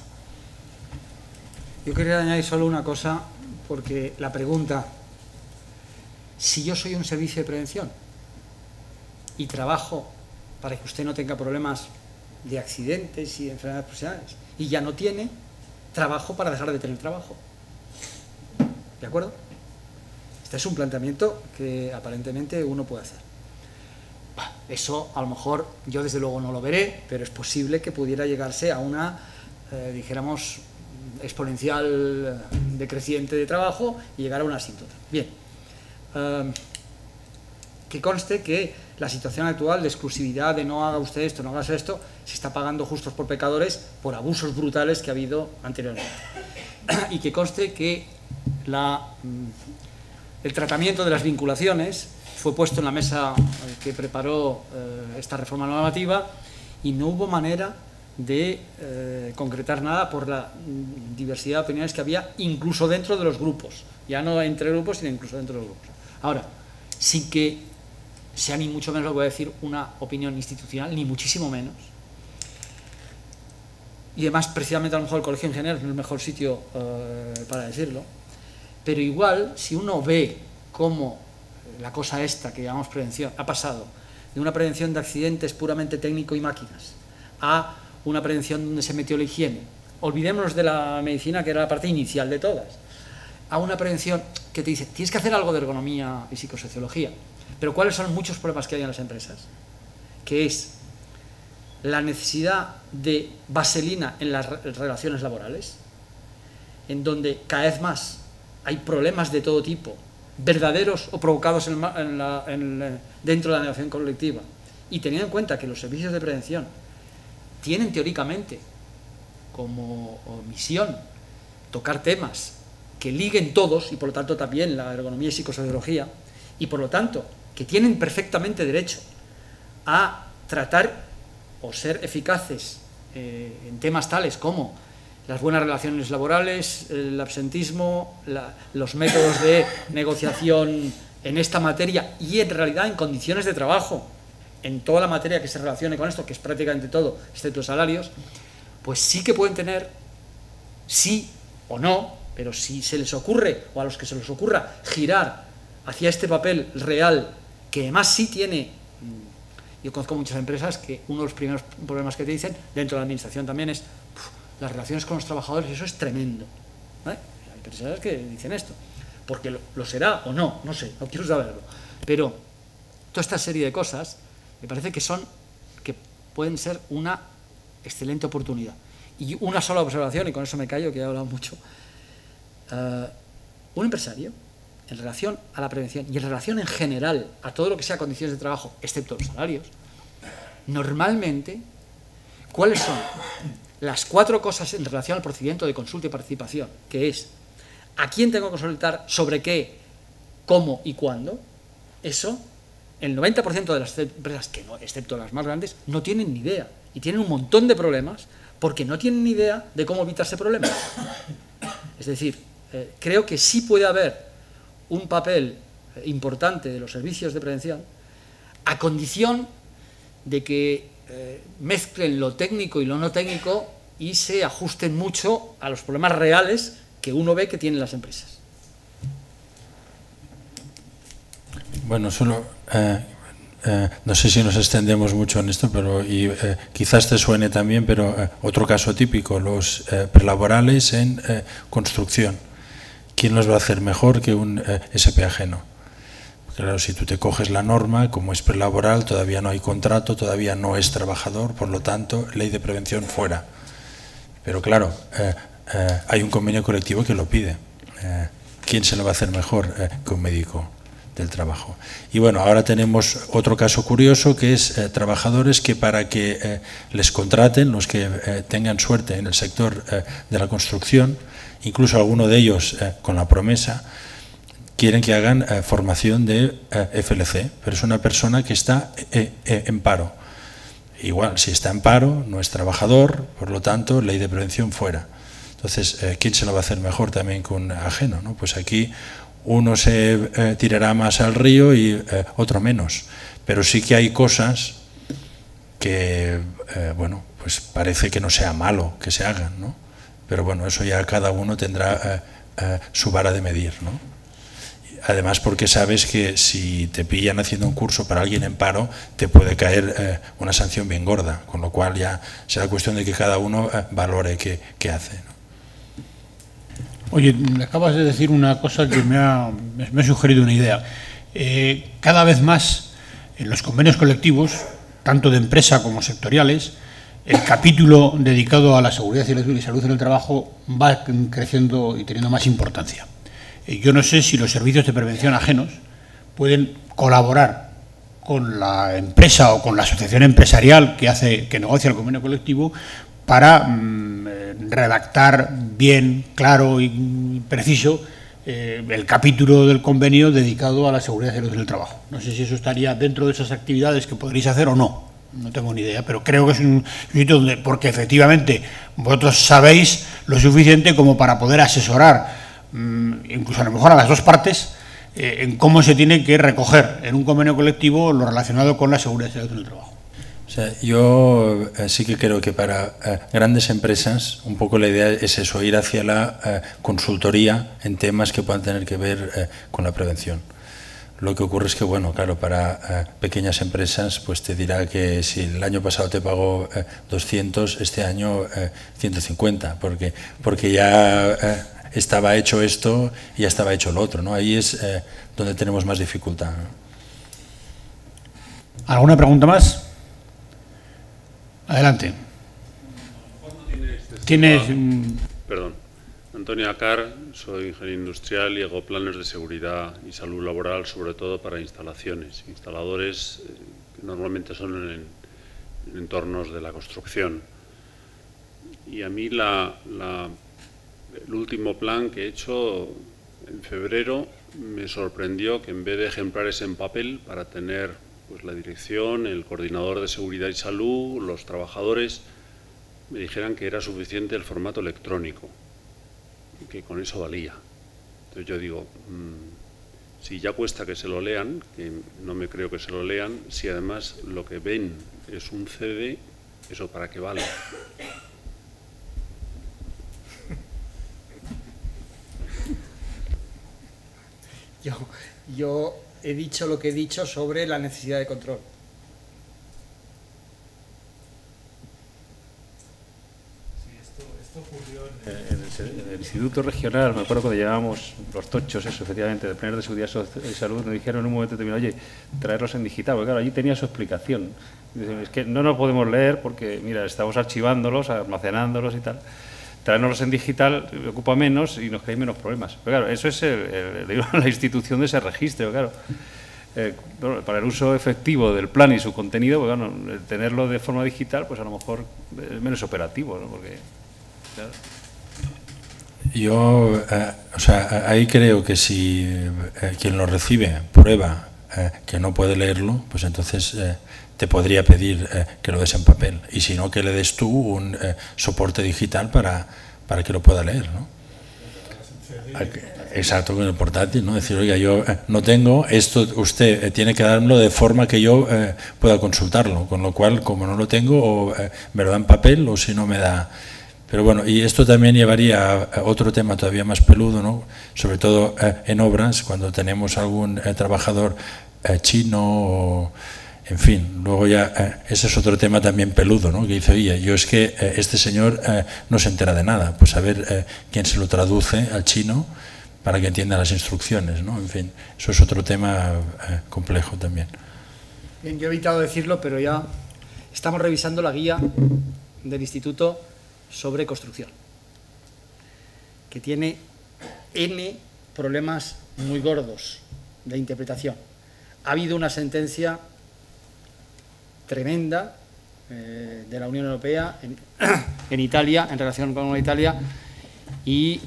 Yo quería añadir solo una cosa, porque la pregunta, si yo soy un servicio de prevención y trabajo para que usted no tenga problemas de accidentes y de enfermedades profesionales, y ya no tiene, trabajo para dejar de tener trabajo. ¿De acuerdo? Este es un planteamiento que aparentemente uno puede hacer. Eso a lo mejor yo desde luego no lo veré, pero es posible que pudiera llegarse a una, dijéramos, exponencial decreciente de trabajo y llegar a una asíntota. Bien, que conste que la situación actual de exclusividad, de no haga usted esto, no hagas esto, se está pagando justos por pecadores por abusos brutales que ha habido anteriormente. Y que conste que el tratamiento de las vinculaciones fue puesto en la mesa que preparó esta reforma normativa y no hubo manera de concretar nada por la diversidad de opiniones que había incluso dentro de los grupos, ya no entre grupos sino incluso dentro de los grupos. Ahora, sin que sea ni mucho menos, lo voy a decir, una opinión institucional, ni muchísimo menos, y además precisamente a lo mejor el Colegio de Ingenieros no es el mejor sitio para decirlo, pero igual si uno ve cómo la cosa esta que llamamos prevención ha pasado de una prevención de accidentes puramente técnico y máquinas a una prevención donde se metió la higiene, olvidémonos de la medicina que era la parte inicial de todas, a una prevención que te dice tienes que hacer algo de ergonomía y psicosociología, pero ¿cuáles son muchos problemas que hay en las empresas? Que es la necesidad de vaselina en las relaciones laborales, en donde cada vez más hay problemas de todo tipo, verdaderos o provocados dentro de la negociación colectiva, y teniendo en cuenta que los servicios de prevención tienen teóricamente como misión tocar temas que liguen todos, y por lo tanto también la ergonomía y psicosociología, y por lo tanto que tienen perfectamente derecho a tratar o ser eficaces en temas tales como las buenas relaciones laborales, el absentismo, los métodos de negociación en esta materia y en realidad en condiciones de trabajo, en toda la materia que se relacione con esto, que es prácticamente todo, excepto salarios, pues sí que pueden tener, sí o no, pero si se les ocurre, o a los que se les ocurra, girar hacia este papel real, que además sí tiene, yo conozco muchas empresas que uno de los primeros problemas que te dicen, dentro de la administración también, es las relaciones con los trabajadores, eso es tremendo. ¿Vale? Hay empresas que dicen esto, porque lo será o no, no sé, no quiero saberlo, pero toda esta serie de cosas me parece que pueden ser una excelente oportunidad. Y una sola observación, y con eso me callo, que he hablado mucho. Un empresario, en relación a la prevención y en relación en general a todo lo que sea condiciones de trabajo, excepto los salarios, normalmente, ¿cuáles son las 4 cosas en relación al procedimiento de consulta y participación? Que es, ¿a quién tengo que consultar sobre qué, cómo y cuándo? Eso, el 90% de las empresas, que no, excepto las más grandes, no tienen ni idea. Y tienen un montón de problemas porque no tienen ni idea de cómo evitarse problemas. Es decir, creo que sí puede haber un papel importante de los servicios de prevención a condición de que mezclen lo técnico y lo no técnico y se ajusten mucho a los problemas reales que uno ve que tienen las empresas. Bueno, solo no sé si nos extendemos mucho en esto, pero quizás te suene también, pero otro caso típico, los prelaborales en construcción. ¿Quién los va a hacer mejor que un SP ajeno? Claro, si tú te coges la norma, como es prelaboral, todavía no hay contrato, todavía no es trabajador, por lo tanto, ley de prevención fuera. Pero claro, hay un convenio colectivo que lo pide. ¿Quién se lo va a hacer mejor que un médico del trabajo? Y bueno, ahora tenemos otro caso curioso, que es trabajadores que para que les contraten, los que tengan suerte en el sector de la construcción, incluso alguno de ellos con la promesa, quieren que hagan formación de FLC, pero es una persona que está en paro. Igual, si está en paro, no es trabajador, por lo tanto, ley de prevención fuera. Entonces, ¿quién se lo va a hacer mejor también que un ajeno, ¿no? Pues aquí uno se tirará más al río y otro menos. Pero sí que hay cosas que, bueno, pues parece que no sea malo que se hagan, ¿no? Pero bueno, eso ya cada uno tendrá su vara de medir, ¿no? Además, porque sabes que si te pillan haciendo un curso para alguien en paro, te puede caer una sanción bien gorda, con lo cual ya será cuestión de que cada uno valore qué hace, ¿no? Oye, me acabas de decir una cosa que me ha sugerido una idea. Cada vez más en los convenios colectivos, tanto de empresa como sectoriales, el capítulo dedicado a la seguridad y salud en el trabajo va creciendo y teniendo más importancia. Yo no sé si los servicios de prevención ajenos pueden colaborar con la empresa o con la asociación empresarial que negocia el convenio colectivo para redactar bien, claro y preciso el capítulo del convenio dedicado a la seguridad y salud en el trabajo. No sé si eso estaría dentro de esas actividades que podréis hacer o no. No tengo ni idea, pero creo que es un sitio donde, porque efectivamente vosotros sabéis lo suficiente como para poder asesorar, incluso a lo mejor a las dos partes, en cómo se tiene que recoger en un convenio colectivo lo relacionado con la seguridad y salud en el trabajo. O sea, yo sí que creo que para grandes empresas un poco la idea es eso, ir hacia la consultoría en temas que puedan tener que ver con la prevención. Lo que ocurre es que, bueno, claro, para pequeñas empresas pues te dirá que si el año pasado te pagó 200, este año 150, porque ya estaba hecho esto y ya estaba hecho lo otro, ¿no? Ahí es donde tenemos más dificultad, ¿no? ¿Alguna pregunta más? Adelante. Tienes... Perdón. Antonio Acar, soy ingeniero industrial y hago planes de seguridad y salud laboral, sobre todo para instalaciones, instaladores que normalmente son en entornos de la construcción. Y a mí el último plan que he hecho en febrero me sorprendió que en vez de ejemplares en papel para tener pues la dirección, el coordinador de seguridad y salud, los trabajadores, me dijeran que era suficiente el formato electrónico, que con eso valía. Entonces yo digo, si ya cuesta que se lo lean, que no me creo que se lo lean, si además lo que ven es un CD, ¿eso para qué vale? Yo he dicho lo que he dicho sobre la necesidad de control. Esto ocurrió en el Instituto Regional, me acuerdo cuando llevábamos los tochos, eso, efectivamente, de planes de seguridad y salud, nos dijeron en un momento determinado, oye, traerlos en digital, porque claro, allí tenía su explicación. Dicen, es que no nos podemos leer porque, mira, estamos archivándolos, almacenándolos y tal. Traernos en digital ocupa menos y nos crean menos problemas. Pero claro, eso es la institución de ese registro, claro. Bueno, para el uso efectivo del plan y su contenido, pues, bueno, tenerlo de forma digital, pues a lo mejor es menos operativo, ¿no? Porque, claro. Yo, o sea, ahí creo que si quien lo recibe prueba que no puede leerlo, pues entonces te podría pedir que lo des en papel. Y si no, que le des tú un soporte digital para que lo pueda leer, ¿no? Exacto, con el portátil, ¿no? Decir, oiga, yo no tengo esto, usted tiene que dármelo de forma que yo pueda consultarlo, con lo cual, como no lo tengo, o me lo da en papel o si no me da... Pero bueno, y esto también llevaría a otro tema todavía más peludo, ¿no? Sobre todo en obras, cuando tenemos algún trabajador chino o... En fin, luego ya ese es otro tema también peludo, ¿no? Que dice, oye, yo es que este señor no se entera de nada, pues a ver quién se lo traduce al chino para que entienda las instrucciones, ¿no? En fin, eso es otro tema complejo también. Bien, yo he evitado decirlo, pero ya estamos revisando la guía del Instituto sobre construcción, que tiene N problemas muy gordos de interpretación. Ha habido una sentencia tremenda de la Unión Europea en Italia, en relación con Italia, y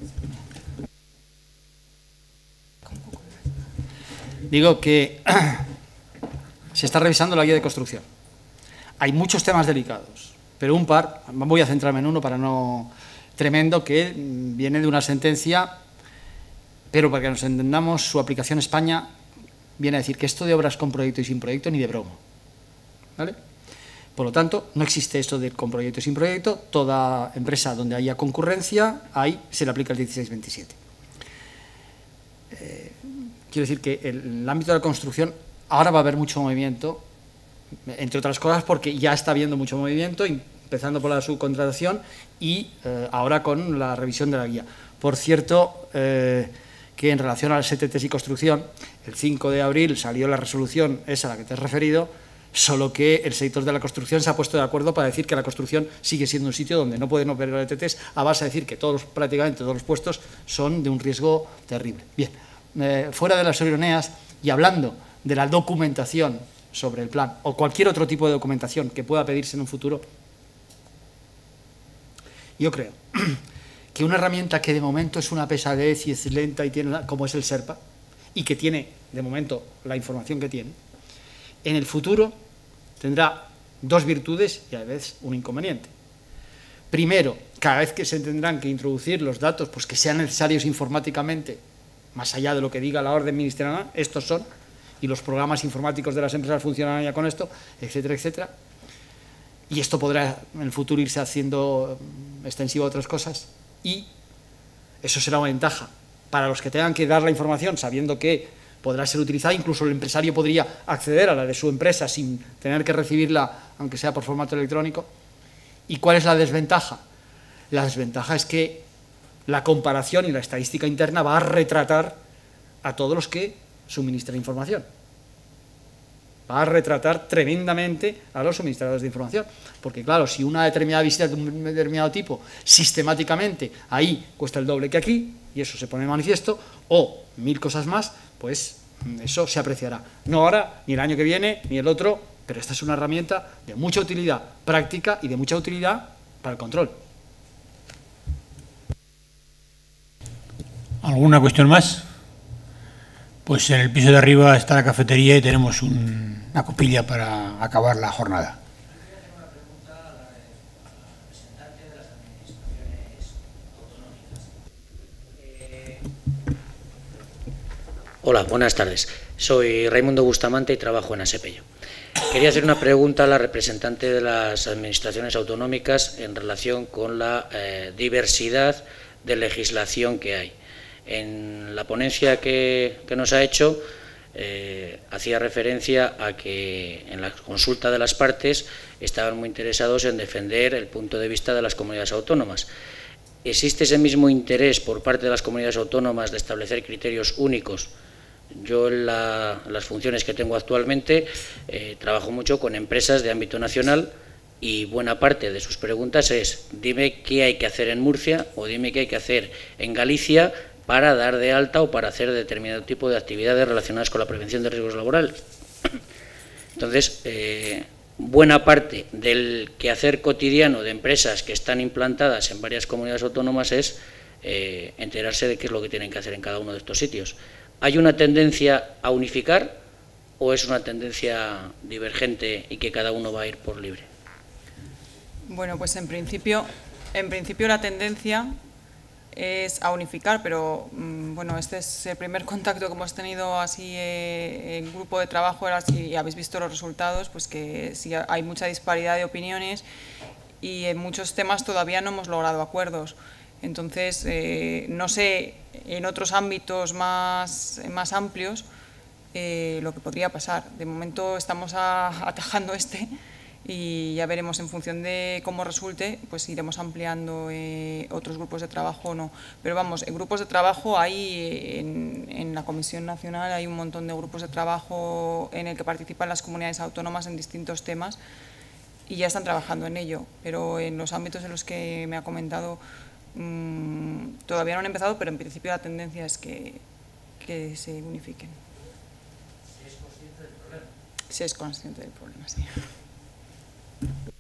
digo que se está revisando la guía de construcción. Hay muchos temas delicados, pero un par, voy a centrarme en uno para no... tremendo, que viene de una sentencia, pero para que nos entendamos, su aplicación en España viene a decir que esto de obras con proyecto y sin proyecto ni de broma, ¿vale? Por lo tanto, no existe esto de con proyecto y sin proyecto. Toda empresa donde haya concurrencia, ahí se le aplica el 1627. Quiero decir que en el ámbito de la construcción ahora va a haber mucho movimiento, entre otras cosas porque ya está habiendo mucho movimiento, empezando por la subcontratación y ahora con la revisión de la guía. Por cierto, que en relación a las ETTs y construcción, el 5 de abril salió la resolución esa a la que te has referido, solo que el sector de la construcción se ha puesto de acuerdo para decir que la construcción sigue siendo un sitio donde no pueden operar ETTs, a base de decir que prácticamente todos los puestos son de un riesgo terrible. Bien, fuera de las ironías y hablando de la documentación sobre el plan o cualquier otro tipo de documentación que pueda pedirse en un futuro, yo creo que una herramienta que de momento es una pesadez y es lenta y tiene, como es el SERPA, y que tiene de momento la información que tiene, en el futuro tendrá dos virtudes y a la vez un inconveniente. Primero, cada vez que se tendrán que introducir los datos pues que sean necesarios informáticamente, más allá de lo que diga la orden ministerial, estos son, y los programas informáticos de las empresas funcionarán ya con esto, etcétera, etcétera. Y esto podrá en el futuro irse haciendo extensivo a otras cosas, y eso será una ventaja para los que tengan que dar la información sabiendo que podrá ser utilizada, incluso el empresario podría acceder a la de su empresa sin tener que recibirla, aunque sea por formato electrónico. ¿Y cuál es la desventaja? La desventaja es que la comparación y la estadística interna va a retratar a todos los que suministran información. Va a retratar tremendamente a los suministradores de información. Porque claro, si una determinada visita de un determinado tipo sistemáticamente ahí cuesta el doble que aquí, y eso se pone de manifiesto, o 1000 cosas más, pues eso se apreciará. No ahora, ni el año que viene, ni el otro, pero esta es una herramienta de mucha utilidad práctica y de mucha utilidad para el control. ¿Alguna cuestión más? Pues en el piso de arriba está la cafetería y tenemos una copilla para acabar la jornada. Hola, buenas tardes. Soy Raimundo Bustamante y trabajo en Asepello. Quería hacer una pregunta a la representante de las administraciones autonómicas en relación con la diversidad de legislación que hay. En la ponencia que nos ha hecho, hacía referencia a que en la consulta de las partes estaban muy interesados en defender el punto de vista de las comunidades autónomas. ¿Existe ese mismo interés por parte de las comunidades autónomas de establecer criterios únicos? Yo en las funciones que tengo actualmente trabajo mucho con empresas de ámbito nacional y buena parte de sus preguntas es dime qué hay que hacer en Murcia o dime qué hay que hacer en Galicia para dar de alta o para hacer determinado tipo de actividades relacionadas con la prevención de riesgos laborales. Entonces, buena parte del quehacer cotidiano de empresas que están implantadas en varias comunidades autónomas es enterarse de qué es lo que tienen que hacer en cada uno de estos sitios. ¿Hay una tendencia a unificar o es una tendencia divergente y que cada uno va a ir por libre? Bueno, pues en principio la tendencia es a unificar, pero bueno, este es el primer contacto que hemos tenido así en grupo de trabajo, y habéis visto los resultados, pues que sí hay mucha disparidad de opiniones y en muchos temas todavía no hemos logrado acuerdos. Entonces, no sé, en otros ámbitos más amplios lo que podría pasar. De momento estamos atajando y ya veremos en función de cómo resulte, pues iremos ampliando otros grupos de trabajo o no. Pero vamos, en grupos de trabajo hay, en la Comisión Nacional hay un montón de grupos de trabajo en el que participan las comunidades autónomas en distintos temas y ya están trabajando en ello. Pero en los ámbitos en los que me ha comentado todavía no han empezado, pero en principio la tendencia es que se unifiquen. ¿Se es consciente del problema? Se es consciente del problema, sí.